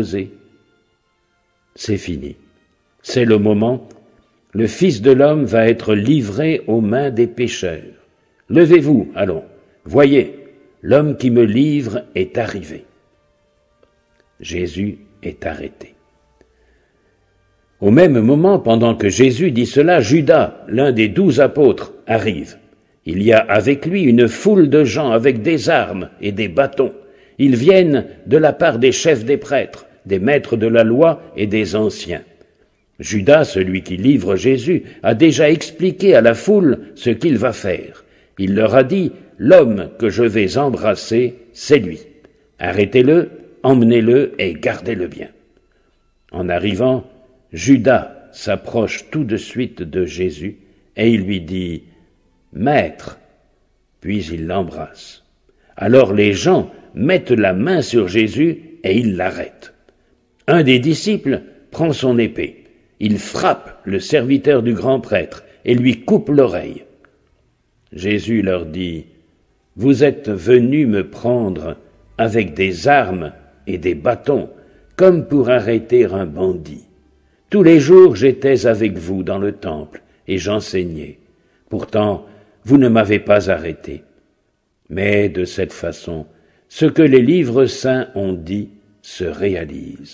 C'est fini. C'est le moment. Le Fils de l'homme va être livré aux mains des pécheurs. Levez-vous, allons. Voyez, l'homme qui me livre est arrivé. Jésus est arrêté. Au même moment, pendant que Jésus dit cela, Judas, l'un des 12 apôtres, arrive. Il y a avec lui une foule de gens avec des armes et des bâtons. Ils viennent de la part des chefs des prêtres, des maîtres de la loi et des anciens. Judas, celui qui livre Jésus, a déjà expliqué à la foule ce qu'il va faire. Il leur a dit, « L'homme que je vais embrasser, c'est lui. Arrêtez-le, emmenez-le et gardez-le bien. » En arrivant, Judas s'approche tout de suite de Jésus et il lui dit « Maître !» Puis il l'embrasse. Alors les gens mettent la main sur Jésus et ils l'arrêtent. Un des disciples prend son épée. Il frappe le serviteur du grand prêtre et lui coupe l'oreille. Jésus leur dit « Vous êtes venus me prendre avec des armes et des bâtons, comme pour arrêter un bandit. Tous les jours j'étais avec vous dans le temple et j'enseignais. Pourtant, vous ne m'avez pas arrêté. Mais de cette façon, ce que les livres saints ont dit se réalise. »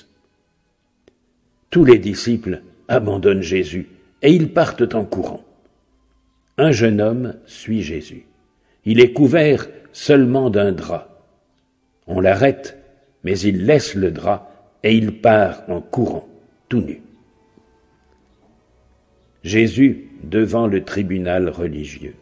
Tous les disciples abandonnent Jésus et ils partent en courant. Un jeune homme suit Jésus. Il est couvert seulement d'un drap. On l'arrête, mais il laisse le drap et il part en courant, tout nu. Jésus devant le tribunal religieux.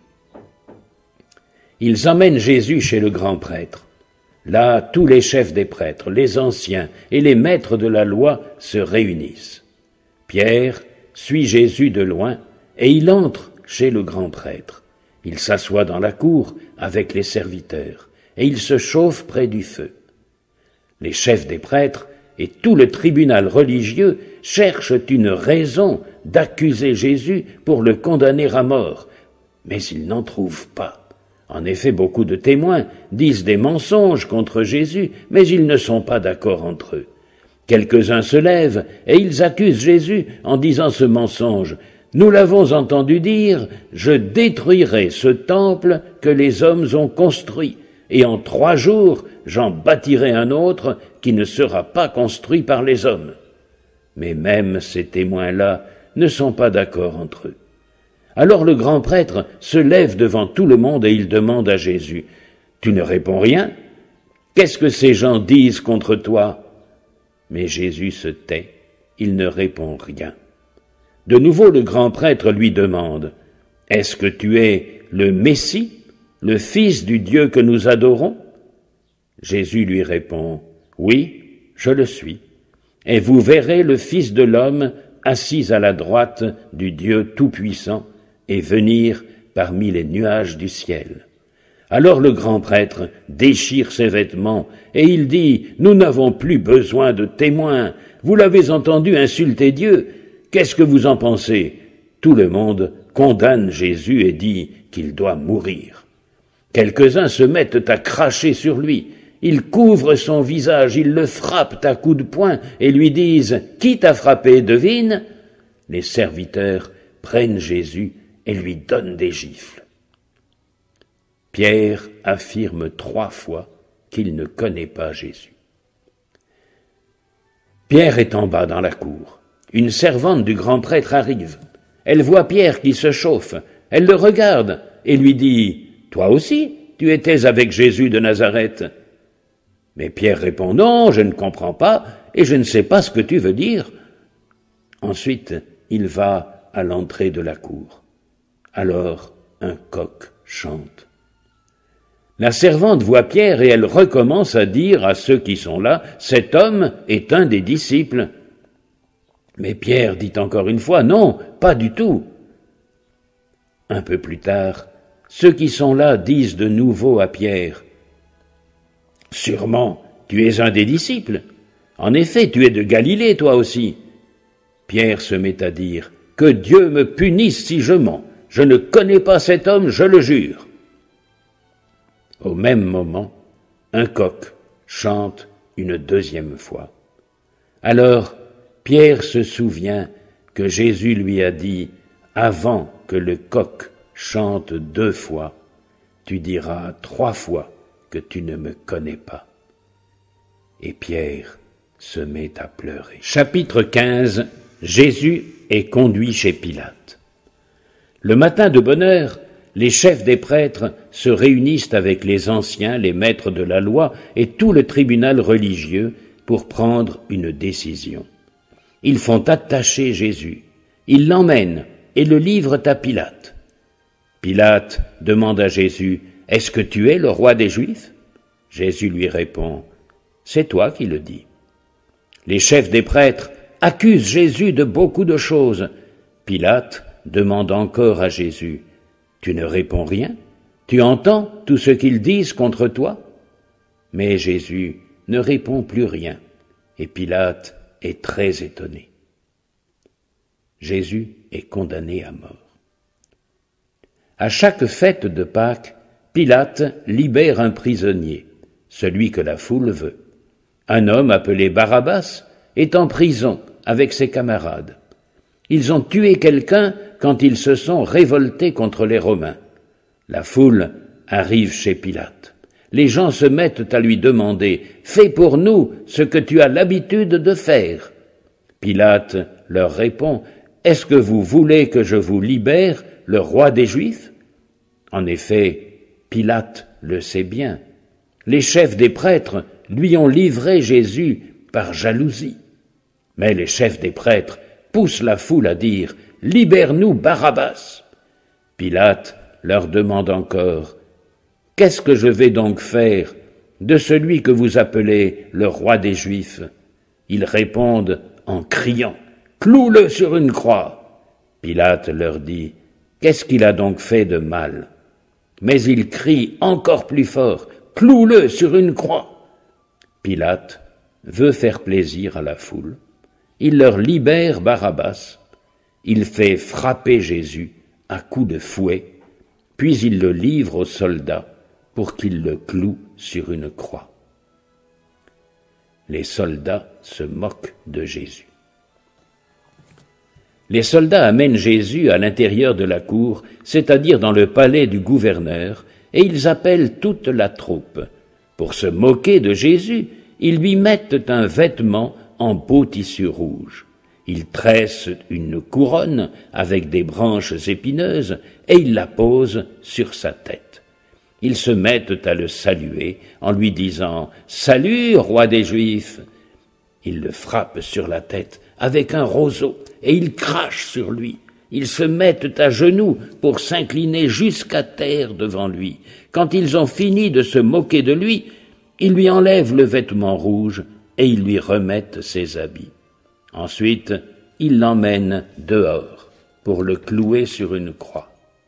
Ils emmènent Jésus chez le grand prêtre. Là, tous les chefs des prêtres, les anciens et les maîtres de la loi se réunissent. Pierre suit Jésus de loin et il entre chez le grand prêtre. Il s'assoit dans la cour avec les serviteurs et il se chauffe près du feu. Les chefs des prêtres et tout le tribunal religieux cherchent une raison d'accuser Jésus pour le condamner à mort, mais ils n'en trouvent pas. En effet, beaucoup de témoins disent des mensonges contre Jésus, mais ils ne sont pas d'accord entre eux. Quelques-uns se lèvent et ils accusent Jésus en disant ce mensonge. « Nous l'avons entendu dire, je détruirai ce temple que les hommes ont construit, et en 3 jours j'en bâtirai un autre qui ne sera pas construit par les hommes. » Mais même ces témoins-là ne sont pas d'accord entre eux. Alors le grand prêtre se lève devant tout le monde et il demande à Jésus, « Tu ne réponds rien? Qu'est-ce que ces gens disent contre toi ?» Mais Jésus se tait, il ne répond rien. De nouveau le grand prêtre lui demande, « Est-ce que tu es le Messie, le Fils du Dieu que nous adorons ?» Jésus lui répond, « Oui, je le suis, et vous verrez le Fils de l'homme assis à la droite du Dieu Tout-Puissant et venir parmi les nuages du ciel. » Alors le grand prêtre déchire ses vêtements et il dit, « Nous n'avons plus besoin de témoins, vous l'avez entendu insulter Dieu, qu'est-ce que vous en pensez ?» Tout le monde condamne Jésus et dit qu'il doit mourir. Quelques-uns se mettent à cracher sur lui, ils couvrent son visage, ils le frappent à coups de poing et lui disent « Qui t'a frappé, devine ?» Les serviteurs prennent Jésus et lui donnent des gifles. Pierre affirme 3 fois qu'il ne connaît pas Jésus. Pierre est en bas dans la cour. Une servante du grand prêtre arrive. Elle voit Pierre qui se chauffe. Elle le regarde et lui dit « Toi aussi, tu étais avec Jésus de Nazareth. » Mais Pierre répond « Non, je ne comprends pas et je ne sais pas ce que tu veux dire. » Ensuite, il va à l'entrée de la cour. Alors, un coq chante. La servante voit Pierre et elle recommence à dire à ceux qui sont là, « Cet homme est un des disciples. » Mais Pierre dit encore une fois, « Non, pas du tout. » Un peu plus tard, ceux qui sont là disent de nouveau à Pierre, « Sûrement, tu es un des disciples. En effet, tu es de Galilée, toi aussi. » Pierre se met à dire, « Que Dieu me punisse si je mens. Je ne connais pas cet homme, je le jure. » Au même moment, un coq chante une 2e fois. Alors, Pierre se souvient que Jésus lui a dit « Avant que le coq chante 2 fois, tu diras 3 fois que tu ne me connais pas. » Et Pierre se met à pleurer. Chapitre 15. Jésus est conduit chez Pilate. Le matin de bonne heure, les chefs des prêtres se réunissent avec les anciens, les maîtres de la loi et tout le tribunal religieux pour prendre une décision. Ils font attacher Jésus. Ils l'emmènent et le livrent à Pilate. Pilate demande à Jésus, « Est-ce que tu es le roi des Juifs ?» Jésus lui répond, « C'est toi qui le dis. » Les chefs des prêtres accusent Jésus de beaucoup de choses. Pilate demande encore à Jésus, « Tu ne réponds rien? Tu entends tout ce qu'ils disent contre toi ?» Mais Jésus ne répond plus rien, et Pilate est très étonné. Jésus est condamné à mort. À chaque fête de Pâques, Pilate libère un prisonnier, celui que la foule veut. Un homme appelé Barabbas est en prison avec ses camarades. Ils ont tué quelqu'un quand ils se sont révoltés contre les Romains. La foule arrive chez Pilate. Les gens se mettent à lui demander « Fais pour nous ce que tu as l'habitude de faire ». Pilate leur répond « Est-ce que vous voulez que je vous libère, le roi des Juifs ?» En effet, Pilate le sait bien. Les chefs des prêtres lui ont livré Jésus par jalousie. Mais les chefs des prêtres poussent la foule à dire « Libère-nous Barabbas !» Pilate leur demande encore « Qu'est-ce que je vais donc faire de celui que vous appelez le roi des Juifs ?» Ils répondent en criant « Cloue-le sur une croix !» Pilate leur dit « Qu'est-ce qu'il a donc fait de mal ?» Mais ils crient encore plus fort « Cloue-le sur une croix !» Pilate veut faire plaisir à la foule. Il leur libère Barabbas. Il fait frapper Jésus à coups de fouet, puis il le livre aux soldats pour qu'ils le clouent sur une croix. Les soldats se moquent de Jésus. Les soldats amènent Jésus à l'intérieur de la cour, c'est-à-dire dans le palais du gouverneur, et ils appellent toute la troupe. Pour se moquer de Jésus, ils lui mettent un vêtement en beau tissu rouge. Ils tressent une couronne avec des branches épineuses et ils la posent sur sa tête. Ils se mettent à le saluer en lui disant « Salut, roi des Juifs !» Ils le frappent sur la tête avec un roseau et ils crachent sur lui. Ils se mettent à genoux pour s'incliner jusqu'à terre devant lui. Quand ils ont fini de se moquer de lui, ils lui enlèvent le vêtement rouge et ils lui remettent ses habits. Ensuite, ils l'emmènent dehors pour le clouer sur une croix.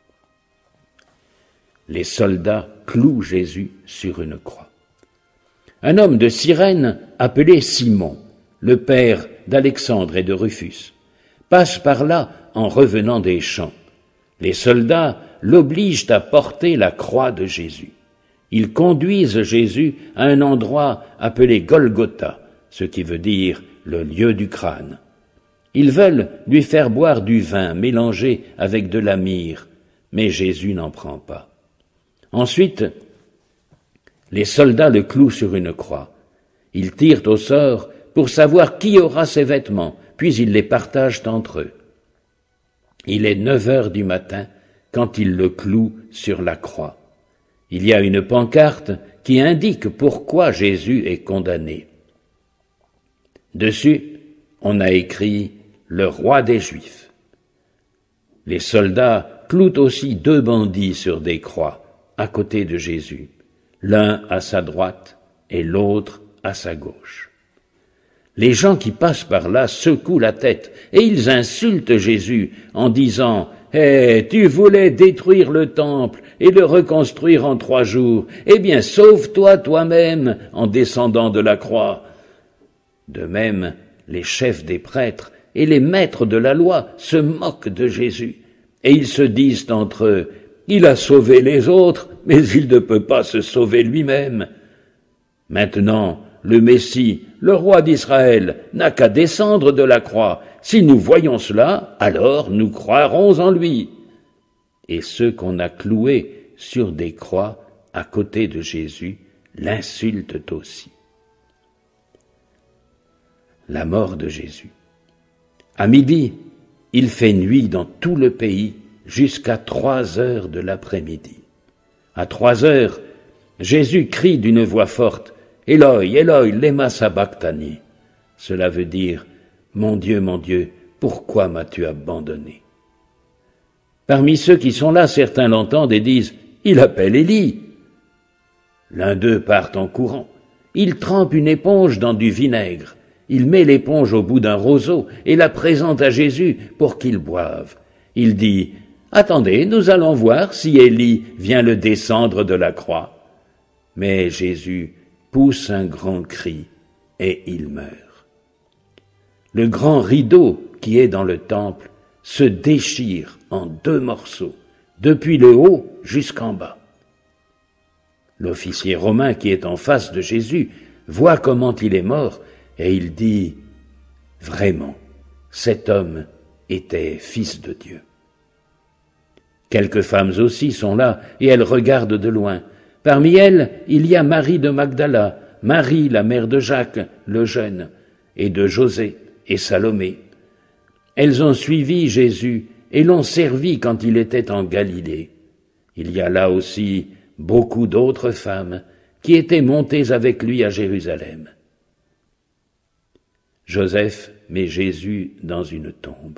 Les soldats clouent Jésus sur une croix. Un homme de Cyrène, appelé Simon, le père d'Alexandre et de Rufus, passe par là en revenant des champs. Les soldats l'obligent à porter la croix de Jésus. Ils conduisent Jésus à un endroit appelé Golgotha, ce qui veut dire le lieu du crâne. Ils veulent lui faire boire du vin mélangé avec de la myrrhe, mais Jésus n'en prend pas. Ensuite, les soldats le clouent sur une croix. Ils tirent au sort pour savoir qui aura ses vêtements, puis ils les partagent entre eux. Il est 9 heures du matin quand ils le clouent sur la croix. Il y a une pancarte qui indique pourquoi Jésus est condamné. Dessus, on a écrit « Le roi des Juifs ». Les soldats clouent aussi 2 bandits sur des croix, à côté de Jésus, l'un à sa droite et l'autre à sa gauche. Les gens qui passent par là secouent la tête et ils insultent Jésus en disant « Hé, tu voulais détruire le temple et le reconstruire en 3 jours, eh bien sauve-toi toi-même en descendant de la croix ». De même, les chefs des prêtres et les maîtres de la loi se moquent de Jésus, et ils se disent entre eux « Il a sauvé les autres, mais il ne peut pas se sauver lui-même. » Maintenant, le Messie, le roi d'Israël, n'a qu'à descendre de la croix. Si nous voyons cela, alors nous croirons en lui. Et ceux qu'on a cloués sur des croix à côté de Jésus l'insultent aussi. La mort de Jésus. À midi, il fait nuit dans tout le pays jusqu'à 3 heures de l'après-midi. À 3 heures, Jésus crie d'une voix forte, « Eloi, Eloi, lema sabachthani » Cela veut dire, « Mon Dieu, pourquoi m'as-tu abandonné ?» Parmi ceux qui sont là, certains l'entendent et disent, « Il appelle Élie !» L'un d'eux part en courant. Il trempe une éponge dans du vinaigre. Il met l'éponge au bout d'un roseau et la présente à Jésus pour qu'il boive. Il dit, « Attendez, nous allons voir si Élie vient le descendre de la croix. » Mais Jésus pousse un grand cri et il meurt. Le grand rideau qui est dans le temple se déchire en 2 morceaux, depuis le haut jusqu'en bas. L'officier romain qui est en face de Jésus voit comment il est mort et il dit « Vraiment, cet homme était fils de Dieu. » Quelques femmes aussi sont là et elles regardent de loin. Parmi elles, il y a Marie de Magdala, Marie, la mère de Jacques, le jeune, et de José et Salomé. Elles ont suivi Jésus et l'ont servi quand il était en Galilée. Il y a là aussi beaucoup d'autres femmes qui étaient montées avec lui à Jérusalem. Joseph met Jésus dans une tombe.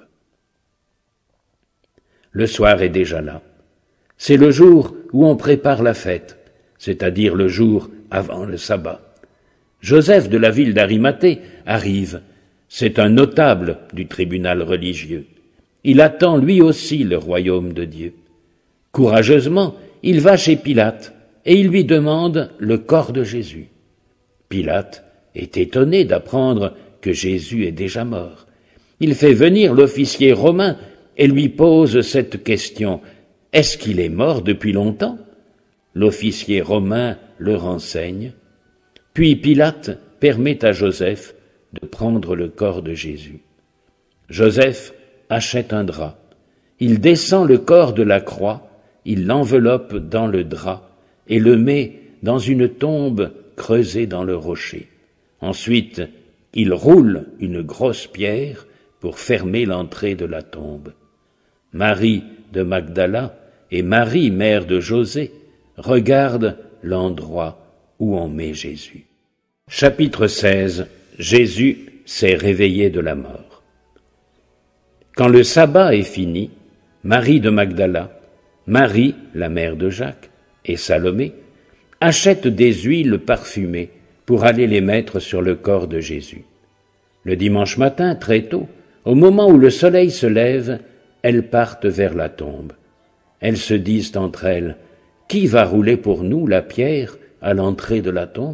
Le soir est déjà là. C'est le jour où on prépare la fête, c'est-à-dire le jour avant le sabbat. Joseph de la ville d'Arimathée arrive. C'est un notable du tribunal religieux. Il attend lui aussi le royaume de Dieu. Courageusement, il va chez Pilate et il lui demande le corps de Jésus. Pilate est étonné d'apprendre que Jésus est déjà mort. Il fait venir l'officier romain et lui pose cette question. Est-ce qu'il est mort depuis longtemps? L'officier romain le renseigne. Puis Pilate permet à Joseph de prendre le corps de Jésus. Joseph achète un drap. Il descend le corps de la croix, il l'enveloppe dans le drap et le met dans une tombe creusée dans le rocher. Ensuite, il roule une grosse pierre pour fermer l'entrée de la tombe. Marie de Magdala et Marie, mère de José, regardent l'endroit où on met Jésus. Chapitre 16. Jésus s'est réveillé de la mort. Quand le sabbat est fini, Marie de Magdala, Marie, la mère de Jacques, et Salomé achètent des huiles parfumées pour aller les mettre sur le corps de Jésus. Le dimanche matin, très tôt, au moment où le soleil se lève, elles partent vers la tombe. Elles se disent entre elles, « Qui va rouler pour nous la pierre à l'entrée de la tombe ?»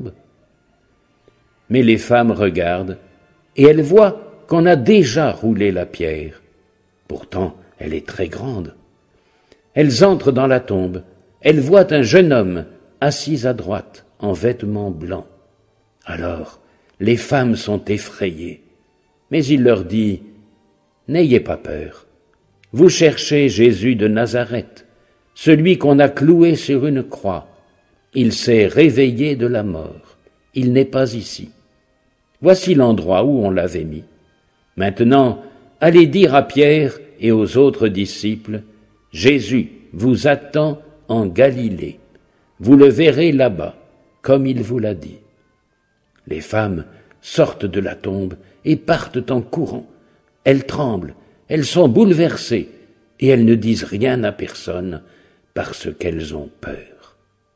Mais les femmes regardent et elles voient qu'on a déjà roulé la pierre. Pourtant, elle est très grande. Elles entrent dans la tombe. Elles voient un jeune homme assis à droite, en vêtements blancs. Alors, les femmes sont effrayées. Mais il leur dit, « N'ayez pas peur. Vous cherchez Jésus de Nazareth, celui qu'on a cloué sur une croix. Il s'est réveillé de la mort. Il n'est pas ici. Voici l'endroit où on l'avait mis. Maintenant, allez dire à Pierre et aux autres disciples, « Jésus vous attend en Galilée. Vous le verrez là-bas, comme il vous l'a dit. » Les femmes sortent de la tombe et partent en courant. Elles tremblent, elles sont bouleversées et elles ne disent rien à personne parce qu'elles ont peur.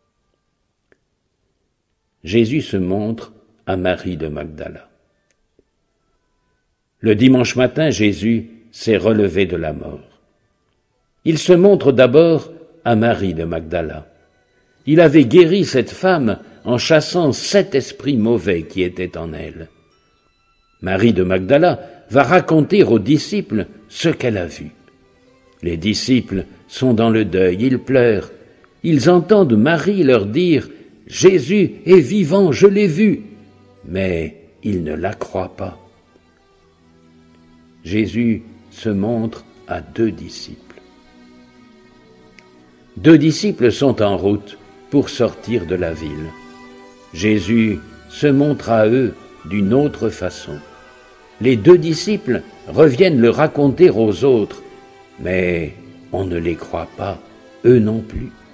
Jésus se montre à Marie de Magdala. Le dimanche matin, Jésus s'est relevé de la mort. Il se montre d'abord à Marie de Magdala. Il avait guéri cette femme en chassant 7 esprits mauvais qui étaient en elle. Marie de Magdala va raconter aux disciples ce qu'elle a vu. Les disciples sont dans le deuil, ils pleurent. Ils entendent Marie leur dire « Jésus est vivant, je l'ai vu !» Mais ils ne la croient pas. Jésus se montre à 2 disciples. 2 disciples sont en route pour sortir de la ville. Jésus se montre à eux d'une autre façon. Les 2 disciples reviennent le raconter aux autres, mais on ne les croit pas, eux non plus.